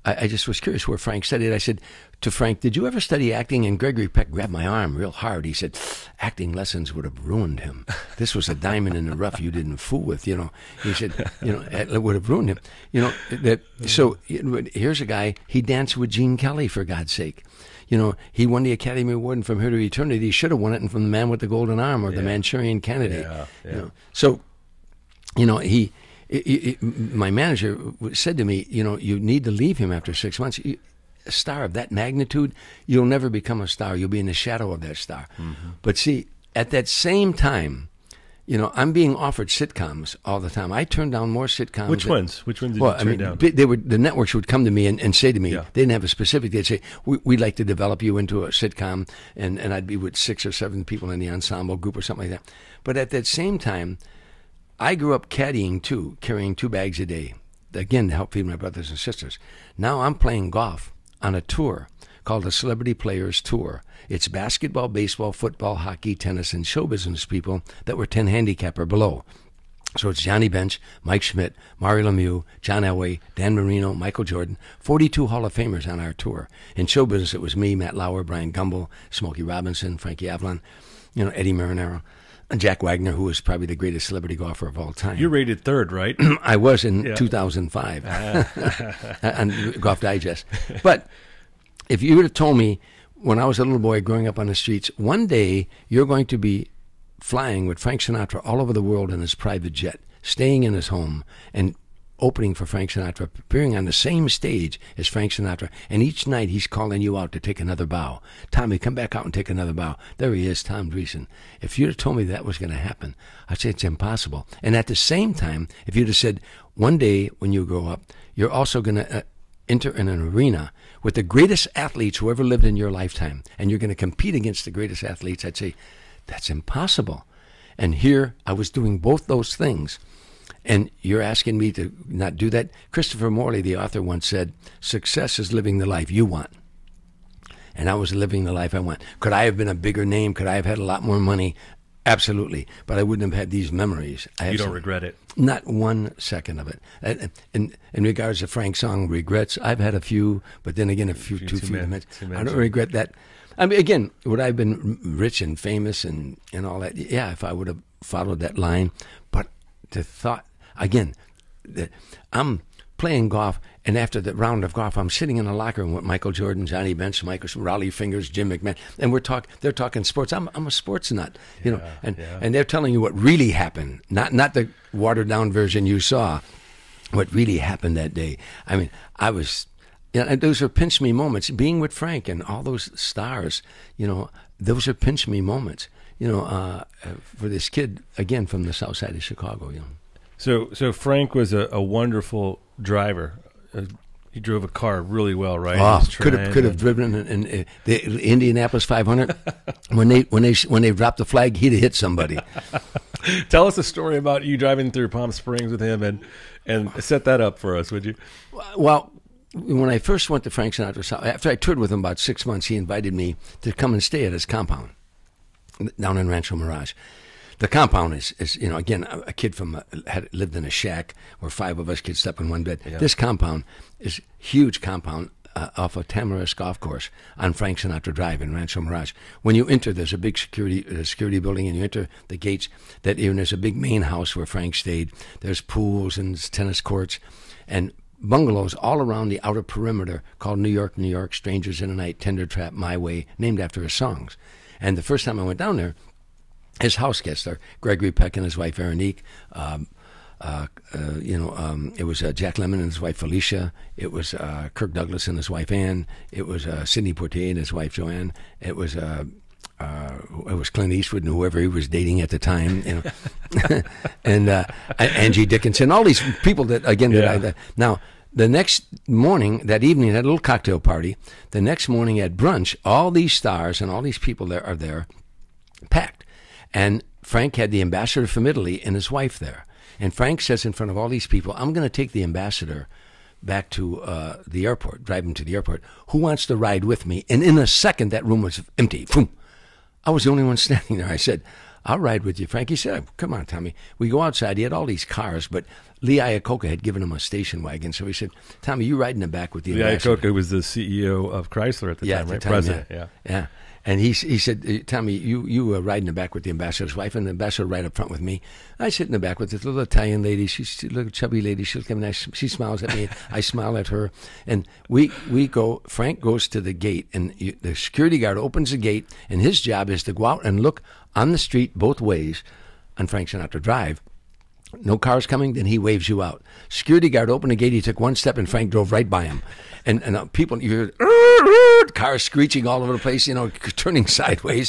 I, I just was curious where Frank studied. I said to Frank, did you ever study acting? And Gregory Peck grabbed my arm real hard. He said, acting lessons would have ruined him. This was a diamond in the rough you didn't fool with, you know. He said, you know, it would have ruined him. You know, that. So here's a guy, he danced with Gene Kelly, for God's sake. You know, he won the Academy Award and From Here to Eternity. He should have won it from The Man with the Golden Arm or yeah. The Manchurian Candidate. Yeah, yeah. You know? So, you know, he, it, it, my manager said to me, you know, you need to leave him after six months. You, a star of that magnitude, you'll never become a star. You'll be in the shadow of that star. Mm-hmm. But see, at that same time, you know, I'm being offered sitcoms all the time. I turned down more sitcoms. Which than, ones? Which ones did well, you turn I mean, down? They were, the networks would come to me and, and say to me, yeah. they didn't have a specific, they'd say, we, we'd like to develop you into a sitcom, and, and I'd be with six or seven people in the ensemble group or something like that. But at that same time, I grew up caddying too, carrying two bags a day, again, to help feed my brothers and sisters. Now I'm playing golf on a tour called the Celebrity Players Tour. It's basketball, baseball, football, hockey, tennis, and show business people that were ten handicap or below. So it's Johnny Bench, Mike Schmidt, Mario Lemieux, John Elway, Dan Marino, Michael Jordan, forty-two Hall of Famers on our tour. In show business, it was me, Matt Lauer, Brian Gumbel, Smokey Robinson, Frankie Avalon, you know, Eddie Marinaro, and Jack Wagner, who was probably the greatest celebrity golfer of all time. You're rated third, right? I was in yeah. two thousand five on Golf Digest. But if you would have told me when I was a little boy growing up on the streets, one day you're going to be flying with Frank Sinatra all over the world in his private jet, staying in his home, and opening for Frank Sinatra, appearing on the same stage as Frank Sinatra, and each night he's calling you out to take another bow. Tommy, come back out and take another bow. There he is, Tom Dreesen. If you'd have told me that was going to happen, I'd say it's impossible. And at the same time, if you'd have said, one day when you grow up, you're also going to uh, enter in an arena with the greatest athletes who ever lived in your lifetime, and you're going to compete against the greatest athletes, I'd say, that's impossible. And here I was doing both those things. And you're asking me to not do that? Christopher Morley, the author, once said, success is living the life you want. And I was living the life I want. Could I have been a bigger name? Could I have had a lot more money? Absolutely. But I wouldn't have had these memories. I you don't some, regret it? Not one second of it. And, in, in regards to Frank's song, regrets, I've had a few, but then again, a few, too, too few to mention. I don't regret that. I mean, again, would I have been rich and famous and, and all that? Yeah, if I would have followed that line. But the thought, again, the, I'm playing golf, and after the round of golf, I'm sitting in a locker room with Michael Jordan, Johnny Bench, Michael Raleigh Fingers, Jim McMahon, and we're talk. They're talking sports. I'm I'm a sports nut, you yeah, know, and yeah. and they're telling you what really happened, not not the watered down version you saw. What really happened that day. I mean, I was. Yeah, and those are pinch me moments. Being with Frank and all those stars, you know, those are pinch me moments. You know, uh, for this kid again from the South Side of Chicago. You know. So, so Frank was a, a wonderful driver. Uh, he drove a car really well, right? Oh, could have could have driven in, in, in the Indianapolis five hundred. when they when they when they dropped the flag, he'd have hit somebody. Tell us a story about you driving through Palm Springs with him, and and set that up for us, would you? Well. When I first went to Frank Sinatra's house, after I toured with him about six months, he invited me to come and stay at his compound down in Rancho Mirage. The compound is, is you know, again, a kid from a, had lived in a shack where five of us kids slept in one bed. Yeah. This compound is huge compound uh, off of Tamarisk Golf Course on Frank Sinatra Drive in Rancho Mirage. When you enter, there's a big security uh, security building, and you enter the gates. That and there's a big main house where Frank stayed. There's pools and tennis courts, and bungalows all around the outer perimeter called New York, New York, Strangers in the Night, Tender Trap, My Way, named after his songs. And the first time I went down there, his house guests there, Gregory Peck and his wife Veronique, um, uh, uh, you know, um, it was uh, Jack Lemmon and his wife Felicia, it was uh, Kirk Douglas and his wife Ann, it was uh, Sidney Poitier and his wife Joanne, it was uh, Uh, it was Clint Eastwood and whoever he was dating at the time, you know, and uh, Angie Dickinson, all these people that again. Yeah. That I, that, now, the next morning, that evening, at a little cocktail party. The next morning at brunch, all these stars and all these people there are there, packed, and Frank had the ambassador from Italy and his wife there, and Frank says in front of all these people, "I'm going to take the ambassador back to uh, the airport, drive him to the airport. Who wants to ride with me?" And in a second, that room was empty. Boom. I was the only one standing there. I said, I'll ride with you, Frank. He said, come on, Tommy. We go outside. He had all these cars, but Lee Iacocca had given him a station wagon. So he said, Tommy, you ride in the back with the Lee ambassador. Iacocca was the C E O of Chrysler at the yeah, time, at the right? time, President, yeah. yeah. Yeah. And he he said, Tommy, you you uh, ride in the back with the ambassador's wife, and the ambassador right up front with me. I sit in the back with this little Italian lady. She's a little chubby lady. She looks at me nice. She smiles at me. I smile at her. And we we go, Frank goes to the gate, and you, the security guard opens the gate, and his job is to go out and look on the street both ways on Frank Sinatra Drive. No cars coming, then he waves you out. Security guard opened the gate. He took one step, and Frank drove right by him. And, and uh, people, you hear cars screeching all over the place, you know, turning sideways.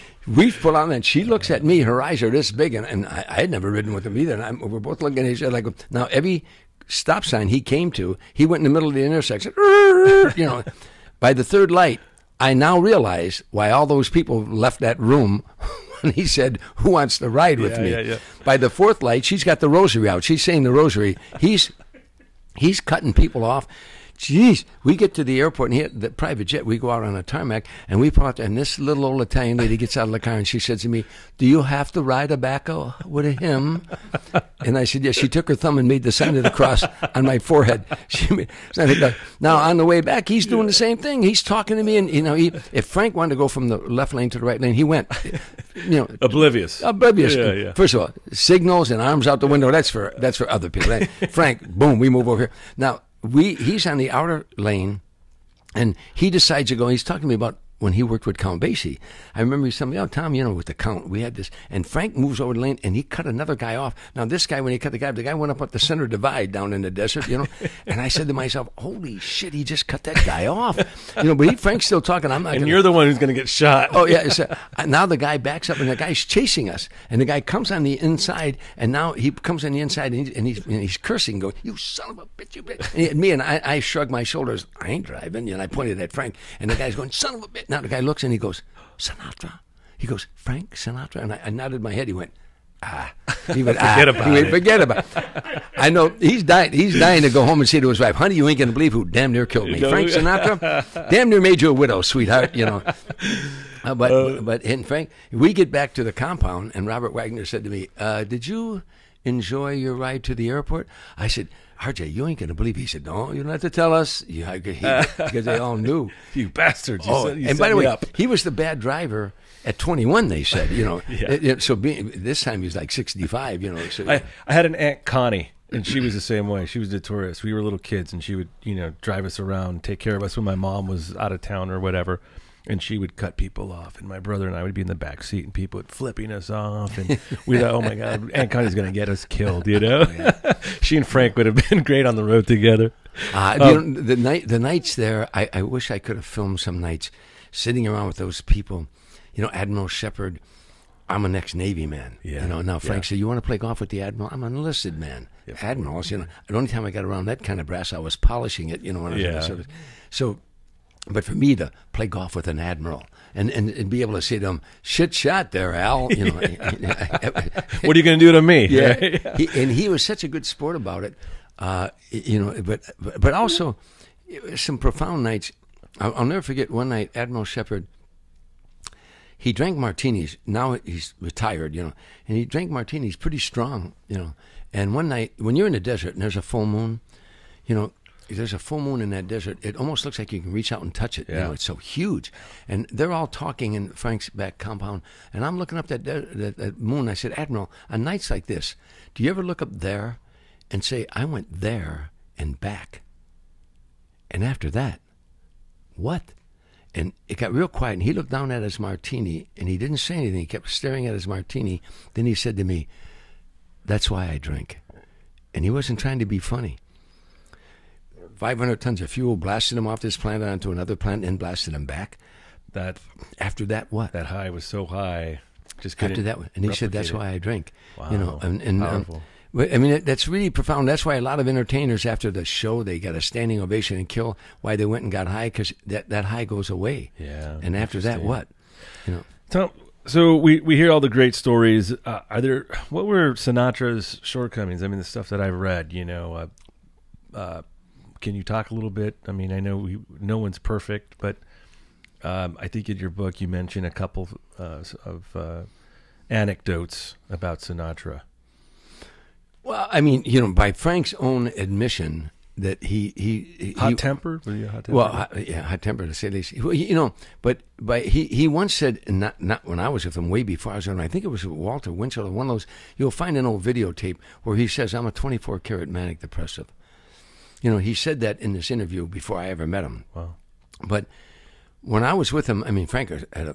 We pull on, and she looks at me. Her eyes are this big, and, and I, I had never ridden with him either. And I'm, we're both looking at each other like, now every stop sign he came to, he went in the middle of the intersection. You know, by the third light, I now realize why all those people left that room. And he said, who wants to ride with yeah, me? Yeah, yeah. By the fourth light, she's got the rosary out. She's saying the rosary. He's he's cutting people off. Jeez, we get to the airport, and he had the private jet. We go out on a tarmac, and we pull out there, and this little old Italian lady gets out of the car, and she says to me, do you have to ride a bacco with a hymn? And I said, yes. She took her thumb and made the sign of the cross on my forehead. She made, now, on the way back, he's doing the same thing. He's talking to me, and, you know, he, if Frank wanted to go from the left lane to the right lane, he went. You know, oblivious. Oblivious. Yeah, yeah. First of all, signals and arms out the window, that's for that's for other people. Frank, boom, we move over here. Now, We he's on the outer lane, and he decides to go. He's talking to me about when he worked with Count Basie. I remember he said, "Oh, Tom, you know, with the Count, we had this." And Frank moves over the lane, and he cut another guy off. Now, this guy, when he cut the guy, the guy went up at the center divide down in the desert, you know. And I said to myself, "Holy shit, he just cut that guy off," you know. But he, Frank's still talking. I'm not. And gonna, you're the one who's going to get shot. Oh yeah. So, uh, now the guy backs up, and the guy's chasing us, and the guy comes on the inside, and now he comes on the inside, and, he, and, he's, and he's cursing, going, "You son of a bitch, you bitch!" And he, me and I, I shrugged my shoulders. I ain't driving, and I pointed at Frank, and the guy's going, "Son of a bitch!" Now the guy looks, and he goes, Sinatra. He goes, Frank Sinatra? And I, I nodded my head. He went, ah. He went, forget ah. about he went, it. Forget about it. I know he's dying. He's dying to go home and say to his wife, honey, you ain't going to believe who damn near killed me. No. Frank Sinatra damn near made you a widow, sweetheart, you know. Uh, but, uh, but and Frank, we get back to the compound, and Robert Wagner said to me, uh, did you enjoy your ride to the airport? I said, R J, you ain't going to believe. He said, no, you don't have to tell us. Yeah, because they all knew. You bastards. You Oh, set, you and set by the me way, up. he was the bad driver at twenty-one, they said, you know. Yeah. It- it- so being, this time he was like sixty-five, you know. So, I, I had an Aunt Connie, and she was the same way. She was notorious. We were little kids, and she would, you know, drive us around, take care of us when my mom was out of town or whatever. And she would cut people off, and my brother and I would be in the back seat, and people would flipping us off, and we thought, "Oh my God, Aunt Connie's going to get us killed," you know. Oh, yeah. She and Frank would have been great on the road together. Uh, Um, you know, the night, the nights there, I, I wish I could have filmed some nights sitting around with those people. You know, Admiral Shepard. I'm an ex-Navy man. Yeah, You know, now Frank yeah. said, "You want to play golf with the Admiral?" I'm an enlisted man. Yeah. Admirals, you know. The only time I got around that kind of brass, I was polishing it. You know, when I was in Yeah. the service. So, but for me to play golf with an admiral and, and, and be able to say to him, "Shit shot there, Al," you know. What are you going to do to me? Yeah, Right? he, and he was such a good sport about it, uh, you know. But but also some profound nights. I'll, I'll never forget one night. Admiral Shepard. He drank martinis. Now he's retired, you know, and he drank martinis pretty strong, you know. And one night, when you're in the desert and there's a full moon, you know, there's a full moon in that desert. It almost looks like you can reach out and touch it. You Yeah. know, it's so huge. And they're all talking in Frank's back compound. And I'm looking up that, de- that, that moon. I said, Admiral, on nights like this, do you ever look up there and say, I went there and back? And after that, what? And it got real quiet. And he looked down at his martini, and he didn't say anything. He kept staring at his martini. Then he said to me, that's why I drink. And he wasn't trying to be funny. five hundred tons of fuel blasted him off this planet onto another planet and blasted him back. That After that, what? that high was so high. Just After couldn't that, and he said, that's replicate why I drink. Wow. You know, and, and um, Powerful. but, I mean, it, that's really profound. That's why a lot of entertainers, after the show, they got a standing ovation and kill. Why they went and got high, because that, that high goes away. Yeah. And after that, interesting. what? You know. Tom, so we, we hear all the great stories. Uh, are there what were Sinatra's shortcomings? I mean, the stuff that I've read. You know, uh, uh, can you talk a little bit? I mean, I know we, no one's perfect, but um, I think in your book you mentioned a couple uh, of uh, anecdotes about Sinatra? Well, I mean, you know, by Frank's own admission, that he he, he hot tempered. Was he hot tempered? Well, hot, yeah, hot tempered to say the least. Well, you know, but by he he once said, not not when I was with him, way before I was on. I think it was Walter Winchell, one of those. You'll find an old videotape where he says, "I'm a twenty-four karat manic depressive." You know, he said that in this interview before I ever met him. Wow. But when I was with him, I mean, Frank had a.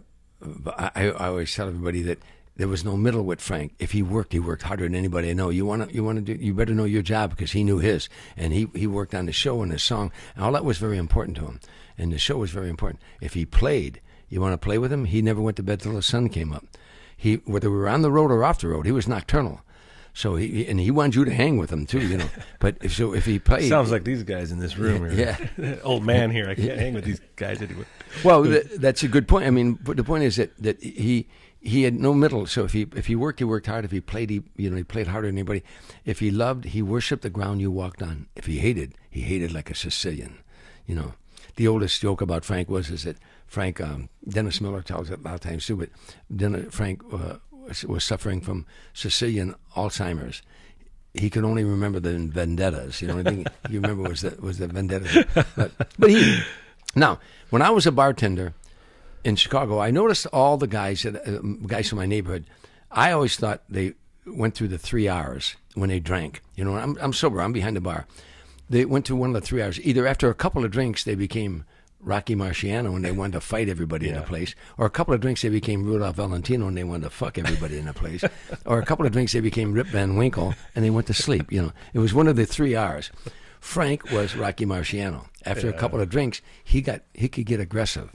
I, I always tell everybody that there was no middle with Frank. If he worked, he worked harder than anybody I know. You want to, you want to do, you better know your job, because he knew his, and he he worked on the show and the song, and all that was very important to him. And the show was very important. If he played, you want to play with him. He never went to bed till the sun came up. He, whether we were on the road or off the road, he was nocturnal. So he and he wanted you to hang with him too, you know. But if so, if he played, sounds like these guys in this room. Yeah, yeah. Old man here. I can't hang with these guys anymore. Well, th- that's a good point. I mean, but the point is that that he. He had no middle, so if he if he worked, he worked hard. If he played, he you know he played harder than anybody. If he loved, he worshipped the ground you walked on. If he hated, he hated like a Sicilian. You know, the oldest joke about Frank was is that Frank um, Dennis Miller tells it a lot of times too. But Dennis, Frank uh, was, was suffering from Sicilian Alzheimer's. He could only remember the vendettas. You know, the only thing he remember was the was the vendettas. But, but he now when I was a bartender in Chicago, I noticed all the guys, that, uh, guys from my neighborhood, I always thought they went through the three hours when they drank. You know, I'm, I'm sober, I'm behind the bar. They went through one of the three hours. Either after a couple of drinks, they became Rocky Marciano and they wanted to fight everybody yeah. in the place. Or a couple of drinks, they became Rudolph Valentino and they wanted to fuck everybody in the place. Or a couple of drinks, they became Rip Van Winkle and they went to sleep. You know, it was one of the three hours. Frank was Rocky Marciano. After yeah. a couple of drinks, he got he could get aggressive.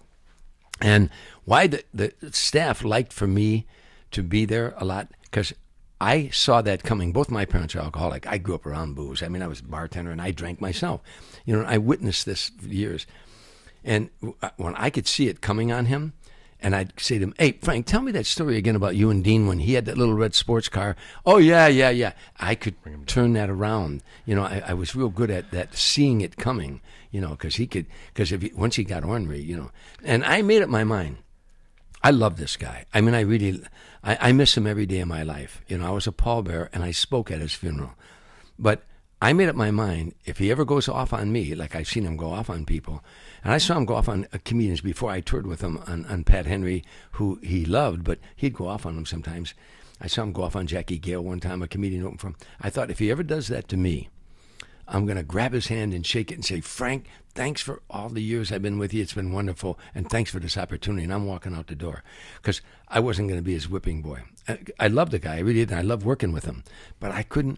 And why the, the staff liked for me to be there a lot, because I saw that coming. Both my parents are alcoholic. I grew up around booze. I mean, I was a bartender and I drank myself. You know, I witnessed this for years. And when I could see it coming on him, and I'd say to him, "Hey, Frank, tell me that story again about you and Dean when he had that little red sports car." "Oh, yeah, yeah, yeah." I could turn that around. You know, I, I was real good at that, seeing it coming, you know, because he could, because if he, once he got ornery, you know. And I made up my mind. I love this guy. I mean, I really, I, I miss him every day of my life. You know, I was a pallbearer and I spoke at his funeral. But I made up my mind, if he ever goes off on me, like I've seen him go off on people, and I saw him go off on uh, comedians before I toured with him on, on Pat Henry, who he loved, but he'd go off on him sometimes. I saw him go off on Jackie Gale one time, a comedian opened for him. I thought, if he ever does that to me, I'm going to grab his hand and shake it and say, "Frank, thanks for all the years I've been with you. It's been wonderful, and thanks for this opportunity." And I'm walking out the door because I wasn't going to be his whipping boy. I, I loved the guy. I really did. I loved working with him. But I couldn't,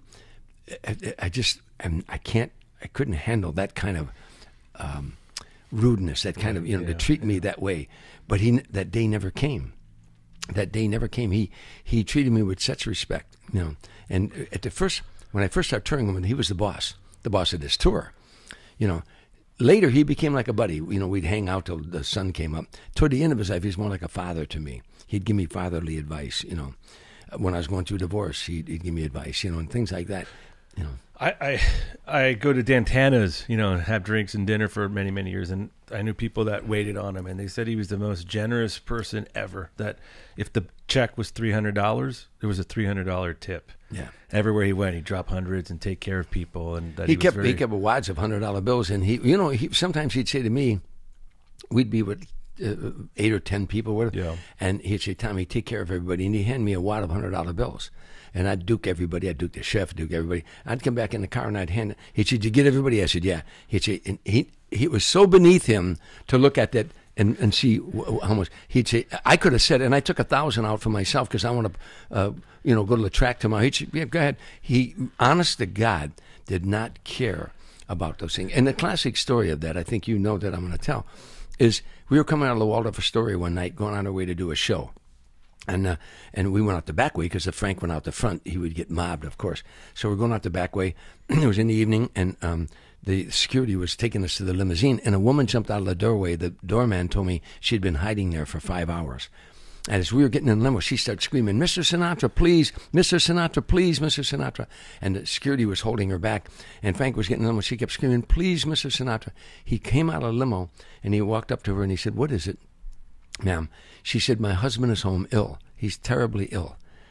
I, I just, I can't, I couldn't handle that kind of um, rudeness, that kind of, you know, yeah, to treat yeah. me that way. But he, that day never came. That day never came. He he treated me with such respect, you know. And at the first, when I first started touring him, he was the boss, the boss of this tour, you know. Later, he became like a buddy. You know, we'd hang out till the sun came up. Toward the end of his life, he was more like a father to me. He'd give me fatherly advice, you know. When I was going through a divorce, he'd, he'd give me advice, you know, and things like that, you know. I, I I go to Dantana's, you know, and have drinks and dinner for many, many years, and I knew people that waited on him, and they said he was the most generous person ever, that if the check was three hundred dollars, there was a three hundred dollars tip. Yeah. Everywhere he went, he'd drop hundreds and take care of people. And that he, he kept very... he kept a wads of one hundred dollar bills, and he, you know, he sometimes he'd say to me, we'd be with uh, eight or ten people, whatever, yeah. and he'd say, "Tommy, take care of everybody," and he'd hand me a wad of one hundred dollar bills. And I'd duke everybody. I'd duke the chef, duke everybody. I'd come back in the car and I'd hand it. He'd say, "Did you get everybody?" I said, "Yeah." He'd say, and he, he, it was so beneath him to look at that and, and see how much. He'd say, I could have said, and I took a thousand out for myself because I want to, uh, you know, go to the track tomorrow. He'd say, "Yeah, go ahead." He, honest to God, did not care about those things. And the classic story of that, I think you know that I'm going to tell, is we were coming out of the Waldorf Astoria one night, going on our way to do a show. And uh, and we went out the back way because if Frank went out the front, he would get mobbed, of course. So we're going out the back way. It was in the evening, and um, the security was taking us to the limousine, and a woman jumped out of the doorway. The doorman told me she'd been hiding there for five hours. And as we were getting in the limo, she started screaming, "Mister Sinatra, please! Mister Sinatra, please! Mister Sinatra!" And the security was holding her back. And Frank was getting in the limo. She kept screaming, "Please, Mister Sinatra!" He came out of the limo, and he walked up to her, and he said, "What is it, ma'am?" She said, "My husband is home ill. He's terribly ill."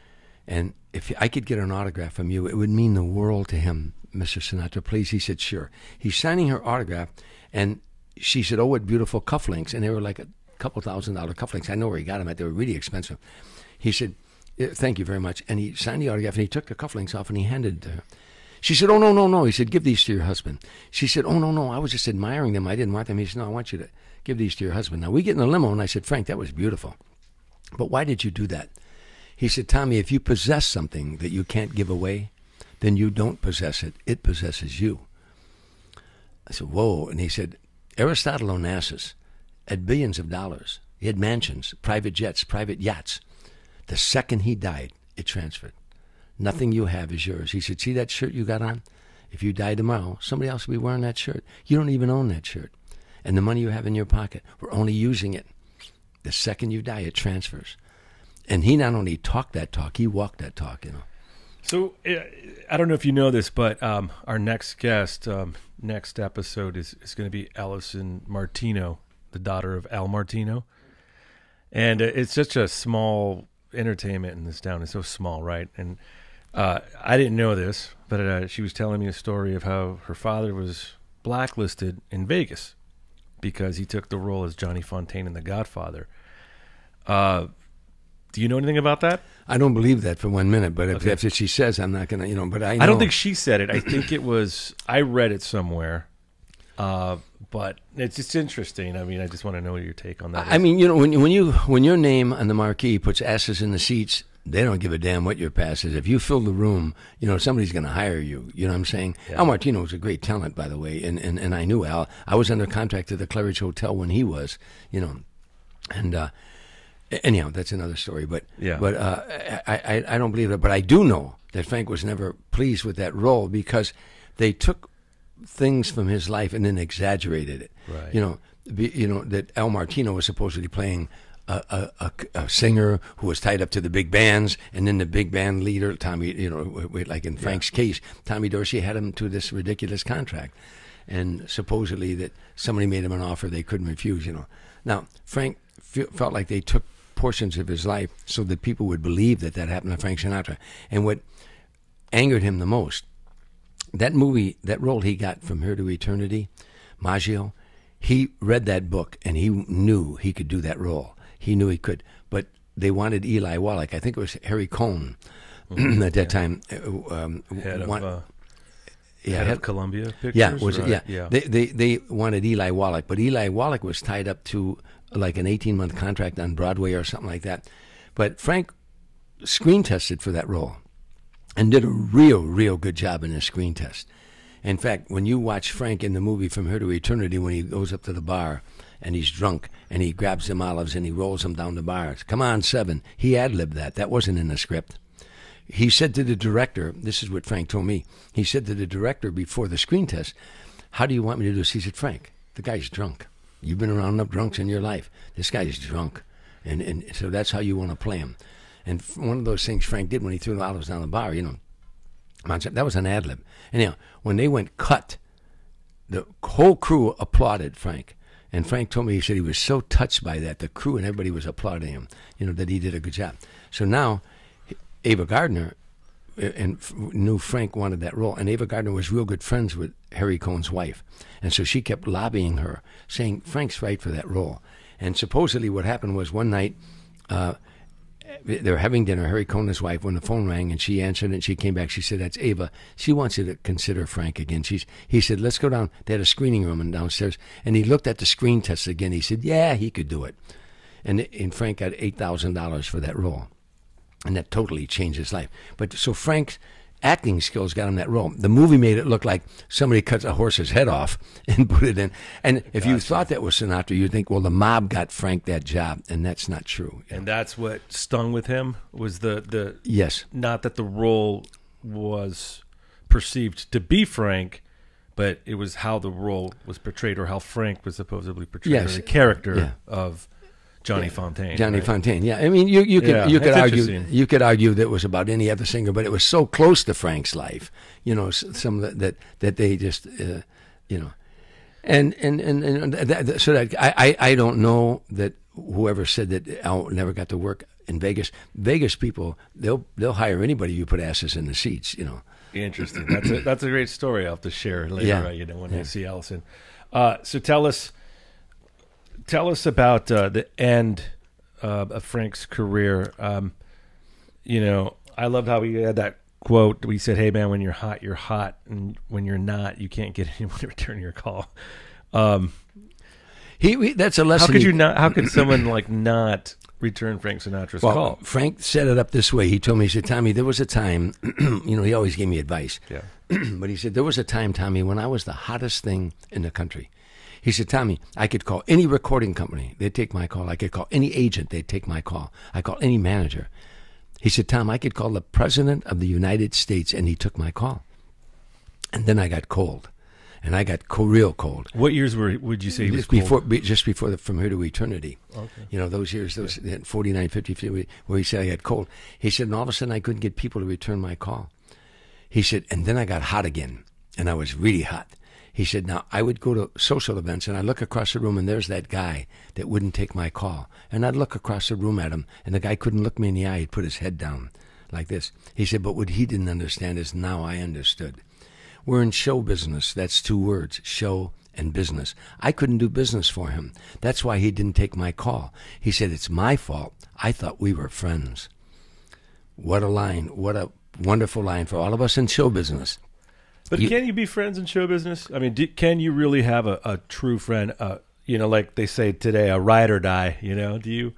And if I could get an autograph from you, it would mean the world to him, Mister Sinatra, please. He said, sure. He's signing her autograph, and she said, oh, what beautiful cufflinks. And they were like a couple thousand dollar cufflinks. I know where he got them at. They were really expensive. He said, thank you very much. And he signed the autograph, and he took the cufflinks off, and he handed it to her. She said, oh, no, no, no. He said, give these to your husband. She said, oh, no, no, I was just admiring them. I didn't want them. He said, no, I want you to give these to your husband. Now, we get in the limo, and I said, Frank, that was beautiful. But why did you do that? He said, Tommy, if you possess something that you can't give away, then you don't possess it. It possesses you. I said, whoa. And he said, Aristotle Onassis had billions of dollars. He had mansions, private jets, private yachts. The second he died, it transferred. Nothing you have is yours. He said, see that shirt you got on? If you die tomorrow, somebody else will be wearing that shirt. You don't even own that shirt. And the money you have in your pocket, we're only using it. The second you die, it transfers. And he not only talked that talk, he walked that talk, you know. So I don't know if you know this, but um, our next guest, um, next episode is, is going to be Allison Martino, the daughter of Al Martino. And it's such a small entertainment in this town. It's so small, right? And uh, I didn't know this, but uh, she was telling me a story of how her father was blacklisted in Vegas because he took the role as Johnny Fontane in The Godfather. Uh Do you know anything about that? I don't believe that for one minute, but if Okay. that's what she says, I'm not going to, you know, but I know. I don't think she said it. I think it was, I read it somewhere, uh, but it's just interesting. I mean, I just want to know your take on that. I mean, you know, when, when, you, when your name on the marquee puts asses in the seats, they don't give a damn what your past is. If you fill the room, you know, somebody's going to hire you. You know what I'm saying? Yeah. Al Martino was a great talent, by the way, and, and, and I knew Al. I was under contract at the Claridge Hotel when he was, you know, and, uh, anyhow, that's another story. But Yeah. but uh, I, I I don't believe that. But I do know that Frank was never pleased with that role because they took things from his life and then exaggerated it. Right. You know, be, you know that Al Martino was supposedly playing a, a, a, a singer who was tied up to the big bands, and then the big band leader, Tommy. You know, like in Frank's yeah. case, Tommy Dorsey had him to this ridiculous contract, and supposedly that somebody made him an offer they couldn't refuse. You know, now Frank fe- felt like they took portions of his life so that people would believe that that happened to Frank Sinatra. And what angered him the most, that movie, that role he got from Here to Eternity, Maggio, he read that book and he knew he could do that role. He knew he could. But they wanted Eli Wallach. I think it was Harry Cohn mm-hmm. at that yeah. time. Um, head want, of, uh, yeah, head head, of Columbia Pictures? Yeah, was right. it? Yeah. yeah. They, they, they wanted Eli Wallach, but Eli Wallach was tied up to like an eighteen-month contract on Broadway or something like that. But Frank screen tested for that role and did a real, real good job in his screen test. In fact, when you watch Frank in the movie From Here to Eternity, when he goes up to the bar and he's drunk and he grabs some olives and he rolls them down the bar, come on, seven. He ad-libbed that. That wasn't in the script. He said to the director, this is what Frank told me, he said to the director before the screen test, how do you want me to do this? He said, Frank, the guy's drunk. You've been around enough drunks in your life. This guy's drunk. And and so that's how you want to play him. And one of those things Frank did when he threw the olives down the bar, you know, that was an ad-lib. Anyhow, when they went cut, the whole crew applauded Frank. And Frank told me, he said he was so touched by that, the crew and everybody was applauding him, you know, that he did a good job. So now, Ava Gardner and knew Frank wanted that role, and Ava Gardner was real good friends with Harry Cohn's wife, and so she kept lobbying her, saying Frank's right for that role. And supposedly what happened was one night uh, they were having dinner, Harry Cohn and his wife, when the phone rang, and she answered it, and she came back. She said, that's Ava. She wants you to consider Frank again. She's. He said, let's go down. They had a screening room downstairs, and he looked at the screen test again. He said, yeah, he could do it. And, and Frank got eight thousand dollars for that role. And that totally changed his life. But so Frank's acting skills got him that role. The movie made it look like somebody cuts a horse's head off and put it in. And if gotcha. you thought that was Sinatra, you'd think, well, the mob got Frank that job. And that's not true. And that's what stung with him was the, the yes. not that the role was perceived to be Frank, but it was how the role was portrayed or how Frank was supposedly portrayed, yes. or the character yeah. of Johnny yeah. Fontaine. Johnny right? Fontaine, yeah. I mean, you you could yeah, you could argue you could argue that it was about any other singer, but it was so close to Frank's life, you know, some that that, that they just, uh, you know, and and and, and that, so that I, I I don't know that whoever said that Al never got to work. in Vegas. Vegas people, they'll they'll hire anybody you put asses in the seats, you know. Interesting. That's a, that's a great story I'll have to share later, Yeah. uh, you know, when Yeah. I see Allison. Uh, so tell us, tell us about uh, the end uh, of Frank's career. Um, you know, I loved how he had that quote. We said, "Hey man, when you're hot, you're hot, and when you're not, you can't get anyone to return your call." Um, He, he that's a lesson. how could he- you not? How could someone like not return Frank Sinatra's Well, call? Frank set it up this way. He told me, he said, Tommy, there was a time, you know, he always gave me advice. Yeah. But he said, there was a time, Tommy, when I was the hottest thing in the country. He said, Tommy, I could call any recording company. They'd take my call. I could call any agent. They'd take my call. I call any manager. He said, Tom, I could call the president of the United States, and he took my call. And then I got cold. And I got co- real cold. What years were would you say he was Just before, cold? be- just before the From Here to Eternity. Okay. You know, those years, those forty-nine, fifty, where he said I got cold. He said, and all of a sudden I couldn't get people to return my call. He said, and then I got hot again, and I was really hot. He said, now I would go to social events, and I'd look across the room, and there's that guy that wouldn't take my call. And I'd look across the room at him, and the guy couldn't look me in the eye. He'd put his head down like this. He said, but what he didn't understand is now I understood. We're in show business. That's two words, show and business. I couldn't do business for him. That's why he didn't take my call. He said, it's my fault. I thought we were friends. What a line. What a wonderful line for all of us in show business. But You- can you be friends in show business? I mean, do, can you really have a, a true friend? Uh, you know, like they say today, a ride or die. You know, do you?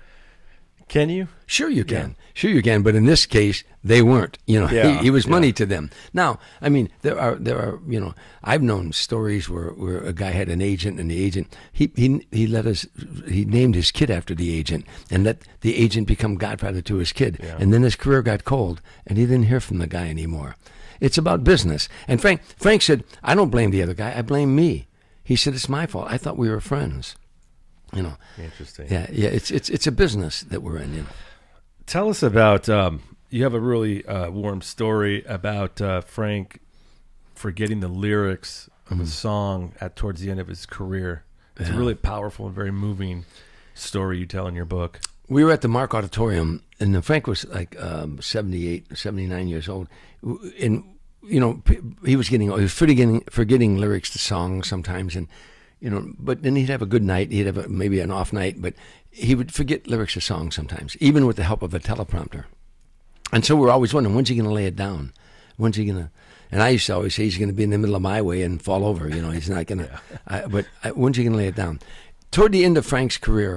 Can you? Sure you can. Sure you can. But in this case, they weren't. You know, Yeah, he, he was yeah. money to them. Now, I mean, there are there are you know, I've known stories where, where a guy had an agent, and the agent he he he let us he named his kid after the agent, and let the agent become godfather to his kid, Yeah. and then his career got cold, and he didn't hear from the guy anymore. It's about business. And Frank Frank said, I don't blame the other guy. I blame me. He said, it's my fault. I thought we were friends. You know. Interesting. Yeah, yeah. It's it's it's a business that we're in. You know. Tell us about. Um, you have a really uh, warm story about uh, Frank forgetting the lyrics of a song at towards the end of his career. It's a Yeah. really powerful and very moving story you tell in your book. We were at the Mark Auditorium, and Frank was like um, seventy-eight, seventy-nine years old. And, you know, p- he was getting, he was forgetting, forgetting lyrics to songs sometimes. And, you know, but then he'd have a good night. He'd have a, maybe an off night, but he would forget lyrics to songs sometimes, even with the help of a teleprompter. And so we're always wondering, when's he going to lay it down? When's he going to? And I used to always say he's going to be in the middle of my way and fall over. You know, he's not going to. I But I, when's he going to lay it down? Toward the end of Frank's career,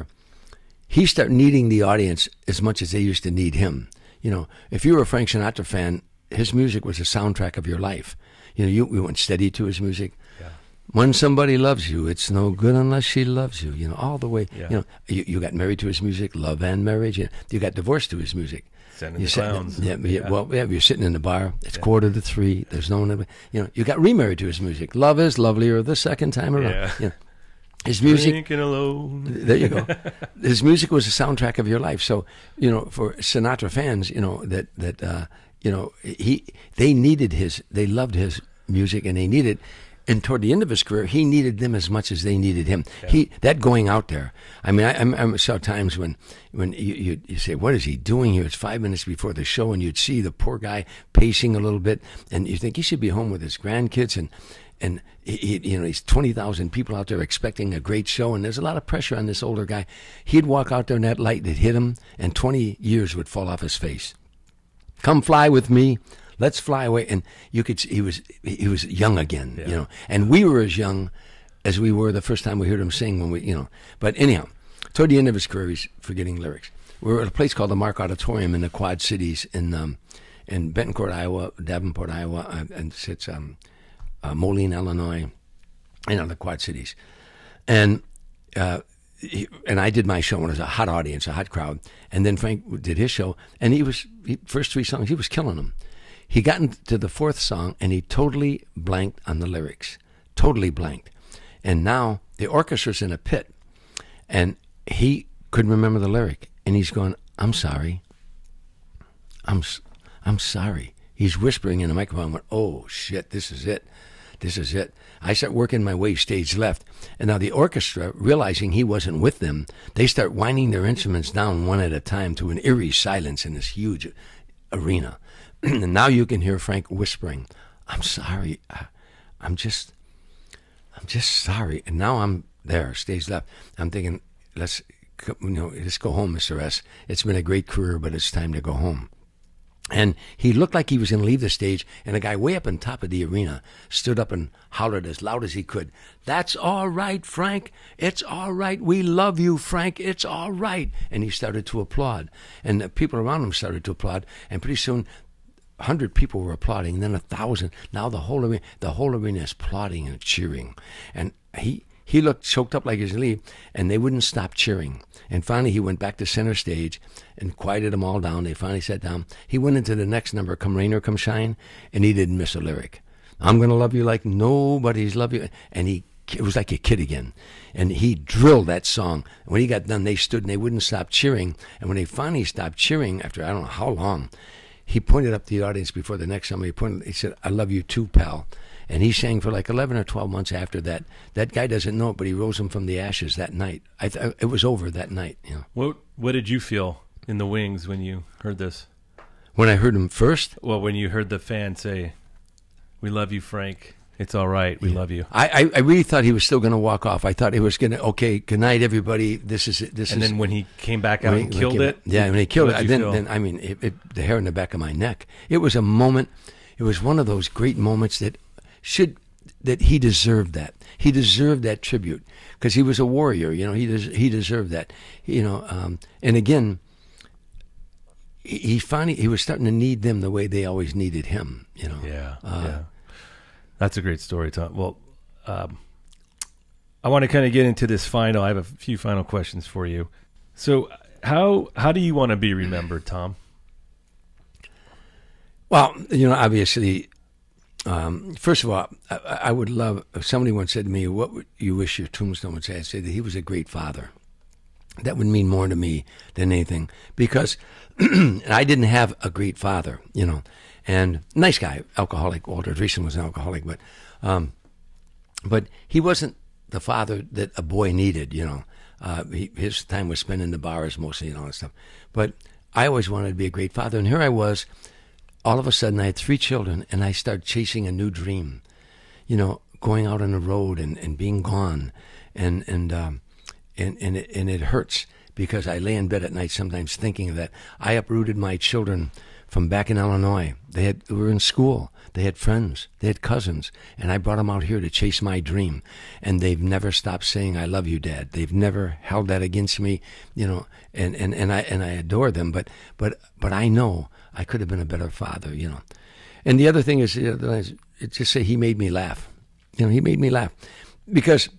he started needing the audience as much as they used to need him. You know, if you were a Frank Sinatra fan, his music was a soundtrack of your life. You know, you, you went steady to his music. Yeah. When somebody loves you, it's no good unless she loves you. You know, all the way. Yeah. You know, you, you got married to his music, love and marriage. You, you got divorced to his music. Sending You the sit- clowns. Yeah, yeah, Yeah. well, yeah, you're sitting in the bar. It's quarter to three. There's no one. You know, you got remarried to his music. Love is lovelier the second time around. Yeah. You know, his music. Drinking alone. There you go. His music was a soundtrack of your life. So, you know, for Sinatra fans, you know, that, that uh, you know, he they needed his, they loved his music, and they needed, and toward the end of his career, he needed them as much as they needed him. Yeah. He that going out there. I mean, I, I saw times when, when you, you, you say, what is he doing here? It's five minutes before the show, and you'd see the poor guy pacing a little bit, and you think he should be home with his grandkids, and And he, he, you know, he's twenty thousand people out there expecting a great show, and there's a lot of pressure on this older guy. He'd walk out there, and that light would hit him, and twenty years would fall off his face. Come fly with me, let's fly away. And you could see he was he was young again, Yeah. you know. And we were as young as we were the first time we heard him sing. When we, you know, but anyhow, toward the end of his career, he's forgetting lyrics. We were at a place called the Mark Auditorium in the Quad Cities in um, in Betancourt, Iowa, Davenport, Iowa, uh, and it's um. Uh, Moline, Illinois, and other Quad Cities, and uh, he, and I did my show, and it was a hot audience, a hot crowd. And then Frank did his show, and he was he, first three songs he was killing them. He got into the fourth song, and he totally blanked on the lyrics, totally blanked. And now the orchestra's in a pit, and he couldn't remember the lyric, and he's going, "I'm sorry, I'm I'm sorry." He's whispering in the microphone, went, "Oh, shit, this is it." this is it. I start working my way stage left. And now the orchestra, realizing he wasn't with them, they start winding their instruments down one at a time to an eerie silence in this huge arena. And now you can hear Frank whispering, I'm sorry. I'm just, I'm just sorry. And now I'm there, stage left. I'm thinking, let's, you know, let's go home, Mister S. It's been a great career, but it's time to go home. And he looked like he was going to leave the stage, and a guy way up on top of the arena stood up and hollered as loud as he could, "That's all right, Frank. It's all right. We love you, Frank. It's all right." And he started to applaud. And the people around him started to applaud. And pretty soon, a hundred people were applauding, and then a thousand. Now the whole arena, the whole arena is applauding and cheering. And he... He looked choked up like he was going to leave, and they wouldn't stop cheering. And finally, he went back to center stage and quieted them all down. They finally sat down. He went into the next number, Come Rain or Come Shine, and he didn't miss a lyric. I'm going to love you like nobody's love you. And he, it was like a kid again. And he drilled that song. And when he got done, they stood and they wouldn't stop cheering. And when they finally stopped cheering, after I don't know how long, he pointed up to the audience before the next song. He pointed, he said, "I love you too, pal." And he sang for like eleven or twelve months after that. That guy doesn't know it, but he rose him from the ashes that night. I th- it was over that night. You know. What What did you feel in the wings when you heard this? When I heard him first? Well, when you heard the fan say, "We love you, Frank. It's all right. We yeah. love you." I, I, I really thought he was still going to walk off. I thought he was going to, okay, good night, everybody. This is it. This and is. then when he came back out he, and killed it? Yeah, when he killed it, then, feel? then, I mean, it, it, the hair on the back of my neck. It was a moment, it was one of those great moments that should... that he deserved that. He deserved that tribute because he was a warrior. You know, he des- he deserved that. You know, um, and again, he, he finally he was starting to need them the way they always needed him. You know. Yeah. Uh, yeah. That's a great story, Tom. Well, um, I want to kind of get into this final. I have a few final questions for you. So, how how do you want to be remembered, Tom? Well, you know, obviously. Um, first of all, I, I would love, if somebody once said to me, what would you wish your tombstone would say? I'd say that he was a great father. That would mean more to me than anything because I didn't have a great father, you know, and nice guy, alcoholic. Walter Dreesen was an alcoholic, but, um, but he wasn't the father that a boy needed, you know. Uh, he, his time was spent in the bars mostly and all that stuff. But I always wanted to be a great father. And here I was. All of a sudden, I had three children, and I started chasing a new dream, you know, going out on the road and, and being gone, and and um, and and it, and it hurts because I lay in bed at night sometimes thinking of that. I uprooted my children from back in Illinois. They had they were in school, they had friends, they had cousins, and I brought them out here to chase my dream, and they've never stopped saying "I love you, Dad." They've never held that against me, you know, and, and, and I and I adore them, but but but I know. I could have been a better father, you know. And the other thing is, you know, it just say he made me laugh. You know, he made me laugh. Because,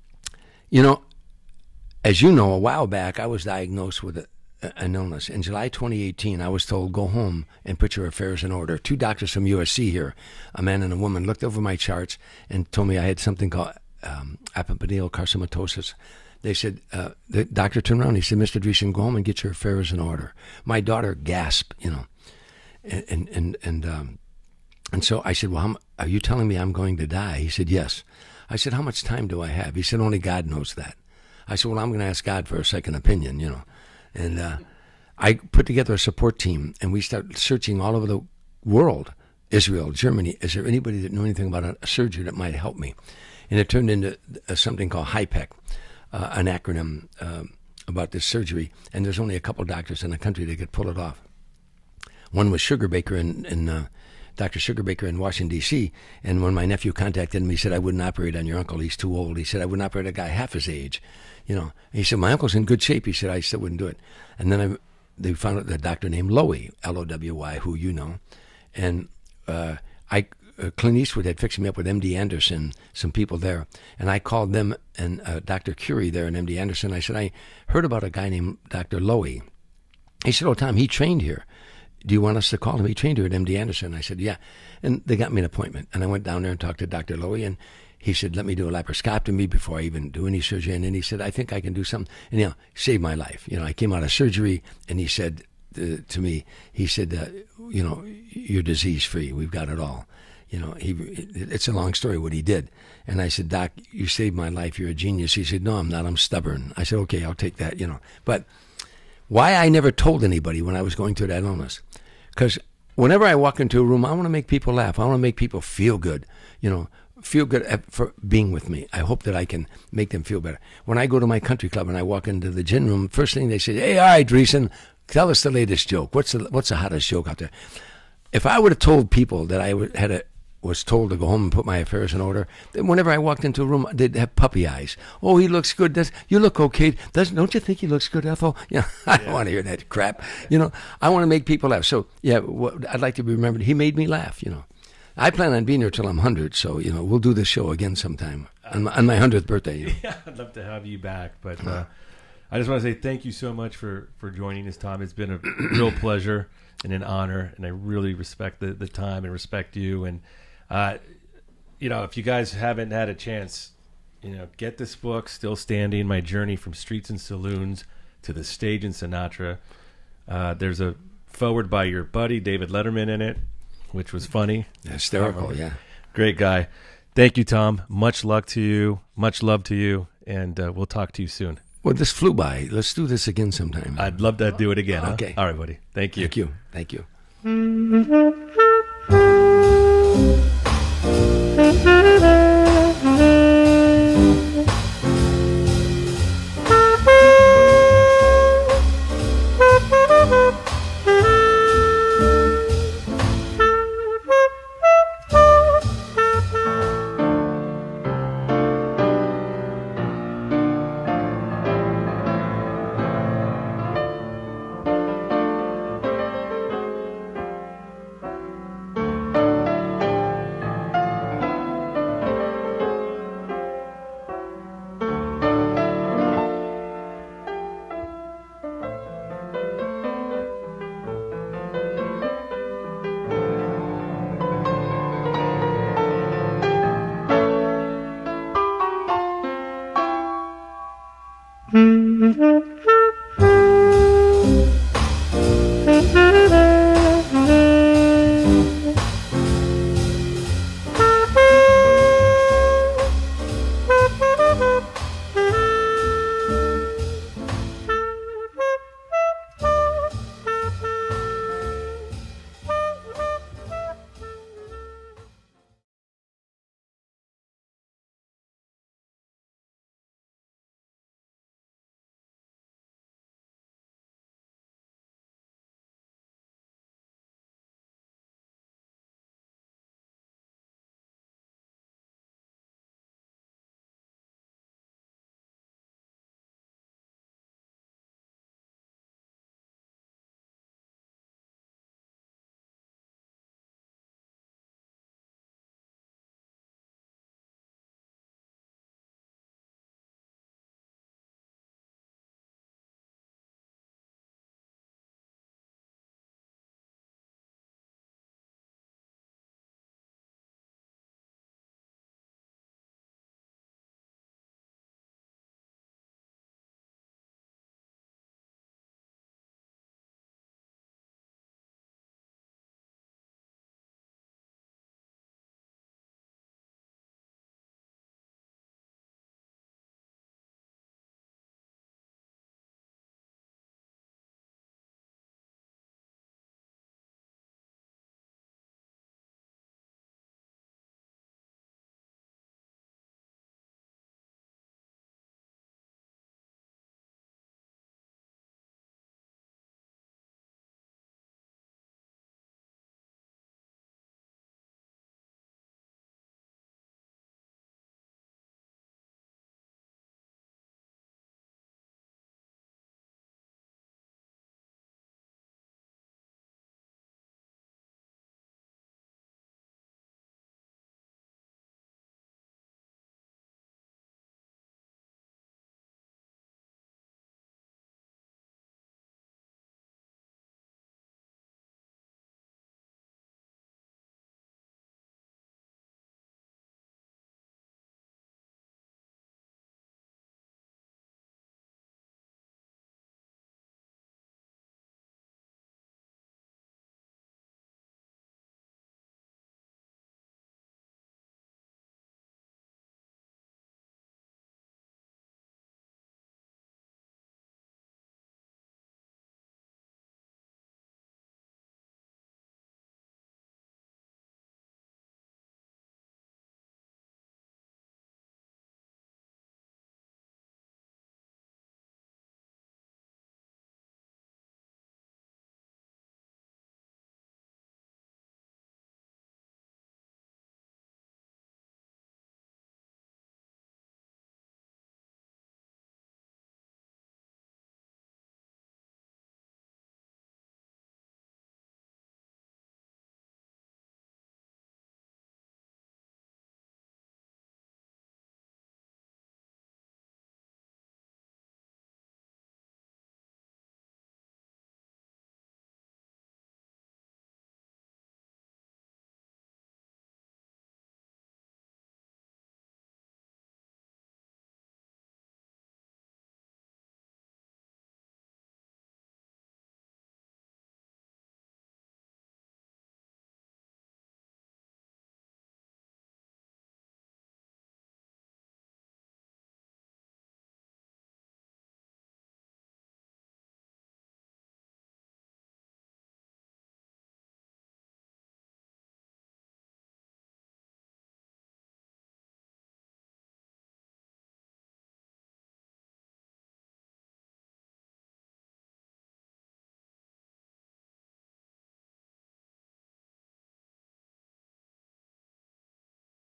you know, as you know, a while back, I was diagnosed with a, an illness. In July twenty eighteen, I was told, go home and put your affairs in order. Two doctors from U S C here, a man and a woman, looked over my charts and told me I had something called um, apoptotic carcinomatosis. They said, uh, the doctor turned around. He said, Mister Dreesen, go home and get your affairs in order. My daughter gasped, you know. And and and and, um, and so I said, well, how, are you telling me I'm going to die? He said, yes. I said, how much time do I have? He said, only God knows that. I said, well, I'm going to ask God for a second opinion, you know. And uh, I put together a support team, and we started searching all over the world, Israel, Germany. Is there anybody that knew anything about a, a surgery that might help me? And it turned into uh, something called HIPEC, uh, an acronym uh, about this surgery. And there's only a couple doctors in the country that could pull it off. One was Sugarbaker in, in uh, Doctor Sugarbaker in Washington, D C, and when my nephew contacted him, he said, I wouldn't operate on your uncle. He's too old. He said, I wouldn't operate on a guy half his age. You know, and he said, my uncle's in good shape. He said, I still wouldn't do it. And then I, they found out a doctor named Lowy, L O W Y, who you know. And uh, I, uh, Clint Eastwood had fixed me up with M D Anderson, some people there. And I called them and uh, Doctor Curie there and M D Anderson. I said, I heard about a guy named Doctor Lowy. He said, oh, Tom, he trained here. Do you want us to call him? He trained here at M D Anderson. I said, yeah. And they got me an appointment. And I went down there and talked to Doctor Lowy. And he said, let me do a laparoscopy before I even do any surgery. And then he said, I think I can do something. And, you know, saved my life. You know, I came out of surgery, and he said uh, to me, he said, uh, you know, you're disease-free. We've got it all. You know, he. It's a long story what he did. And I said, Doc, you saved my life. You're a genius. He said, no, I'm not. I'm stubborn. I said, okay, I'll take that, you know. But why I never told anybody when I was going through that illness? Because whenever I walk into a room, I want to make people laugh. I want to make people feel good, you know, feel good for being with me. I hope that I can make them feel better. When I go to my country club and I walk into the gin room, first thing they say, hey, all right, Dreesen, tell us the latest joke. What's the, what's the hottest joke out there? If I would have told people that I had a, was told to go home and put my affairs in order, then whenever I walked into a room, they'd have puppy eyes. Oh, he looks good. Does, you look okay. Does, don't you think he looks good, Ethel? Yeah, I don't want to hear that crap. You know, I want to make people laugh. So, yeah, what, I'd like to be remembered. He made me laugh, you know. I plan on being here till I'm one hundred, so, you know, we'll do this show again sometime on my, on my one hundredth birthday. You know? Yeah, I'd love to have you back, but uh, I just want to say thank you so much for, for joining us, Tom. It's been a real pleasure and an honor, and I really respect the, the time and respect you. And, uh, you know, if you guys haven't had a chance, you know, get this book, Still Standing, My Journey from Streets and Saloons to the Stage in Sinatra. Uh, there's a foreword by your buddy, David Letterman, in it, which was funny. Hysterical, yeah. Great guy. Thank you, Tom. Much luck to you. Much love to you. And uh, we'll talk to you soon. Well, this flew by. Let's do this again sometime. I'd love to do it again. Huh? Okay. All right, buddy. Thank you. Thank you. Thank you. Mm-hmm.